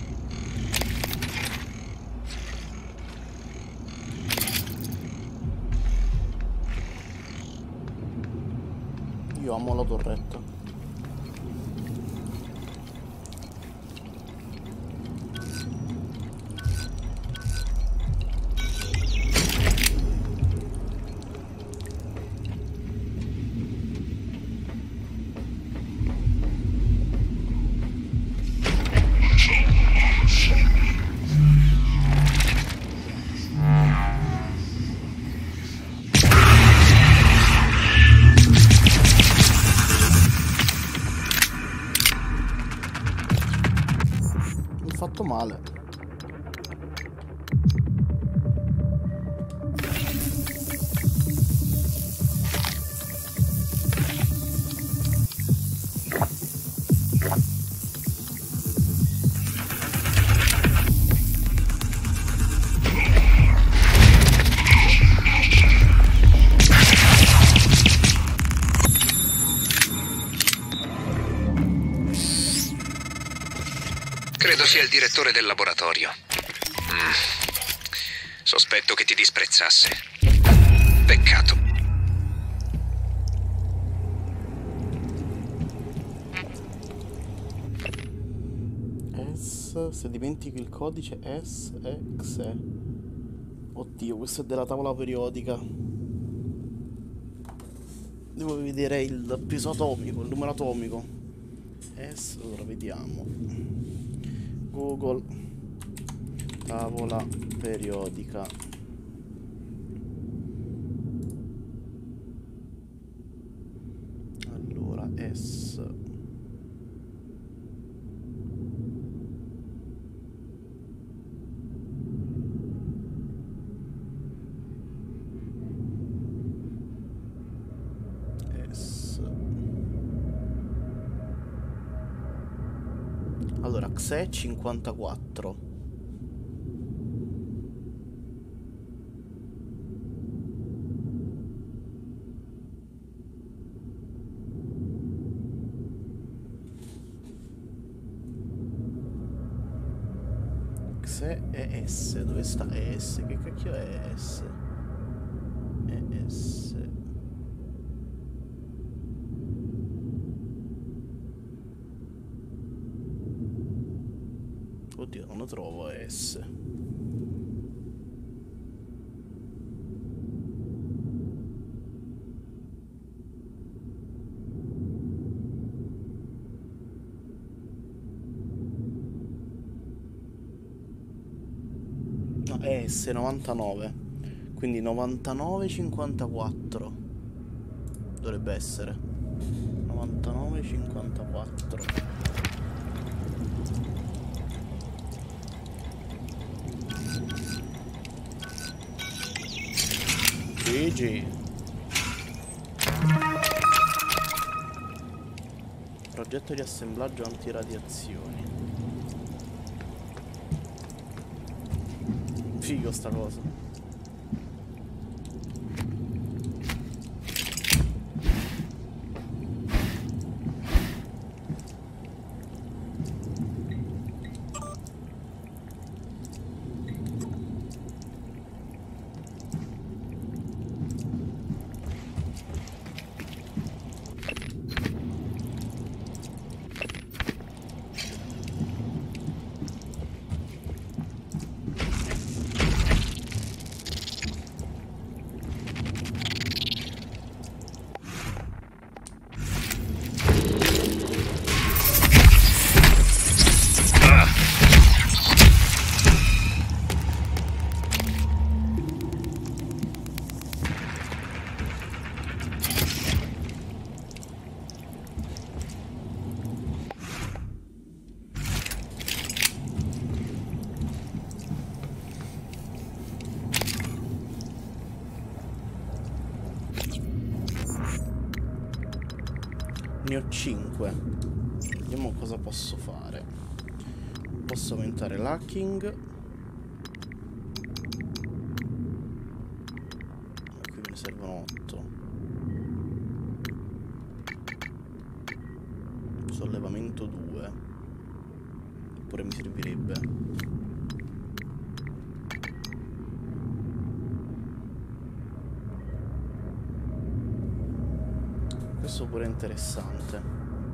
Io amo la Torretta. Fatto male. Credo sia il direttore del laboratorio. Mm. Sospetto che ti disprezzasse. Peccato. S, se dimentichi il codice S, X, E. Oddio, questo è della tavola periodica. Devo vedere il peso atomico, il numero atomico. S, allora vediamo. Google tavola periodica. Allora, X E cinquantaquattro. X E e S. Dove sta E S? Che cacchio è S? E S. Oddio, non lo trovo S. No, è S novantanove. Quindi novantanove cinquantaquattro. Dovrebbe essere novantanove cinquantaquattro. G G. Progetto di assemblaggio antiradiazioni. Figo sta cosa. Ne ho cinque. Vediamo cosa posso fare. Posso aumentare l'hacking. Qui me ne servono otto. Sollevamento due. Oppure mi servirebbe. Questo pure è interessante.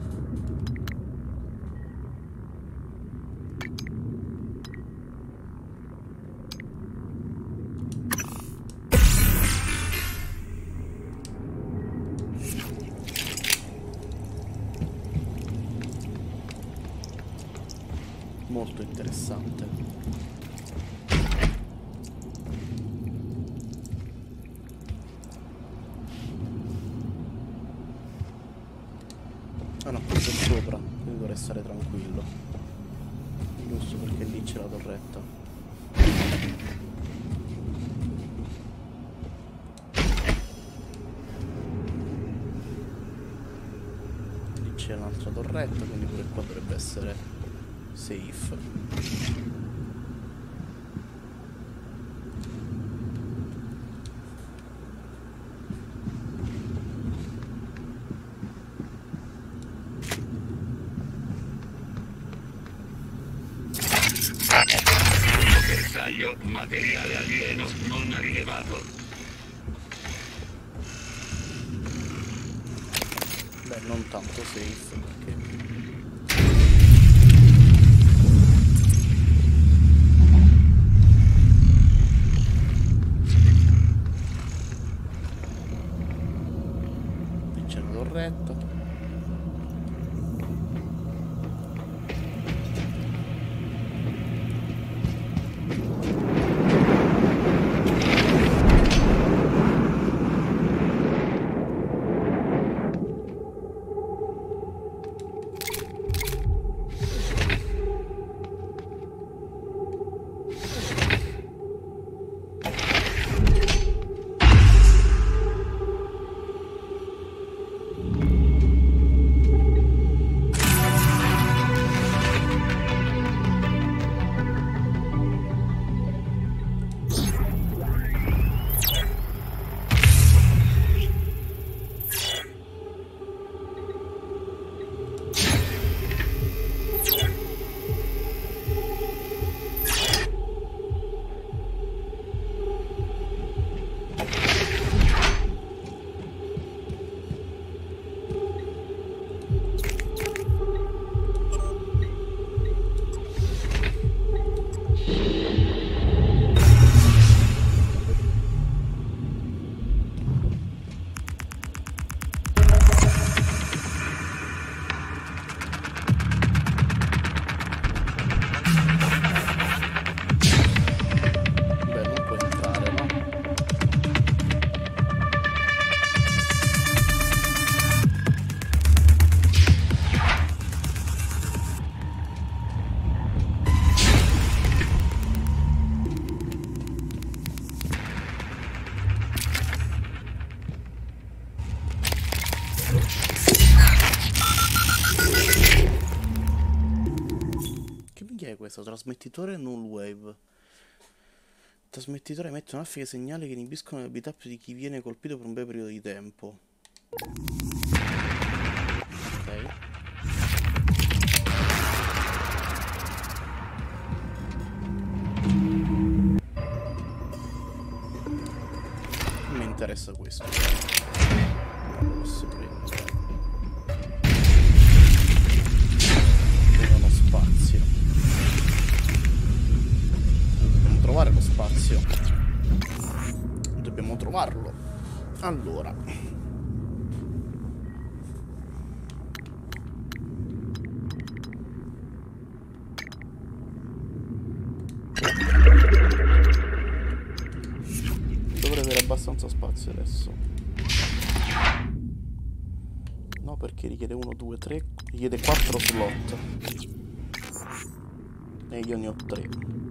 Molto interessante. Ah no, questo è sopra, quindi dovrei stare tranquillo. Giusto perché lì c'è la torretta. Lì c'è un'altra torretta, quindi pure qua dovrebbe essere safe. Bersaglio, materiale alieno non rilevato. Beh, non tanto safe perché... Lì c'è una torretta. questo. Trasmettitore null wave. Il trasmettitore emette un'affica segnali che inibiscono le abilità di chi viene colpito per un breve periodo di tempo. Ok. Mi interessa questo. Posso prendere. Uno spazio. Dobbiamo trovare lo spazio. Dobbiamo trovarlo. Allora. Dovrei avere abbastanza spazio adesso. No, perché richiede uno, due, tre. Richiede quattro slot. E io ne ho tre.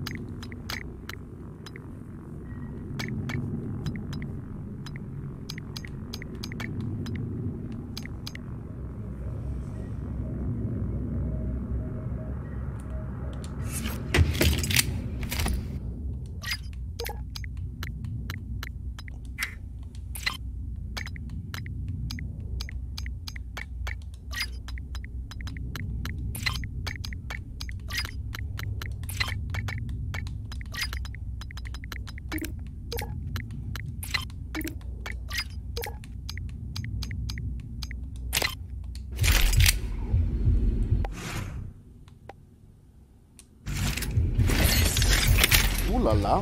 Là.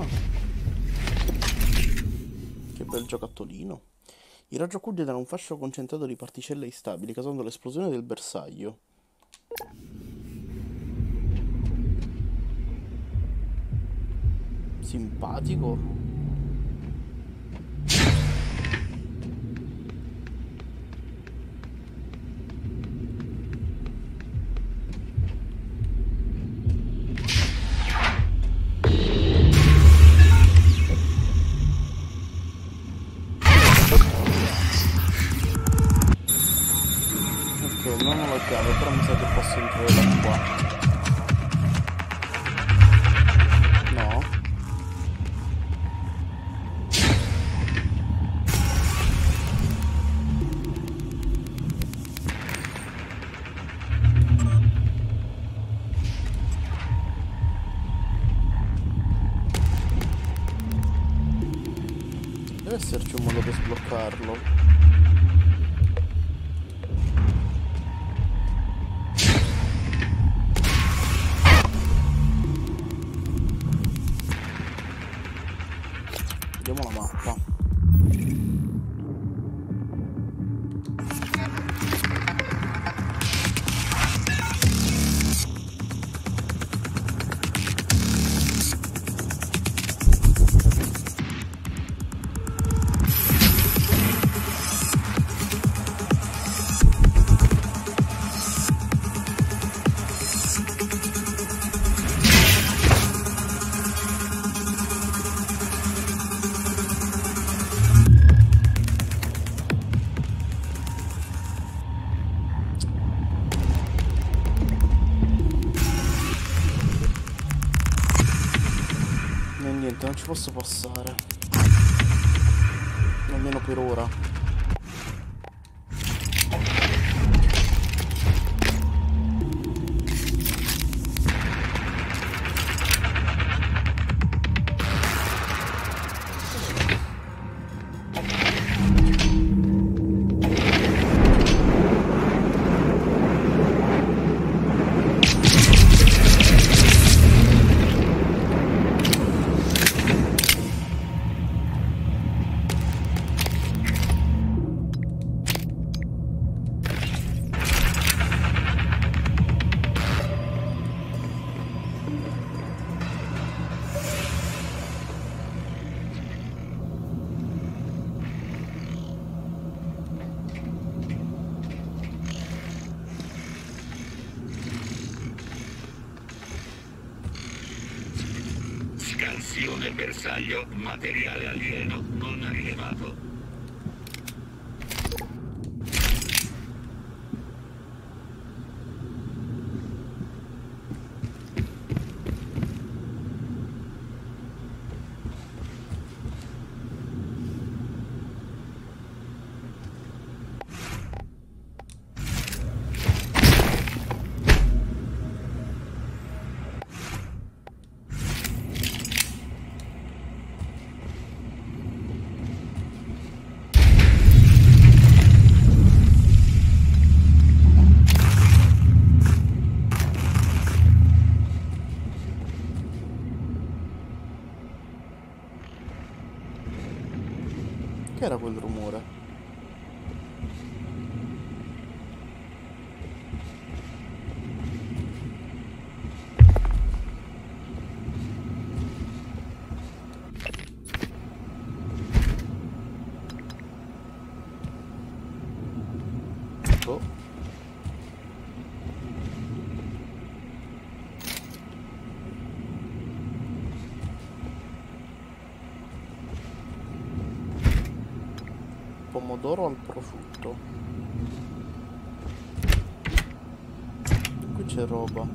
Che bel giocattolino. Il raggio Q genera un fascio concentrato di particelle instabili, causando l'esplosione del bersaglio. Simpatico. Deve esserci un modo per sbloccarlo. Vediamo la mappa. Non ci posso passare, almeno per ora. Scansione bersaglio, materiale alieno non rilevato. pomodoro al prosciutto. Qui c'è roba.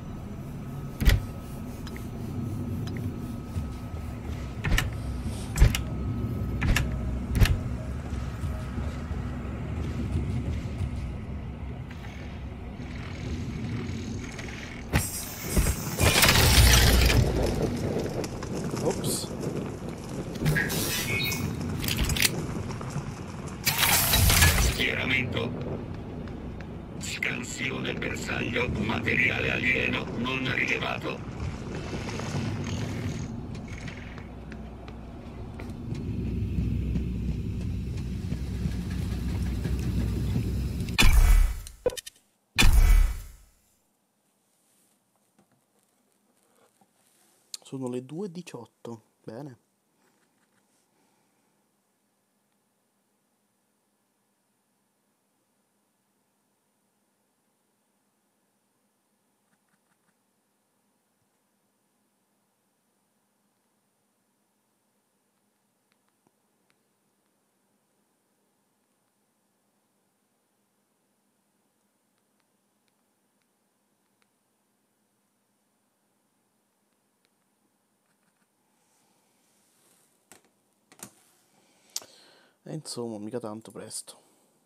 Ops. Schieramento. Scansione bersaglio, materiale alieno non rilevato. Sono le due e diciotto. Bene. E insomma, mica tanto presto.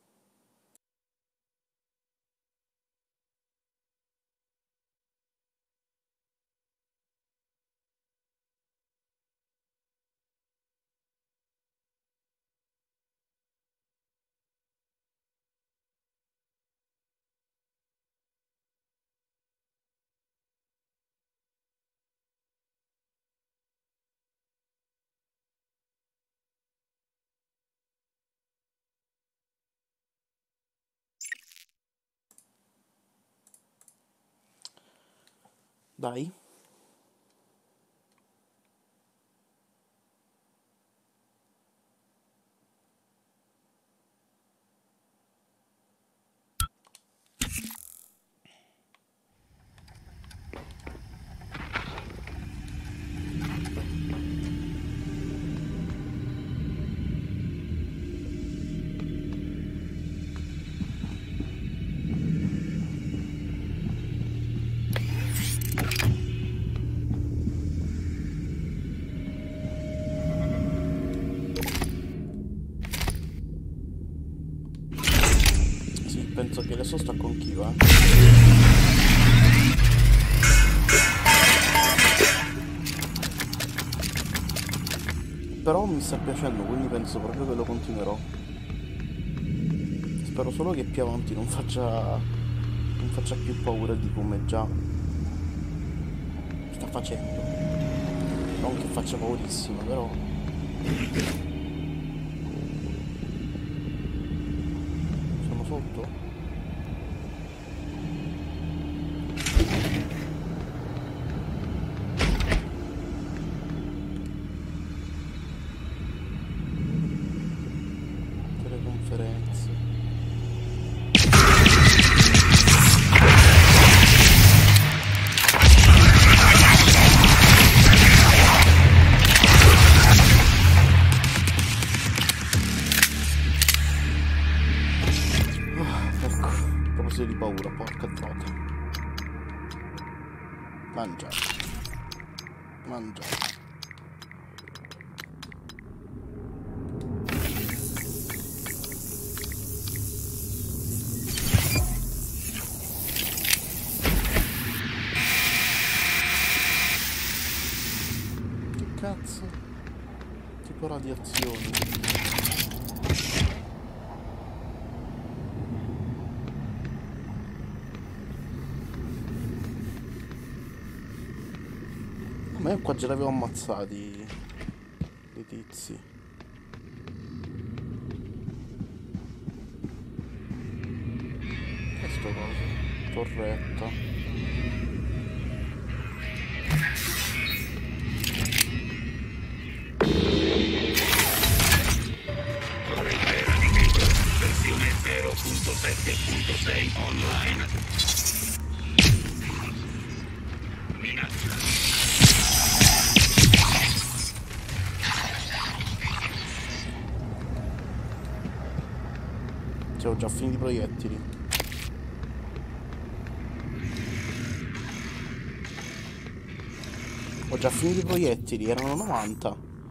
Dai. Penso che adesso sta con chi va. Però mi sta piacendo, quindi penso proprio che lo continuerò. Spero solo che più avanti non faccia non faccia più paura di come già sta facendo. Non che faccia paurissimo, però siamo sotto. Di paura, porca trota. Mangia. Mangia. Che cazzo? Tipo radiazioni. Ma io qua già l'avevo ammazzati i tizi. Che è sto coso? Torretta. Versione zero punto sette punto sei online. Minaccia. Che ho già finito i proiettili. Ho già finito i proiettili, erano novanta.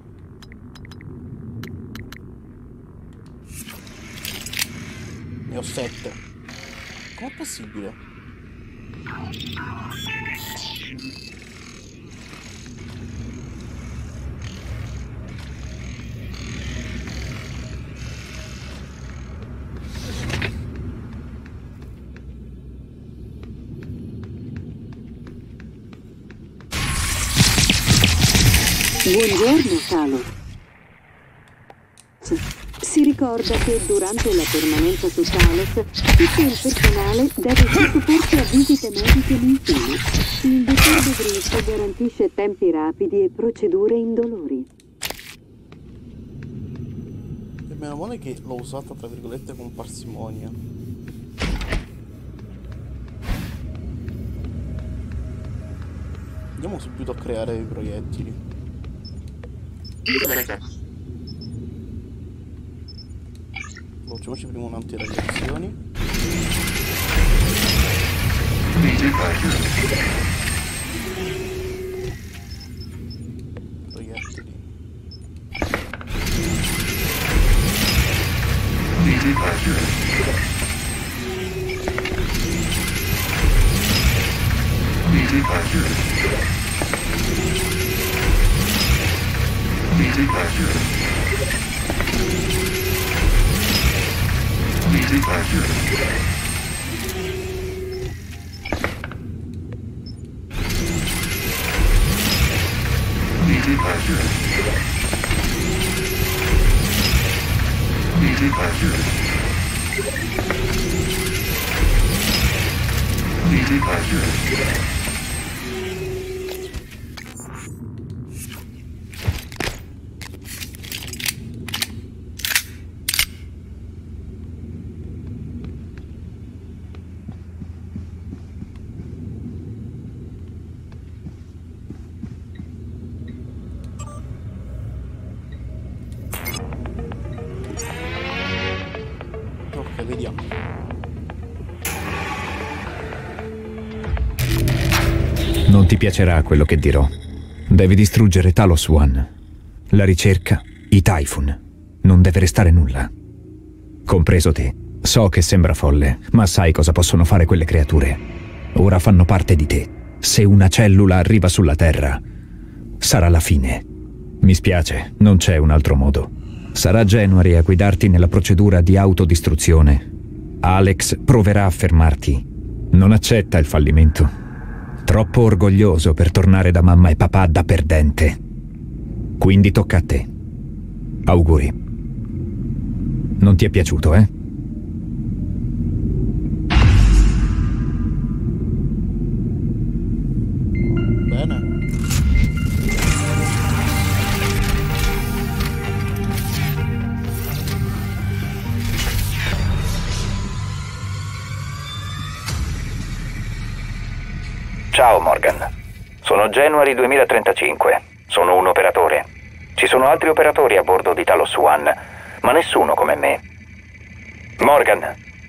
Ne ho sette. Com'è possibile? Buongiorno, Talos. Si ricorda che durante la permanenza su Talos tutto il personale deve sottoporsi a visite mediche mensili. Il dottor De Vries garantisce tempi rapidi e procedure indolori. E meno male che l'ho usata tra virgolette con parsimonia. Andiamo subito a creare i proiettili. Facciamoci prima un'antiradiazioni. Proiettili. Easy pleasure. Easy pleasure. Easy pleasure. Easy pleasure. Easy pleasure. Vediamo. Non ti piacerà quello che dirò. Devi distruggere Talos One. La ricerca, i Typhon. Non deve restare nulla. Compreso te. So che sembra folle, ma sai cosa possono fare quelle creature. Ora fanno parte di te. Se una cellula arriva sulla Terra, sarà la fine. Mi spiace, non c'è un altro modo. Sarà January a guidarti nella procedura di autodistruzione. Alex proverà a fermarti. Non accetta il fallimento. Troppo orgoglioso per tornare da mamma e papà da perdente. Quindi tocca a te. Auguri. Non ti è piaciuto, eh? Bene. Ciao Morgan, sono January duemilatrentacinque, sono un operatore. Ci sono altri operatori a bordo di Talos One, ma nessuno come me. Morgan.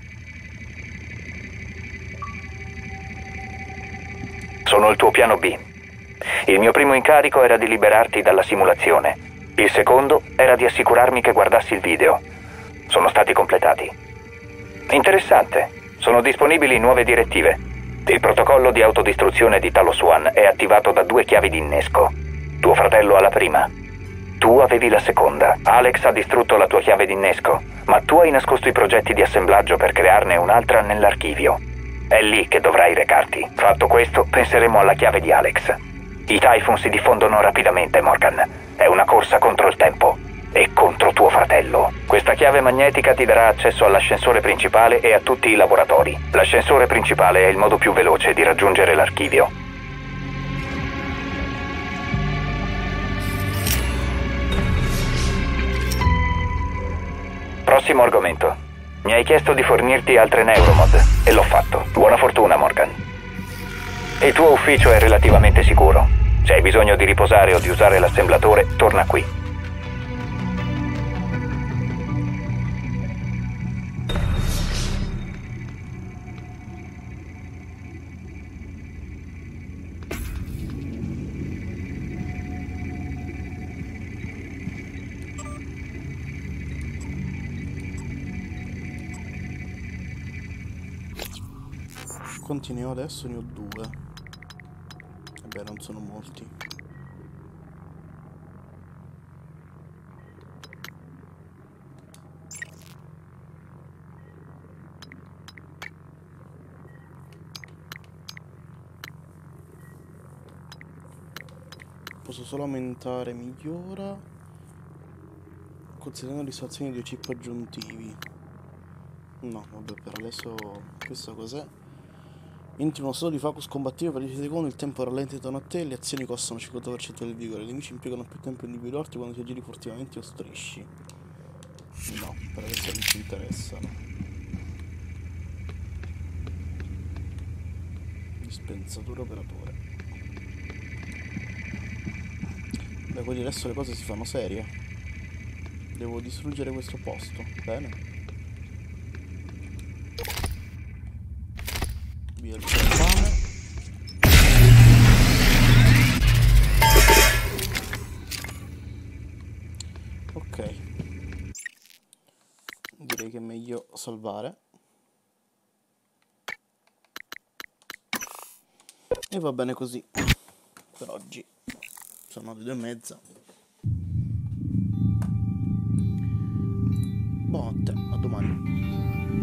Sono il tuo piano B. Il mio primo incarico era di liberarti dalla simulazione. Il secondo era di assicurarmi che guardassi il video. Sono stati completati. Interessante, sono disponibili nuove direttive. Il protocollo di autodistruzione di Talos One è attivato da due chiavi di innesco. Tuo fratello ha la prima. Tu avevi la seconda. Alex ha distrutto la tua chiave di innesco, ma tu hai nascosto i progetti di assemblaggio per crearne un'altra nell'archivio. È lì che dovrai recarti. Fatto questo, penseremo alla chiave di Alex. I Typhon si diffondono rapidamente, Morgan. È una corsa contro il tempo. E contro tuo fratello. Questa chiave magnetica ti darà accesso all'ascensore principale e a tutti i laboratori. L'ascensore principale è il modo più veloce di raggiungere l'archivio. Prossimo argomento. Mi hai chiesto di fornirti altre neuromod e l'ho fatto. Buona fortuna, Morgan. Il tuo ufficio è relativamente sicuro. Se hai bisogno di riposare o di usare l'assemblatore, torna qui. Quanti ne ho adesso? Ne ho due. Vabbè, non sono molti. Posso solo aumentare migliora considerando l'isolazione di due chip aggiuntivi. No, vabbè, per adesso questo cos'è? Entri in uno stato di focus combattivo per dieci secondi, il tempo rallenta intorno a te e le azioni costano cinquanta per cento del vigore. I nemici impiegano più tempo a individuarti quando ti giri furtivamente o strisci. No, per adesso non ci interessano. Dispensatore operatore. Beh, quindi adesso le cose si fanno serie. Devo distruggere questo posto. Bene. Via il fame. Ok. Direi che è meglio salvare. E va bene così. Per oggi. Sono le due e mezza. Buonanotte, a domani.